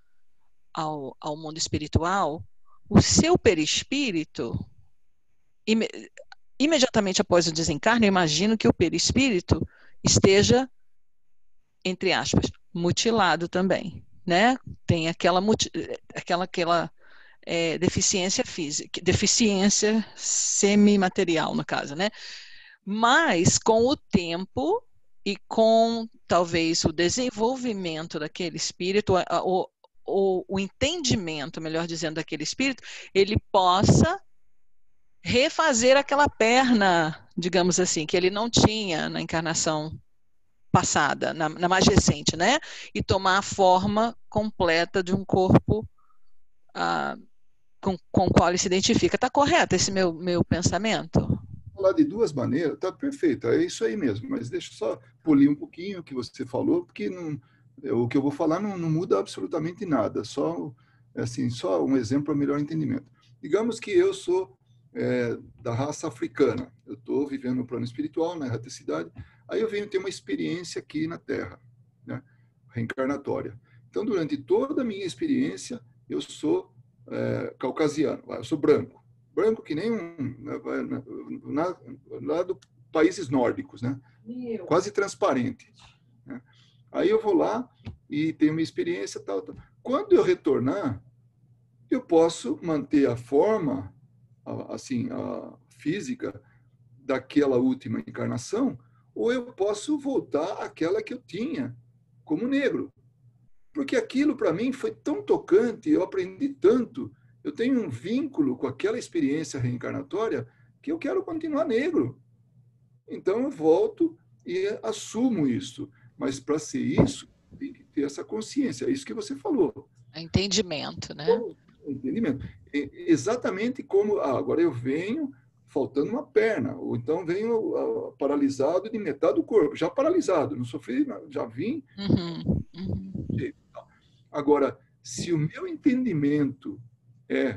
ao, ao mundo espiritual, o seu perispírito, ime, imediatamente após o desencarne, eu imagino que o perispírito esteja, entre aspas, mutilado também, né? Tem aquela, aquela, aquela é, deficiência física, deficiência semimaterial, no caso, né? Mas, com o tempo e com, talvez, o desenvolvimento daquele espírito, o, o, o entendimento, melhor dizendo, daquele espírito, ele possa refazer aquela perna, digamos assim, que ele não tinha na encarnação passada, na, na mais recente, né? E tomar a forma completa de um corpo ah, com, com o qual ele se identifica. Está correto esse meu, meu pensamento? Falar de duas maneiras, tá perfeito, é isso aí mesmo, mas deixa eu só polir um pouquinho o que você falou, porque não, o que eu vou falar não, não muda absolutamente nada, só, assim, só um exemplo para melhor entendimento. Digamos que eu sou é, da raça africana, eu estou vivendo no plano espiritual, na erraticidade, aí eu venho ter uma experiência aqui na Terra, né, reencarnatória. Então, durante toda a minha experiência, eu sou é, caucasiano, eu sou branco. Branco que nem um na, lá dos países nórdicos, né? Quase transparente, né? Aí eu vou lá e tenho uma experiência tal, tal. Quando eu retornar, eu posso manter a forma, assim, a física daquela última encarnação, ou eu posso voltar àquela que eu tinha como negro, porque aquilo para mim foi tão tocante, eu aprendi tanto. Eu tenho um vínculo com aquela experiência reencarnatória que eu quero continuar negro. Então eu volto e assumo isso. Mas para ser isso, tem que ter essa consciência. É isso que você falou. Entendimento, né? Entendimento. Exatamente como ah, agora eu venho faltando uma perna, ou então venho ah, paralisado de metade do corpo, já paralisado, não sofri, já vim. Uhum, uhum. Agora, se o meu entendimento é,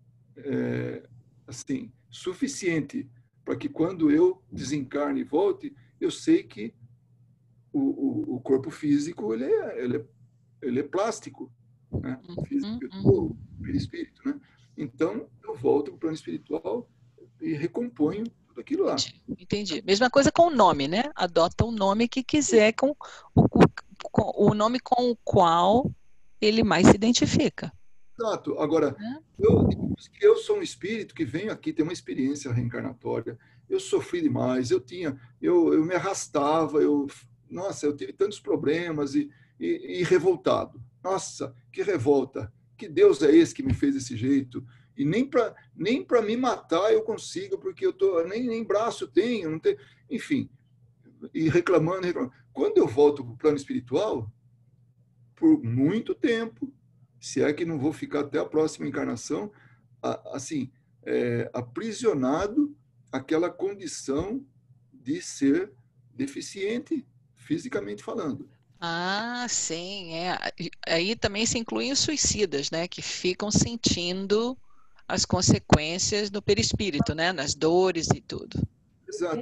é assim, suficiente para que quando eu desencarne e volte, eu sei que o, o, o corpo físico ele é, ele é, ele é plástico, né? Físico, o perispírito, né? Então, eu volto para o plano espiritual e recomponho tudo aquilo lá. Entendi, entendi. Mesma coisa com o nome, né? Adota o nome que quiser, com o, com o nome com o qual ele mais se identifica. Exato. Agora, eu, eu sou um espírito que venho aqui ter uma experiência reencarnatória. Eu sofri demais, eu tinha, eu, eu me arrastava, eu, nossa, eu tive tantos problemas e, e, e revoltado. Nossa, que revolta! Que Deus é esse que me fez desse jeito? E nem para nem para me matar eu consigo, porque eu tô nem, nem braço tenho, não tenho, enfim. E reclamando, reclamando. Quando eu volto para o plano espiritual, por muito tempo, se é que não vou ficar até a próxima encarnação, assim, é, aprisionado àquela condição de ser deficiente, fisicamente falando. Ah, sim. É. Aí também se incluem os suicidas, né? Que ficam sentindo as consequências do perispírito, né? Nas dores e tudo. Exato.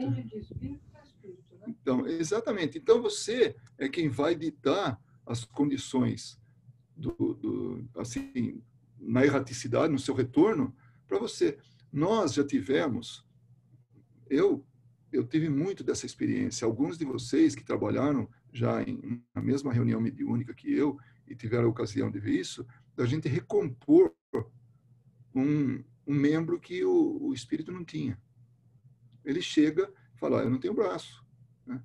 Então, exatamente. Então, você é quem vai ditar as condições do, do, assim, na erraticidade, no seu retorno, para você. Nós já tivemos, eu, eu tive muito dessa experiência. Alguns de vocês que trabalharam já em, na mesma reunião mediúnica que eu e tiveram a ocasião de ver isso, da gente recompor um, um membro que o, o espírito não tinha. Ele chega e fala, ah, eu não tenho braço. Né?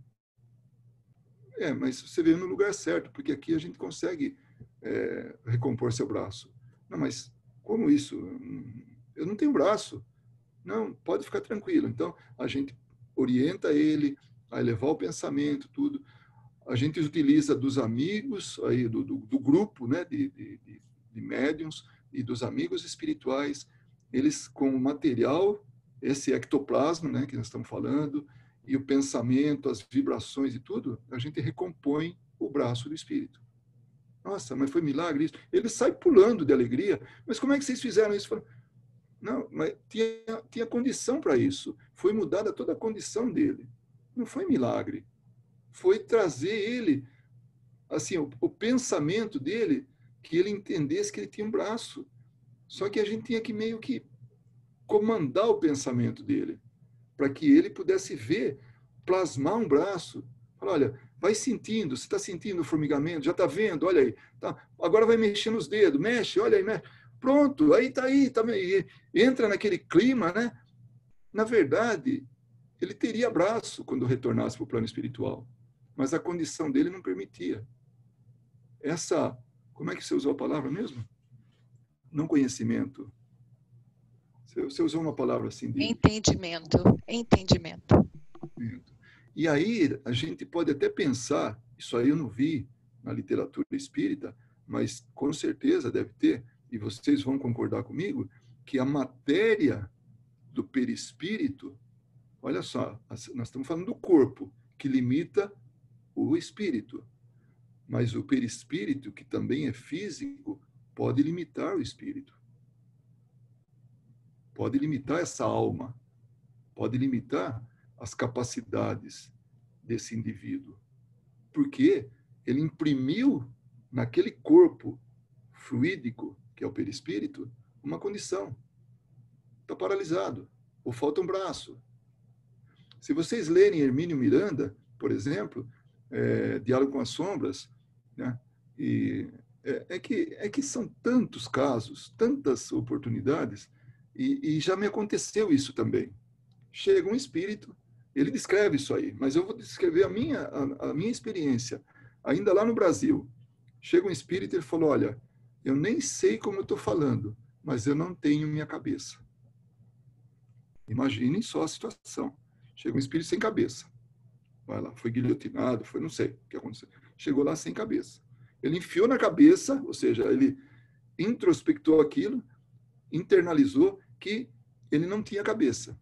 É, mas você veio no lugar certo, porque aqui a gente consegue é, recompor seu braço. Não, mas como isso? Eu não tenho braço. Não, pode ficar tranquilo. Então, a gente orienta ele a elevar o pensamento, tudo. A gente utiliza dos amigos, aí, do, do, do grupo, né, de, de, de médiums e dos amigos espirituais, eles com o material, esse ectoplasma, né, que nós estamos falando, e o pensamento, as vibrações e tudo, a gente recompõe o braço do espírito. Nossa, mas foi milagre isso. Ele sai pulando de alegria. Mas como é que vocês fizeram isso? Não, mas tinha, tinha condição para isso. Foi mudada toda a condição dele. Não foi milagre. Foi trazer ele, assim, o, o pensamento dele, que ele entendesse que ele tinha um braço. Só que a gente tinha que meio que comandar o pensamento dele, para que ele pudesse ver, plasmar um braço. Falar, olha, vai sentindo, você está sentindo o formigamento, já está vendo, olha aí. Tá, agora vai mexendo os dedos, mexe, olha aí, mexe. Pronto, aí está aí, tá, entra naquele clima, né? Na verdade, ele teria braço quando retornasse para o plano espiritual, mas a condição dele não permitia. Essa, como é que você usou a palavra mesmo? Não conhecimento. Você usou uma palavra assim de... Entendimento. Entendimento. E aí a gente pode até pensar, isso aí eu não vi na literatura espírita, mas com certeza deve ter, e vocês vão concordar comigo, que a matéria do perispírito, olha só, nós estamos falando do corpo, que limita o espírito, mas o perispírito, que também é físico, pode limitar o espírito. Pode limitar essa alma, pode limitar as capacidades desse indivíduo. Porque ele imprimiu naquele corpo fluídico, que é o perispírito, uma condição. Está paralisado, ou falta um braço. Se vocês lerem Hermínio Miranda, por exemplo, é, Diálogo com as Sombras, né, e é, é, que, é que são tantos casos, tantas oportunidades, e, e já me aconteceu isso também. Chega um espírito, ele descreve isso aí, mas eu vou descrever a minha, a, a minha experiência. Ainda lá no Brasil, chega um espírito e ele falou, olha, eu nem sei como eu estou falando, mas eu não tenho minha cabeça. Imaginem só a situação. Chega um espírito sem cabeça. Vai lá, foi guilhotinado, foi não sei o que aconteceu. Chegou lá sem cabeça. Ele enfiou na cabeça, ou seja, ele introspectou aquilo, internalizou que ele não tinha cabeça.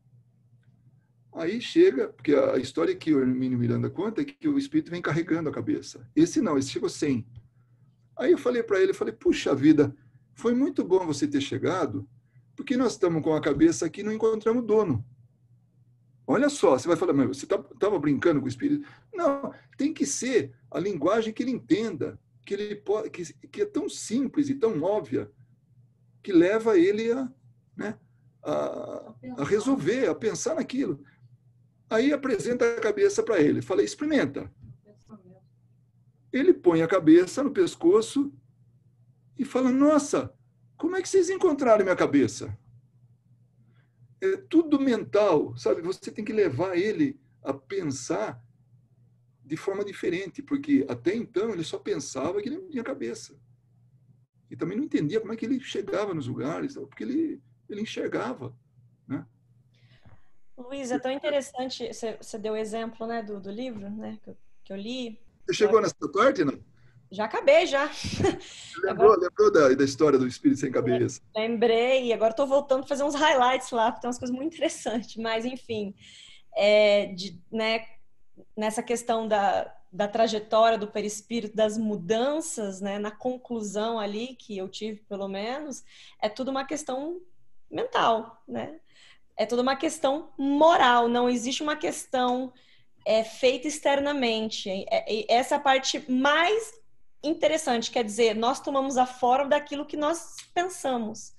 Aí chega, porque a história que o Hermínio Miranda conta é que o espírito vem carregando a cabeça. Esse não, esse chegou sem. Aí eu falei para ele, eu falei, puxa vida, foi muito bom você ter chegado, porque nós estamos com a cabeça aqui e não encontramos dono. Olha só, você vai falar, mas você estava brincando com o espírito? Não, tem que ser a linguagem que ele entenda, que, ele pode, que, que é tão simples e tão óbvia, que leva ele a, né, a, a resolver, a pensar naquilo. Aí apresenta a cabeça para ele. Falei, experimenta. Ele põe a cabeça no pescoço e fala, nossa, como é que vocês encontraram minha cabeça? É tudo mental, sabe? Você tem que levar ele a pensar de forma diferente, porque até então ele só pensava que ele não tinha cabeça. E também não entendia como é que ele chegava nos lugares, porque ele, ele enxergava, né? Luiz, é tão interessante, você, você deu o exemplo, né, do, do livro, né, que eu, que eu li. Você chegou eu... nessa parte, não? Já acabei, já. Você lembrou, agora... lembrou da, da história do espírito sem cabeça? Lembrei, e agora estou voltando a fazer uns highlights lá, porque tem umas coisas muito interessantes, mas enfim, é, de, né, nessa questão da, da trajetória do perispírito, das mudanças, né, na conclusão ali, que eu tive pelo menos, é tudo uma questão mental, né? É toda uma questão moral, não existe uma questão é, feita externamente. É, é, essa é a parte mais interessante, quer dizer, nós tomamos a forma daquilo que nós pensamos.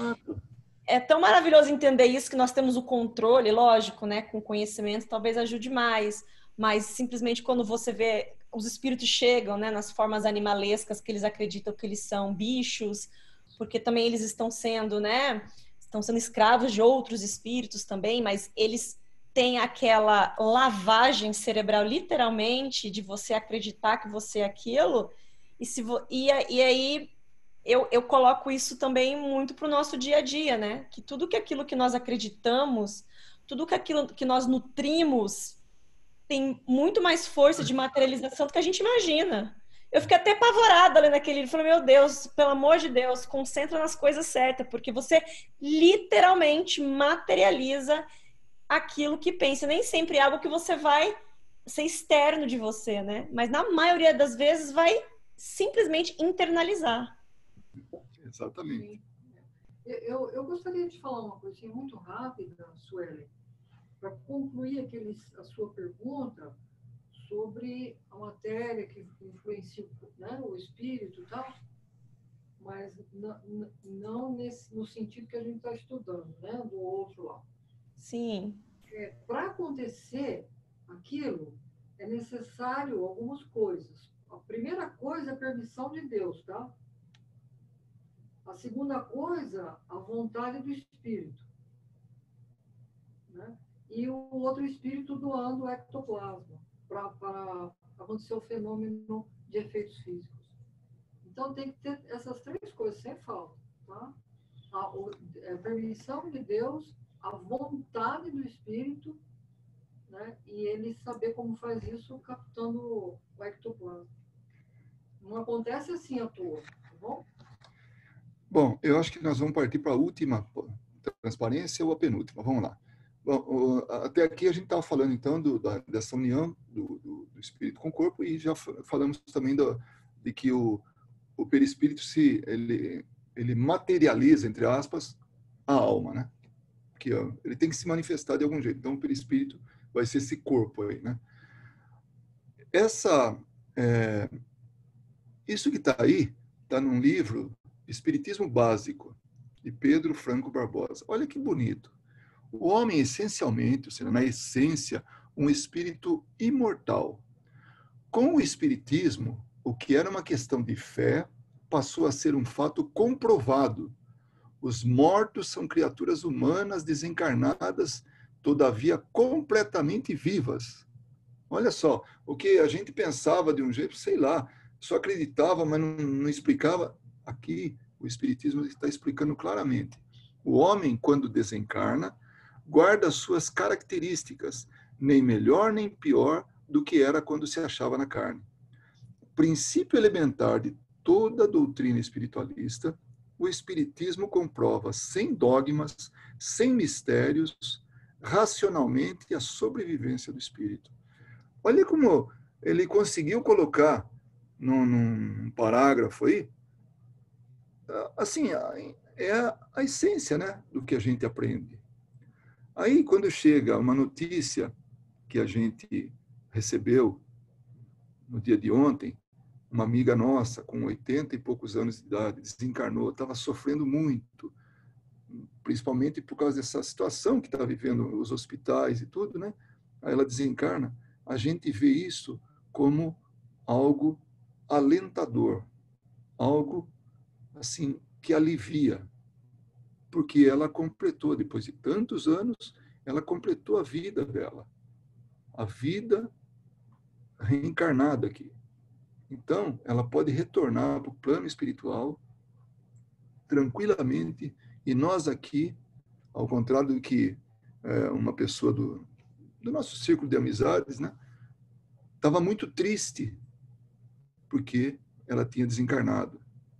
É tão maravilhoso entender isso, que nós temos o controle, lógico, né, com conhecimento talvez ajude mais, mas simplesmente quando você vê, os espíritos chegam, né, nas formas animalescas que eles acreditam que eles são bichos, porque também eles estão sendo, né, estão sendo escravos de outros espíritos também, mas eles têm aquela lavagem cerebral, literalmente, de você acreditar que você é aquilo, e, se vo... e, e aí eu, eu coloco isso também muito para o nosso dia a dia, né? Que tudo que aquilo que nós acreditamos, tudo que aquilo que nós nutrimos tem muito mais força de materialização do que a gente imagina. Eu fiquei até apavorada ali naquele livro. Falei, meu Deus, pelo amor de Deus, concentra nas coisas certas, porque você literalmente materializa aquilo que pensa. Nem sempre é algo que você vai ser externo de você, né? Mas na maioria das vezes vai simplesmente internalizar. Exatamente. Eu, eu gostaria de falar uma coisinha muito rápida, Suelen, para concluir aquele, a sua pergunta sobre a matéria que influencia, né, o espírito e tal, mas não, não nesse, no sentido que a gente está estudando, né, do outro lado. Sim. É, para acontecer aquilo, é necessário algumas coisas. A primeira coisa é a permissão de Deus, tá? A segunda coisa, a vontade do espírito, né? E o outro espírito doando o ectoplasma para acontecer o fenômeno de efeitos físicos. Então, tem que ter essas três coisas sem falta, tá? A, a permissão de Deus, a vontade do espírito, né? E ele saber como faz isso captando o ectoplasma. Não acontece assim à toa, tá bom? Bom, eu acho que nós vamos partir para a última transparência ou a penúltima. Vamos lá. Bom, até aqui a gente estava falando, então, do, da, dessa união do, do, do espírito com o corpo e já falamos também do, de que o, o perispírito se, ele, ele materializa, entre aspas, a alma, né? Que ó, ele tem que se manifestar de algum jeito. Então, o perispírito vai ser esse corpo aí, né? Essa, é, isso que está aí, está num livro, Espiritismo Básico, de Pedro Franco Barbosa. Olha que bonito. O homem, essencialmente, ou seja, na essência, um espírito imortal. Com o espiritismo, o que era uma questão de fé passou a ser um fato comprovado. Os mortos são criaturas humanas desencarnadas, todavia completamente vivas. Olha só, o que a gente pensava de um jeito, sei lá, só acreditava, mas não, não explicava. Aqui, o espiritismo está explicando claramente. O homem, quando desencarna, guarda suas características, nem melhor nem pior do que era quando se achava na carne. Princípio elementar de toda a doutrina espiritualista, o espiritismo comprova sem dogmas, sem mistérios, racionalmente a sobrevivência do espírito. Olha como ele conseguiu colocar num, num parágrafo aí, assim, é a, a essência, né, do que a gente aprende. Aí, quando chega uma notícia que a gente recebeu no dia de ontem, uma amiga nossa, com oitenta e poucos anos de idade, desencarnou, estava sofrendo muito, principalmente por causa dessa situação que está vivendo os hospitais e tudo, né? Aí ela desencarna. A gente vê isso como algo alentador, algo assim que alivia, porque ela completou, depois de tantos anos, ela completou a vida dela, a vida reencarnada aqui. Então, ela pode retornar para o plano espiritual tranquilamente, e nós aqui, ao contrário do que é, uma pessoa do, do nosso círculo de amizades, né, estava muito triste porque ela tinha desencarnado.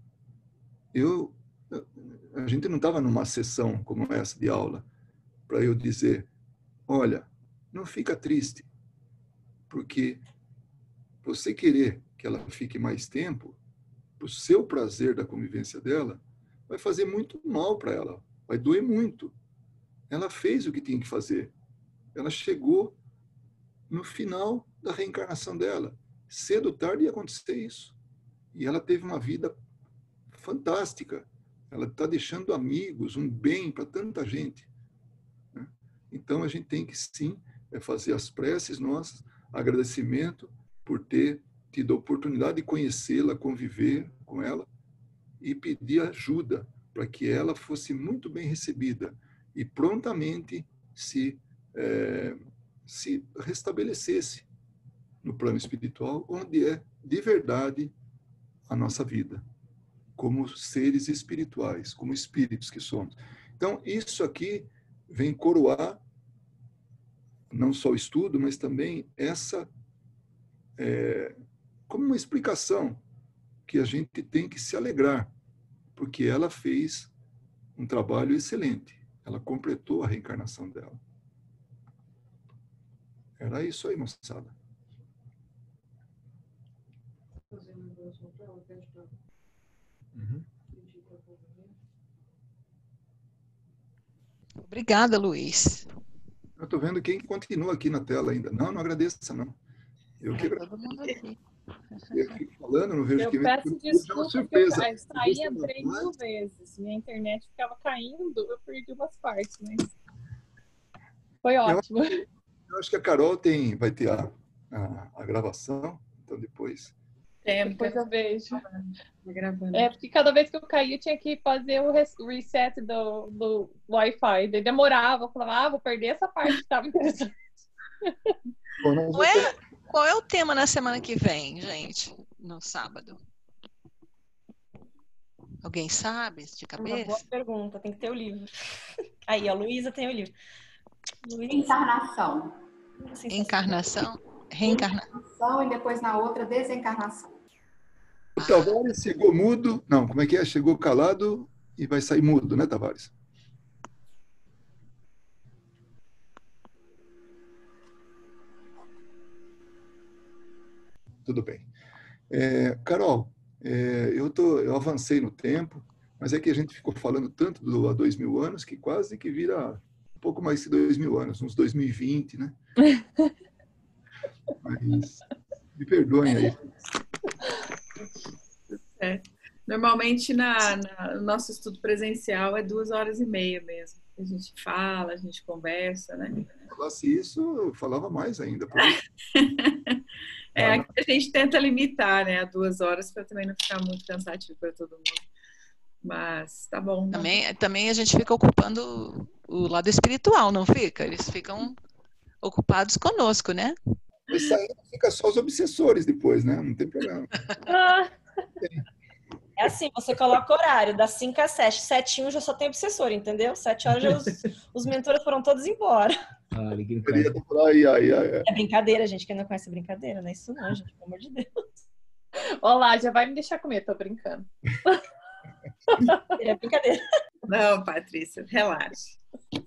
Eu, a gente não estava numa sessão como essa de aula para eu dizer, olha, não fica triste, porque você querer que ela fique mais tempo, o seu prazer da convivência dela, vai fazer muito mal para ela, vai doer muito. Ela fez o que tinha que fazer. Ela chegou no final da reencarnação dela. Cedo ou tarde ia acontecer isso. E ela teve uma vida fantástica. Ela está deixando amigos, um bem para tanta gente. Então, a gente tem que, sim, fazer as preces nossas, agradecimento por ter tido a oportunidade de conhecê-la, conviver com ela e pedir ajuda para que ela fosse muito bem recebida e prontamente se, é, se restabelecesse no plano espiritual, onde é de verdade a nossa vida. como seres espirituais, como espíritos que somos. Então, isso aqui vem coroar não só o estudo, mas também essa, é, como uma explicação que a gente tem que se alegrar, porque ela fez um trabalho excelente. Ela completou a reencarnação dela. Era isso aí, moçada. Uhum. Obrigada, Luiz. Eu estou vendo quem continua aqui na tela ainda. Não, não agradeça, não. Eu que Todo mundo aqui. eu fico falando, não vejo Eu que vem. peço É uma desculpa que eu surpresa. ca- saí e entrei mil vezes. Minha internet ficava caindo, eu perdi umas partes, mas foi ótimo. Eu acho que a Carol tem, vai ter a, a, a gravação, então depois. É, Depois eu vejo. Tá gravando. É, porque cada vez que eu caía, eu tinha que fazer o res- reset do, do Wi-Fi. Daí demorava, eu falava, ah, vou perder essa parte que estava interessante. Bom, nós Qual vamos- é, qual é o tema na semana que vem, gente? No sábado? Alguém sabe de Uma boa cabeça? pergunta, tem que ter o livro. Aí, a Luísa tem o livro. Luísa, Encarnação. sensacional. Encarnação? Reencarnação? Encarnação e depois na outra, desencarnação. O Tavares chegou mudo. Não, como é que é? Chegou calado e vai sair mudo, né, Tavares? Tudo bem. É, Carol, é, eu, tô, eu avancei no tempo, mas é que a gente ficou falando tanto do há dois mil anos que quase que vira um pouco mais que dois mil anos, uns dois mil e vinte, né? Mas me perdoem aí. É. Normalmente na, na- no nosso estudo presencial é duas horas e meia mesmo. A gente fala, a gente conversa, né? Se falasse isso, eu falava mais ainda. Por isso. É, aqui a gente tenta limitar, né, a duas horas para também não ficar muito cansativo para todo mundo. Mas tá bom. Não. Também, também a gente fica ocupando o lado espiritual, não fica? Eles ficam ocupados conosco, né? Mas saindo fica só os obsessores depois, né? Não tem problema. Ah, é assim, você coloca o horário, das cinco às sete. Sete e um já só tem obsessor, entendeu? Sete horas já os, os mentores foram todos embora. Ah, ninguém Queria conhece. falar, ai, ai, ai, ai. É brincadeira, gente. Quem não conhece brincadeira, não é isso não, gente. Pelo amor de Deus. Olá, já vai me deixar comer, tô brincando. É brincadeira. Não, Patrícia, relaxa.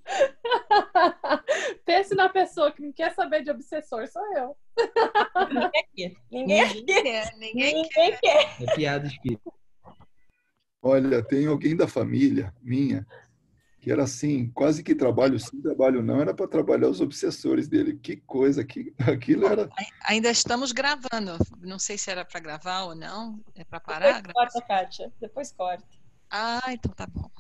Pense na pessoa que não quer saber de obsessor, sou eu. Ninguém aqui. Ninguém aqui. Ninguém quer, ninguém Ninguém quer. É piada espírita. Olha, tem alguém da família minha que era assim, quase que trabalho sim, trabalho não, era para trabalhar os obsessores dele. Que coisa, que, aquilo era... Ainda estamos gravando. Não sei se era para gravar ou não. É para parar? Depois corta, Kátia. Depois corta. Ah, então tá bom.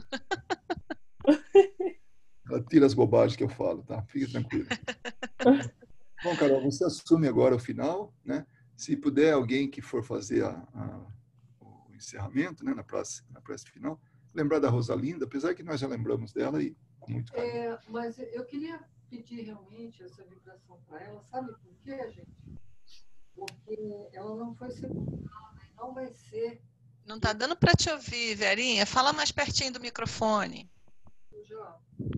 Ela tira as bobagens que eu falo, tá? Fique tranquilo. Bom, Carol, você assume agora o final, né? Se puder alguém que for fazer a, a, o encerramento, né, na prece, na prece final, lembrar da Rosalinda, apesar que nós já lembramos dela e com muito carinho. É, mas eu queria pedir realmente essa vibração para ela, sabe por quê, gente? Porque ela não foi sepultada e não vai ser. Não tá dando para te ouvir, Verinha. Fala mais pertinho do microfone. Já.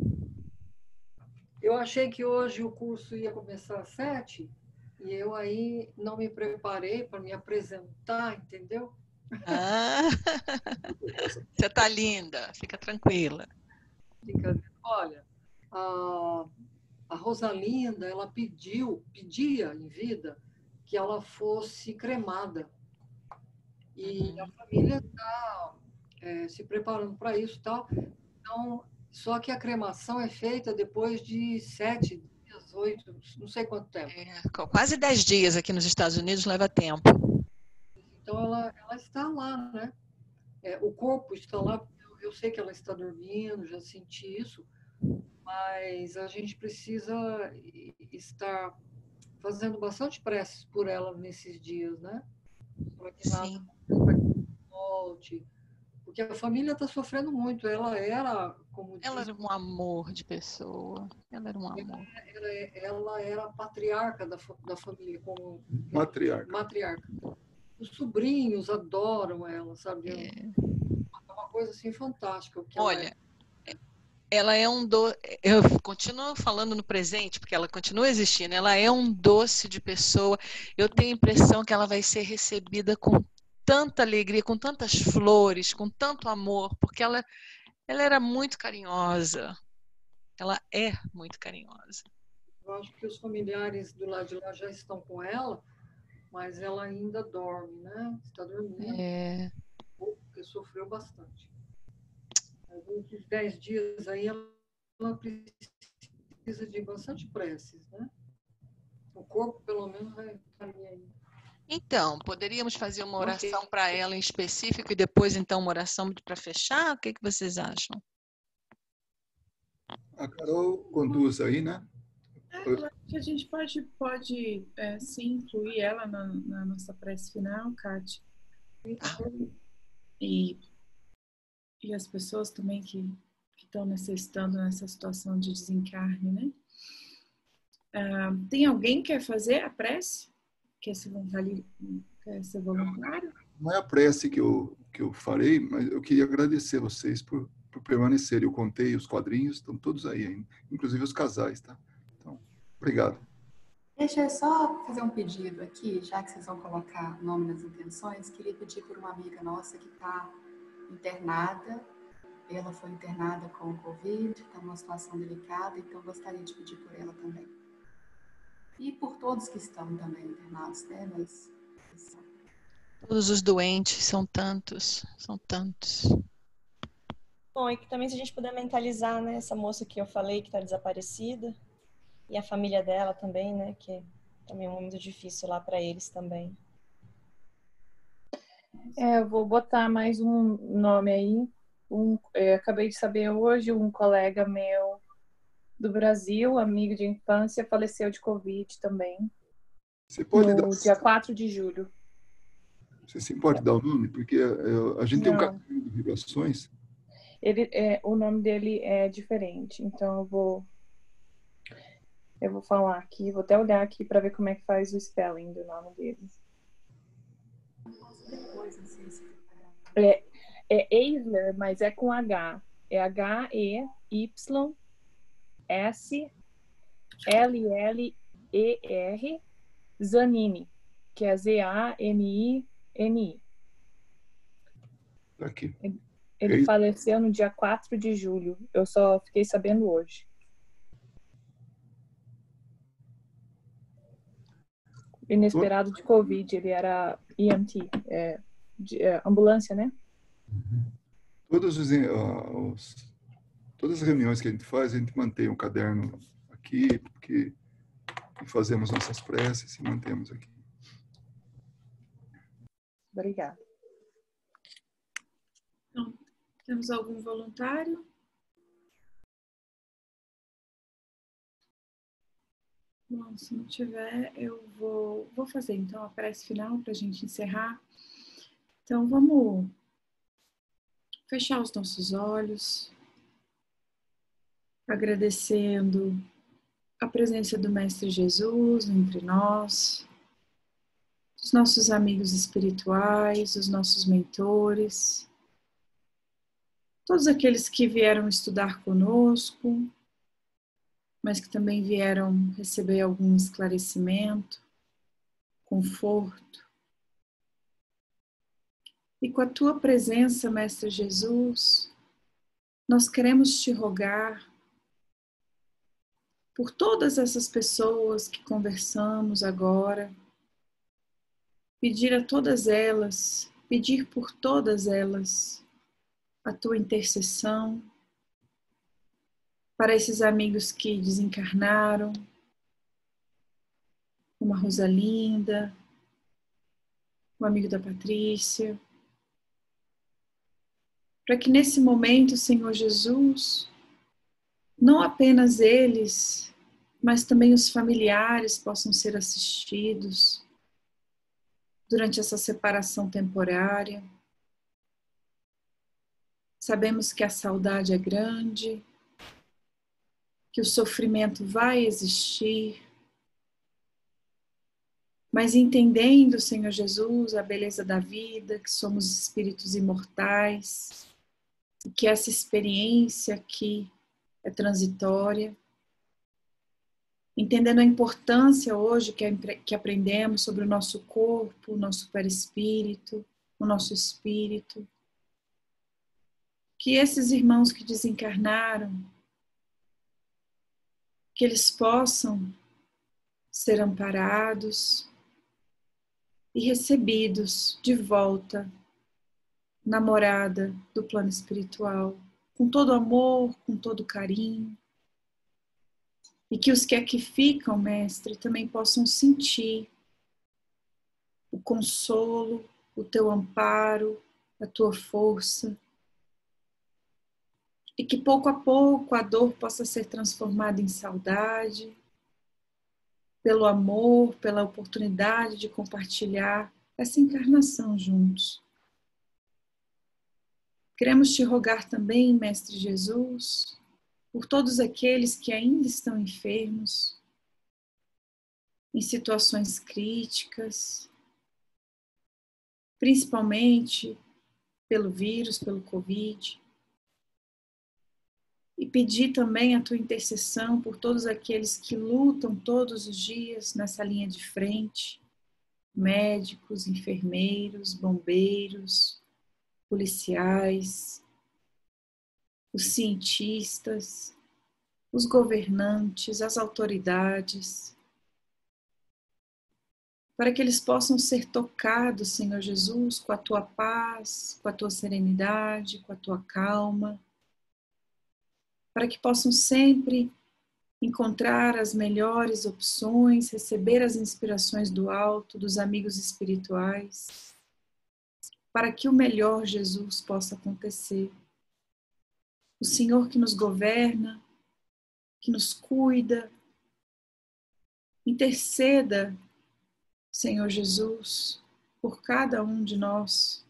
Eu achei que hoje o curso ia começar às sete e eu aí não me preparei para me apresentar, entendeu? Ah, você tá linda. Fica tranquila. Brincadeira. Olha, a, a Rosalinda, ela pediu, pedia em vida que ela fosse cremada. E a família está é, se preparando para isso e tal. Então, só que a cremação é feita depois de sete dias, oito, não sei quanto tempo. É, quase dez dias aqui nos Estados Unidos leva tempo. Então, ela, ela está lá, né? É, o corpo está lá, eu, eu sei que ela está dormindo, já senti isso, mas a gente precisa estar fazendo bastante preces por ela nesses dias, né? Para que nada Sim. volte. Porque a família está sofrendo muito. Ela era, como Ela diz, era um amor de pessoa. Ela era um amor. ela, ela era a patriarca da, fa- da família, como Matriarca. matriarca. Os sobrinhos adoram ela, sabe? É. coisa assim fantástica. O que Olha, ela é. ela é um doce. Eu continuo falando no presente, porque ela continua existindo. Ela é um doce de pessoa. Eu tenho a impressão que ela vai ser recebida com tanta alegria, com tantas flores, com tanto amor, porque ela, ela era muito carinhosa. Ela é muito carinhosa. Eu acho que os familiares do lado de lá já estão com ela, mas ela ainda dorme, né? Está dormindo, É... porque sofreu bastante. Alguns dez dias aí ela precisa de bastante preces, né? O corpo, pelo menos, vai estar aí. Então, poderíamos fazer uma oração para ela em específico e depois, então, uma oração para fechar? O que, que vocês acham? A Carol conduz aí, né? É, eu acho que a gente pode, pode é, sim incluir ela na, na nossa prece final, Kátia. E, e as pessoas também que, que estão necessitando nessa situação de desencarne, né? Ah, tem alguém que quer fazer a prece? Quer ser voluntário? Quer ser voluntário? Não é a prece que eu, que eu farei, mas eu queria agradecer vocês por, por permanecerem. Eu contei os quadrinhos, estão todos aí ainda, inclusive os casais, tá? Então, obrigado. Deixa eu só fazer um pedido aqui, já que vocês vão colocar o nome nas intenções, queria pedir por uma amiga nossa que está internada. Ela foi internada com o Covid, está numa situação delicada, então gostaria de pedir por ela também. E por todos que estão também internados, né? Mas... Todos os doentes, são tantos, são tantos. Bom, e que também se a gente puder mentalizar, né, essa moça que eu falei que está desaparecida e a família dela também, né, que também é um momento difícil lá para eles também. É, eu vou botar mais um nome aí. Um, eu acabei de saber hoje, um colega meu do Brasil, amigo de infância, faleceu de Covid também. Você pode no dar... dia quatro de julho. Você sim pode dar o nome? Porque eu, a gente tem um Não. caderno de vibrações. Ele, é, o nome dele é diferente, então eu vou eu vou falar aqui, vou até olhar aqui para ver como é que faz o spelling do nome dele. É, é Eisler, mas é com H. É H E Y S L L E R Zanini, que é Z A N I N I. Tá aqui. Ele, ele Eis... faleceu no dia quatro de julho. Eu só fiquei sabendo hoje. Inesperado de Covid. Ele era E M T, é, de, é, ambulância, né? Todos os, uh, os, todas as reuniões que a gente faz, a gente mantém um caderno aqui, porque fazemos nossas preces e mantemos aqui. Obrigada. Então, temos algum voluntário? Bom, se não tiver, eu vou, vou fazer então a prece final para a gente encerrar. Então, vamos fechar os nossos olhos, agradecendo a presença do Mestre Jesus entre nós, os nossos amigos espirituais, os nossos mentores, todos aqueles que vieram estudar conosco, mas que também vieram receber algum esclarecimento, conforto. E com a tua presença, Mestre Jesus, nós queremos te rogar por todas essas pessoas que conversamos agora, pedir a todas elas, pedir por todas elas a tua intercessão, para esses amigos que desencarnaram, como a Rosalinda, o amigo da Patrícia, para que nesse momento, Senhor Jesus, não apenas eles, mas também os familiares possam ser assistidos durante essa separação temporária. Sabemos que a saudade é grande, que o sofrimento vai existir, mas entendendo, Senhor Jesus, a beleza da vida, que somos espíritos imortais, e que essa experiência aqui é transitória, entendendo a importância hoje que, que aprendemos sobre o nosso corpo, o nosso perispírito, o nosso espírito, que esses irmãos que desencarnaram, que eles possam ser amparados e recebidos de volta na morada do plano espiritual, com todo amor, com todo carinho, e que os que aqui ficam, mestre, também possam sentir o consolo, o teu amparo, a tua força, e que pouco a pouco a dor possa ser transformada em saudade, pelo amor, pela oportunidade de compartilhar essa encarnação juntos. Queremos te rogar também, Mestre Jesus, por todos aqueles que ainda estão enfermos, em situações críticas, principalmente pelo vírus, pelo Covid, e pedir também a tua intercessão por todos aqueles que lutam todos os dias nessa linha de frente, médicos, enfermeiros, bombeiros, policiais, os cientistas, os governantes, as autoridades, para que eles possam ser tocados, Senhor Jesus, com a tua paz, com a tua serenidade, com a tua calma, para que possam sempre encontrar as melhores opções, receber as inspirações do alto, dos amigos espirituais, para que o melhor, Jesus, possa acontecer. O Senhor que nos governa, que nos cuida, interceda, Senhor Jesus, por cada um de nós,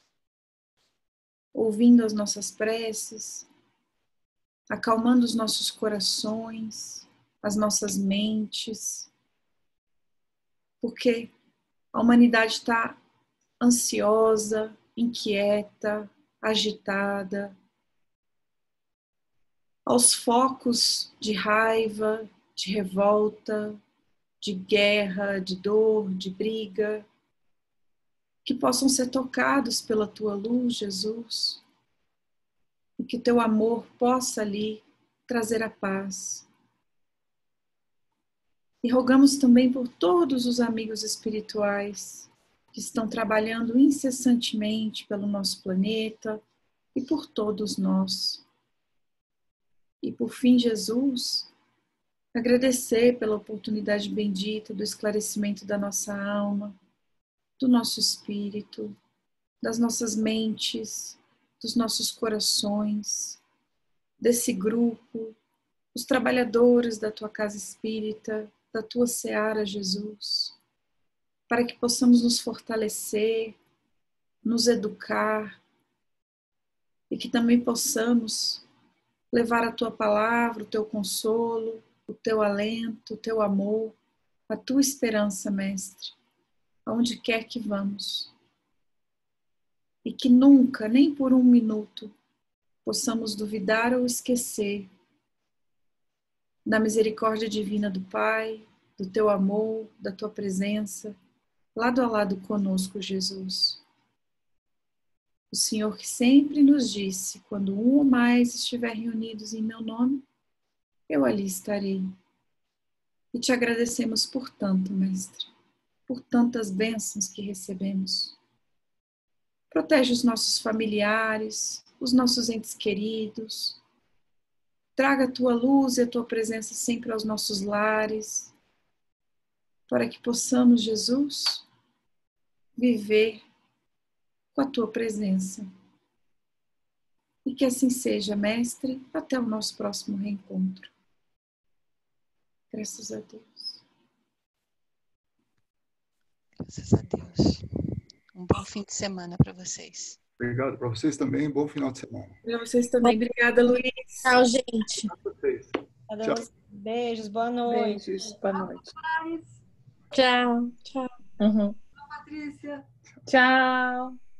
ouvindo as nossas preces, acalmando os nossos corações, as nossas mentes, porque a humanidade está ansiosa, inquieta, agitada, aos focos de raiva, de revolta, de guerra, de dor, de briga, que possam ser tocados pela tua luz, Jesus, e que o teu amor possa ali trazer a paz. E rogamos também por todos os amigos espirituais que estão trabalhando incessantemente pelo nosso planeta e por todos nós. E por fim, Jesus, agradecer pela oportunidade bendita do esclarecimento da nossa alma, do nosso espírito, das nossas mentes, dos nossos corações, desse grupo, os trabalhadores da tua casa espírita, da tua seara, Jesus, para que possamos nos fortalecer, nos educar e que também possamos levar a tua palavra, o teu consolo, o teu alento, o teu amor, a tua esperança, Mestre, aonde quer que vamos. E que nunca, nem por um minuto, possamos duvidar ou esquecer da misericórdia divina do Pai, do teu amor, da tua presença, lado a lado conosco, Jesus. O Senhor que sempre nos disse, quando um ou mais estiver reunidos em meu nome, eu ali estarei. E te agradecemos por tanto, Mestre, por tantas bênçãos que recebemos. Protege os nossos familiares, os nossos entes queridos. Traga a tua luz e a tua presença sempre aos nossos lares, para que possamos, Jesus, viver com a tua presença. E que assim seja, Mestre, até o nosso próximo reencontro. Graças a Deus. Graças a Deus. Um bom fim de semana para vocês. Obrigado para vocês também. Bom final de semana. Para vocês também. Obrigada, Luiz. Tchau, gente. Vocês. Tchau. Beijos, boa noite. Beijos, boa noite. Tchau. Tchau. Uhum. Tchau, Patrícia. Tchau.